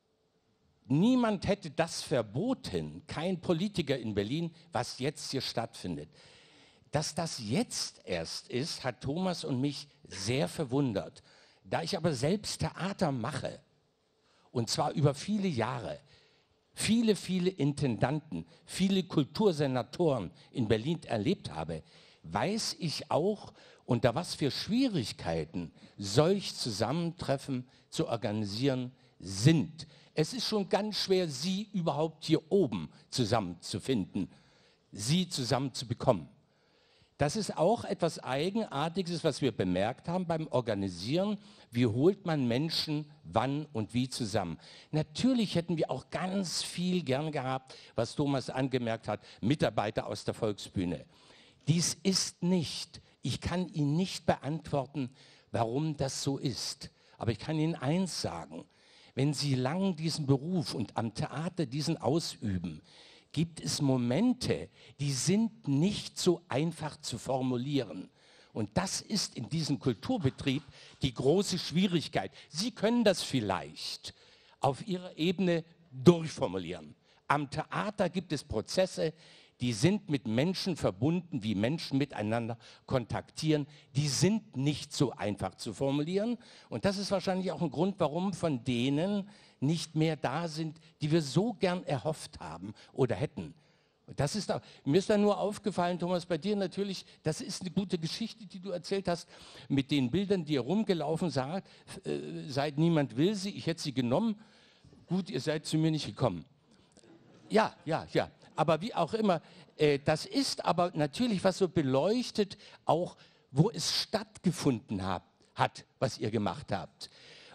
niemand hätte das verboten, kein Politiker in Berlin, was jetzt hier stattfindet. Dass das jetzt erst ist, hat Thomas und mich sehr verwundert. Da ich aber selbst Theater mache, und zwar über viele Jahre, viele Intendanten, viele Kultursenatoren in Berlin erlebt habe, weiß ich auch, unter was für Schwierigkeiten solch Zusammentreffen zu organisieren sind. Es ist schon ganz schwer, Sie überhaupt hier oben zusammenzufinden, Sie zusammenzubekommen. Das ist auch etwas Eigenartiges, was wir bemerkt haben beim Organisieren. Wie holt man Menschen wann und wie zusammen? Natürlich hätten wir auch ganz viel gern gehabt, was Thomas angemerkt hat, Mitarbeiter aus der Volksbühne. Dies ist nicht, ich kann Ihnen nicht beantworten, warum das so ist. Aber ich kann Ihnen eins sagen, wenn Sie lang diesen Beruf und am Theater diesen ausüben, gibt es Momente, die sind nicht so einfach zu formulieren. Und das ist in diesem Kulturbetrieb die große Schwierigkeit. Sie können das vielleicht auf Ihrer Ebene durchformulieren. Am Theater gibt es Prozesse, die sind mit Menschen verbunden, wie Menschen miteinander kontaktieren. Die sind nicht so einfach zu formulieren. Und das ist wahrscheinlich auch ein Grund, warum von denen nicht mehr da sind, die wir so gern erhofft haben oder hätten. Und das ist auch, mir ist da nur aufgefallen, Thomas, bei dir natürlich, das ist eine gute Geschichte, die du erzählt hast, mit den Bildern, die ihr rumgelaufen seid. Niemand will sie, ich hätte sie genommen. Gut, ihr seid zu mir nicht gekommen. Ja. Aber wie auch immer, das ist aber natürlich, was so beleuchtet, auch wo es stattgefunden hat, was ihr gemacht habt.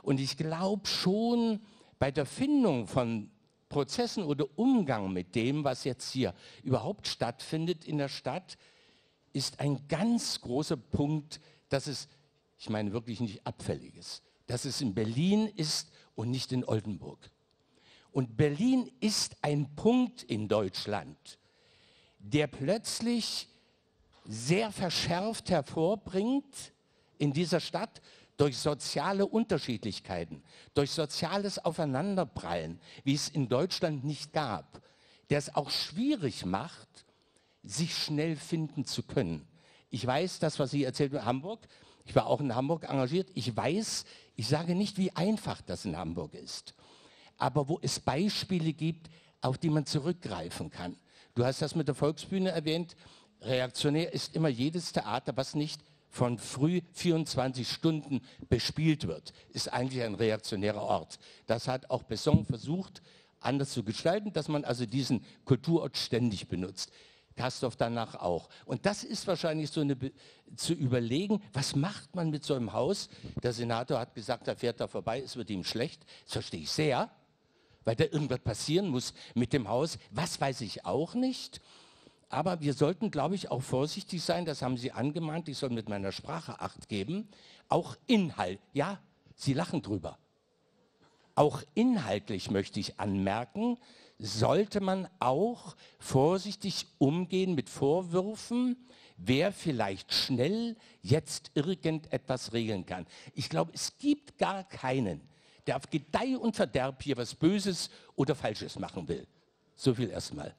Und ich glaube schon, bei der Findung von Prozessen oder Umgang mit dem, was jetzt hier überhaupt stattfindet in der Stadt, ist ein ganz großer Punkt, dass es, ich meine wirklich nicht abfällig ist, dass es in Berlin ist und nicht in Oldenburg. Und Berlin ist ein Punkt in Deutschland, der plötzlich sehr verschärft hervorbringt in dieser Stadt durch soziale Unterschiedlichkeiten, durch soziales Aufeinanderprallen, wie es in Deutschland nicht gab, der es auch schwierig macht, sich schnell finden zu können. Ich weiß, das, was Sie erzählt haben, Hamburg, ich war auch in Hamburg engagiert, ich weiß, ich sage nicht, wie einfach das in Hamburg ist, aber wo es Beispiele gibt, auf die man zurückgreifen kann. Du hast das mit der Volksbühne erwähnt, reaktionär ist immer jedes Theater, was nicht von früh 24 Stunden bespielt wird, ist eigentlich ein reaktionärer Ort. Das hat auch Besson versucht, anders zu gestalten, dass man also diesen Kulturort ständig benutzt. Castorf danach auch. Und das ist wahrscheinlich so zu überlegen, was macht man mit so einem Haus? Der Senator hat gesagt, er fährt da vorbei, es wird ihm schlecht. Das verstehe ich sehr, weil da irgendwas passieren muss mit dem Haus. Was weiß ich auch nicht. Aber wir sollten, glaube ich, auch vorsichtig sein, das haben Sie angemahnt, ich soll mit meiner Sprache Acht geben, auch Inhalt, ja, Sie lachen drüber. Auch inhaltlich möchte ich anmerken, sollte man auch vorsichtig umgehen mit Vorwürfen, wer vielleicht schnell jetzt irgendetwas regeln kann. Ich glaube, es gibt gar keinen, der auf Gedeih und Verderb hier was Böses oder Falsches machen will. So viel erstmal.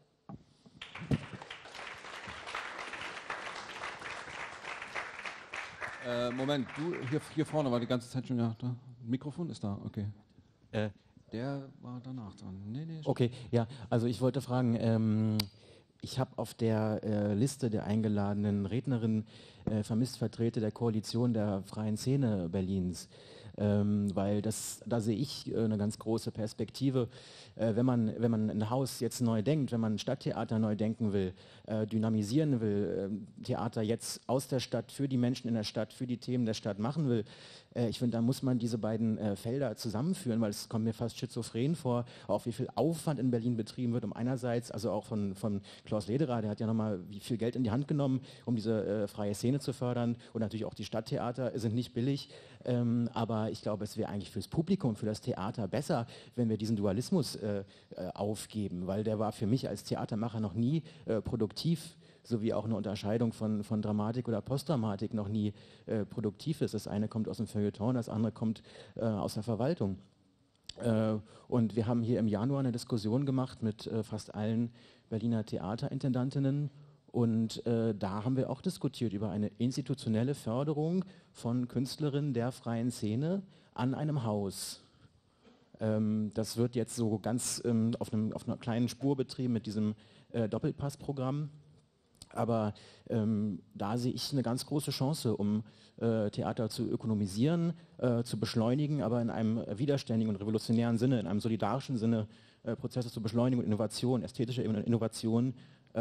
Moment, du, hier vorne war die ganze Zeit schon, ja, da. Mikrofon ist da, okay. Der war danach dran. Nee, okay, ja, also ich wollte fragen, ich habe auf der Liste der eingeladenen Rednerinnen vermisst Vertreter der Koalition der freien Szene Berlins. Weil da sehe ich eine ganz große Perspektive, wenn man ein Haus jetzt neu denkt, wenn man Stadttheater neu denken will, dynamisieren will, Theater jetzt aus der Stadt, für die Menschen in der Stadt, für die Themen der Stadt machen will. Ich finde, da muss man diese beiden Felder zusammenführen, weil es kommt mir fast schizophren vor, auch wie viel Aufwand in Berlin betrieben wird, um einerseits, also auch von Klaus Lederer, der hat ja nochmal wie viel Geld in die Hand genommen, um diese freie Szene zu fördern, und natürlich auch die Stadttheater sind nicht billig, aber ich glaube, es wäre eigentlich fürs Publikum, für das Theater besser, wenn wir diesen Dualismus aufgeben, weil der war für mich als Theatermacher noch nie produktiv, sowie auch eine Unterscheidung von Dramatik oder Postdramatik noch nie produktiv ist. Das eine kommt aus dem Feuilleton, das andere kommt aus der Verwaltung. Und wir haben hier im Januar eine Diskussion gemacht mit fast allen Berliner Theaterintendantinnen, und da haben wir auch diskutiert über eine institutionelle Förderung von Künstlerinnen der freien Szene an einem Haus. Das wird jetzt so ganz auf einer kleinen Spur betrieben mit diesem Doppelpassprogramm. Aber da sehe ich eine ganz große Chance, um Theater zu ökonomisieren, zu beschleunigen, aber in einem widerständigen und revolutionären Sinne, in einem solidarischen Sinne, Prozesse zu beschleunigen und Innovation, ästhetische Innovation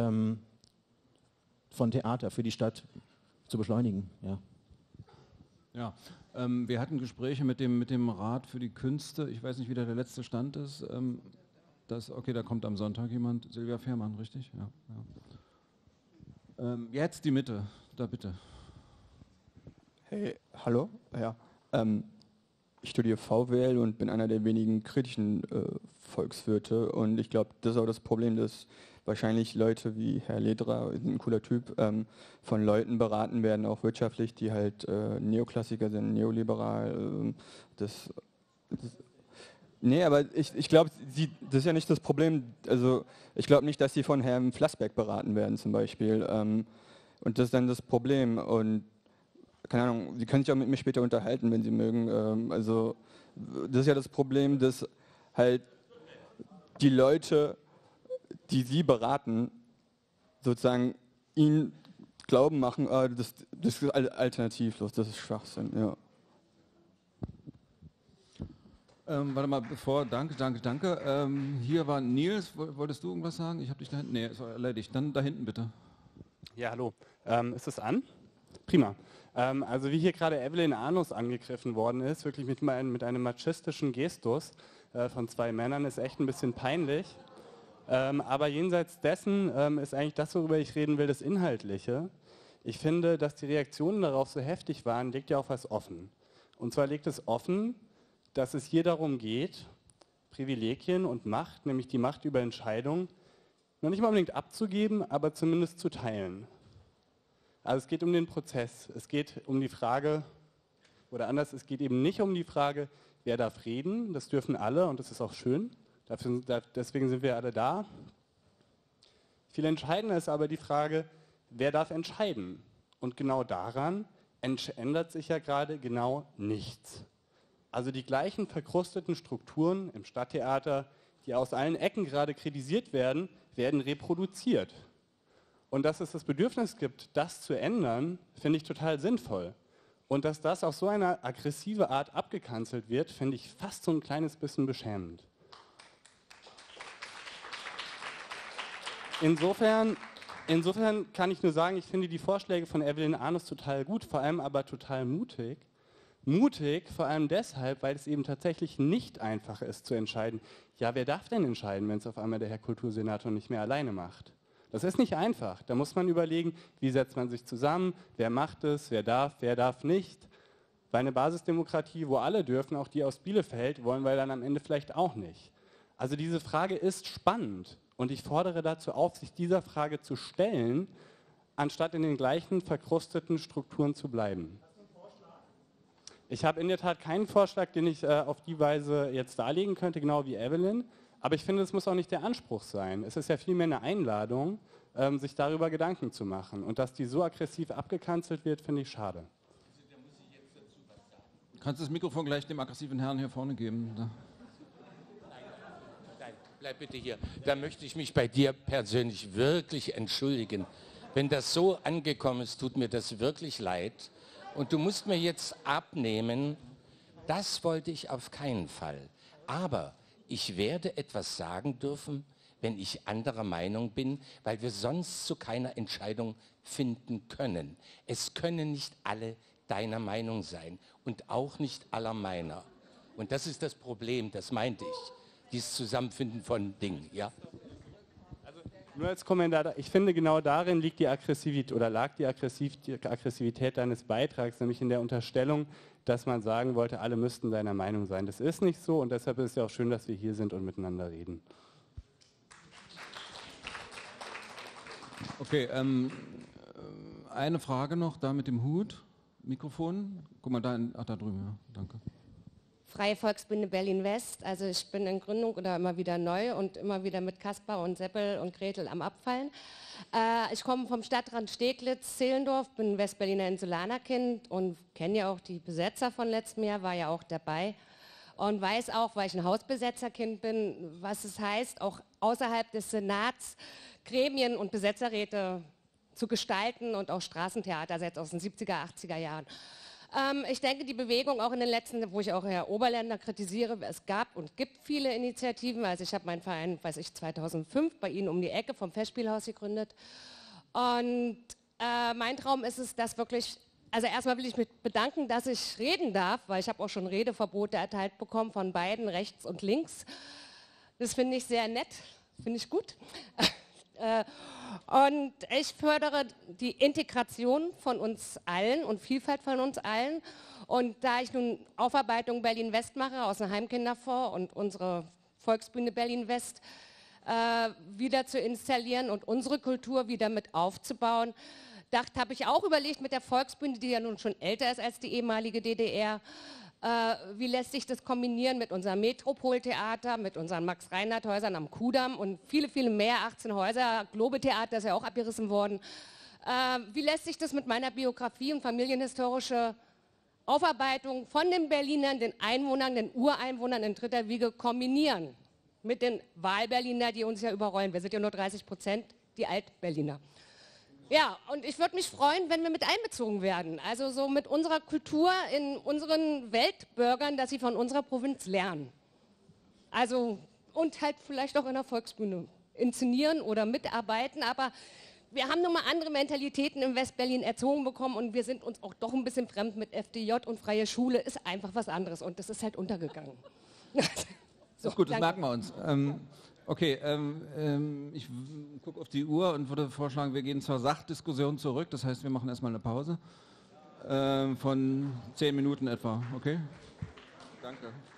von Theater für die Stadt zu beschleunigen. Ja, wir hatten Gespräche mit dem Rat für die Künste. Ich weiß nicht, wie der letzte Stand ist. Okay, da kommt am Sonntag jemand. Silvia Fehrmann, richtig? Ja. Jetzt die Mitte, da bitte. Hey, hallo. Ja, ich studiere VWL und bin einer der wenigen kritischen Volkswirte, und ich glaube, das ist auch das Problem, dass wahrscheinlich Leute wie Herr Lederer, ein cooler Typ, von Leuten beraten werden, auch wirtschaftlich, die halt Neoklassiker sind, neoliberal. Nee, aber ich glaube, das ist ja nicht das Problem. Also ich glaube nicht, dass sie von Herrn Flassbeck beraten werden zum Beispiel. Und das ist dann das Problem. Und keine Ahnung, Sie können sich auch mit mir später unterhalten, wenn Sie mögen. Also das ist ja das Problem, dass halt die Leute, die Sie beraten, sozusagen Ihnen Glauben machen, das ist alternativlos, das ist Schwachsinn, ja. Warte mal, danke. Hier war Nils, wolltest du irgendwas sagen? Ich habe dich da hinten, nee, es war erledigt. Dann da hinten bitte. Ja, hallo. Ist es an? Prima. Also wie hier gerade Evelyn Arnus angegriffen worden ist, wirklich mit einem machistischen Gestus von zwei Männern, ist echt ein bisschen peinlich. Aber jenseits dessen ist eigentlich das, worüber ich reden will, das Inhaltliche. Ich finde, dass die Reaktionen darauf so heftig waren, legt ja auch was offen. Und zwar legt es offen, dass es hier darum geht, Privilegien und Macht, nämlich die Macht über Entscheidungen, noch nicht mal unbedingt abzugeben, aber zumindest zu teilen. Also es geht um den Prozess, es geht um die Frage, oder anders, es geht eben nicht um die Frage, wer darf reden, das dürfen alle und das ist auch schön, deswegen sind wir alle da. Viel entscheidender ist aber die Frage, wer darf entscheiden? Und genau daran ändert sich ja gerade genau nichts. Also die gleichen verkrusteten Strukturen im Stadttheater, die aus allen Ecken gerade kritisiert werden, werden reproduziert. Und dass es das Bedürfnis gibt, das zu ändern, finde ich total sinnvoll. Und dass das auf so eine aggressive Art abgekanzelt wird, finde ich fast so ein kleines bisschen beschämend. Insofern kann ich nur sagen, ich finde die Vorschläge von Evelyn Arnus total gut, vor allem aber total mutig. Mutig vor allem deshalb, weil es eben tatsächlich nicht einfach ist zu entscheiden, ja, wer darf denn entscheiden, wenn es auf einmal der Herr Kultursenator nicht mehr alleine macht? Das ist nicht einfach. Da muss man überlegen, wie setzt man sich zusammen, wer macht es, wer darf nicht. Weil eine Basisdemokratie, wo alle dürfen, auch die aus Bielefeld, wollen wir dann am Ende vielleicht auch nicht. Also diese Frage ist spannend und ich fordere dazu auf, sich dieser Frage zu stellen, anstatt in den gleichen verkrusteten Strukturen zu bleiben. Ich habe in der Tat keinen Vorschlag, den ich auf die Weise jetzt darlegen könnte, genau wie Evelyn. Aber ich finde, es muss auch nicht der Anspruch sein. Es ist ja vielmehr eine Einladung, sich darüber Gedanken zu machen. Und dass die so aggressiv abgekanzelt wird, finde ich schade. Kannst du das Mikrofon gleich dem aggressiven Herrn hier vorne geben? Nein, bleib bitte hier. Da möchte ich mich bei dir persönlich wirklich entschuldigen. Wenn das so angekommen ist, tut mir das wirklich leid. Und du musst mir jetzt abnehmen, das wollte ich auf keinen Fall. Aber ich werde etwas sagen dürfen, wenn ich anderer Meinung bin, weil wir sonst zu keiner Entscheidung finden können. Es können nicht alle deiner Meinung sein und auch nicht aller meiner. Und das ist das Problem, das meinte ich, dieses Zusammenfinden von Dingen. Ja? Nur als Kommentar, ich finde, genau darin liegt die Aggressivität oder lag die Aggressivität deines Beitrags, nämlich in der Unterstellung, dass man sagen wollte, alle müssten deiner Meinung sein. Das ist nicht so und deshalb ist es ja auch schön, dass wir hier sind und miteinander reden. Okay, eine Frage noch, da mit dem Hut, Mikrofon. Guck mal, da drüben, ja, danke. Freie Volksbühne Berlin-West. Also ich bin in Gründung oder immer wieder neu und immer wieder mit Kaspar und Seppel und Gretel am Abfallen. Ich komme vom Stadtrand Steglitz-Zehlendorf, bin Westberliner Insulanerkind und kenne ja auch die Besetzer von letztem Jahr, war ja auch dabei. Und weiß auch, weil ich ein Hausbesetzerkind bin, was es heißt, auch außerhalb des Senats Gremien und Besetzerräte zu gestalten und auch Straßentheater seit aus den 70er, 80er Jahren. Ich denke, die Bewegung auch in den letzten, wo ich auch Herr Oberländer kritisiere, es gab und gibt viele Initiativen. Also ich habe meinen Verein, 2005 bei Ihnen um die Ecke vom Festspielhaus gegründet. Und mein Traum ist es, dass wirklich, also erstmal will ich mich bedanken, dass ich reden darf, weil ich habe auch schon Redeverbote erteilt bekommen von beiden, rechts und links. Das finde ich sehr nett, finde ich gut. Und ich fördere die Integration von uns allen und Vielfalt von uns allen. Und da ich nun Aufarbeitung Berlin-West mache aus dem Heimkinderfonds und unsere Volksbühne Berlin-West wieder zu installieren und unsere Kultur wieder mit aufzubauen, habe ich auch überlegt mit der Volksbühne, die ja nun schon älter ist als die ehemalige DDR, wie lässt sich das kombinieren mit unserem Metropoltheater, mit unseren Max-Reinhardt-Häusern am Kudamm und viele, viele mehr, 18 Häuser, Globe-Theater ist ja auch abgerissen worden. Wie lässt sich das mit meiner Biografie und familienhistorische Aufarbeitung von den Berlinern, den Einwohnern, den Ureinwohnern in dritter Wiege kombinieren? Mit den Wahlberliner, die uns ja überrollen. Wir sind ja nur 30%, die Altberliner. Ja, und ich würde mich freuen, wenn wir mit einbezogen werden. Also so mit unserer Kultur in unseren Weltbürgern, dass sie von unserer Provinz lernen. Also und halt vielleicht auch in der Volksbühne inszenieren oder mitarbeiten. Aber wir haben nun mal andere Mentalitäten in Westberlin erzogen bekommen und wir sind uns auch doch ein bisschen fremd mit FDJ und freie Schule, ist einfach was anderes und das ist halt untergegangen. So, das ist gut, das merken wir uns. Ich gucke auf die Uhr und würde vorschlagen, wir gehen zur Sachdiskussion zurück, das heißt, wir machen erstmal eine Pause von 10 Minuten etwa, okay? Danke.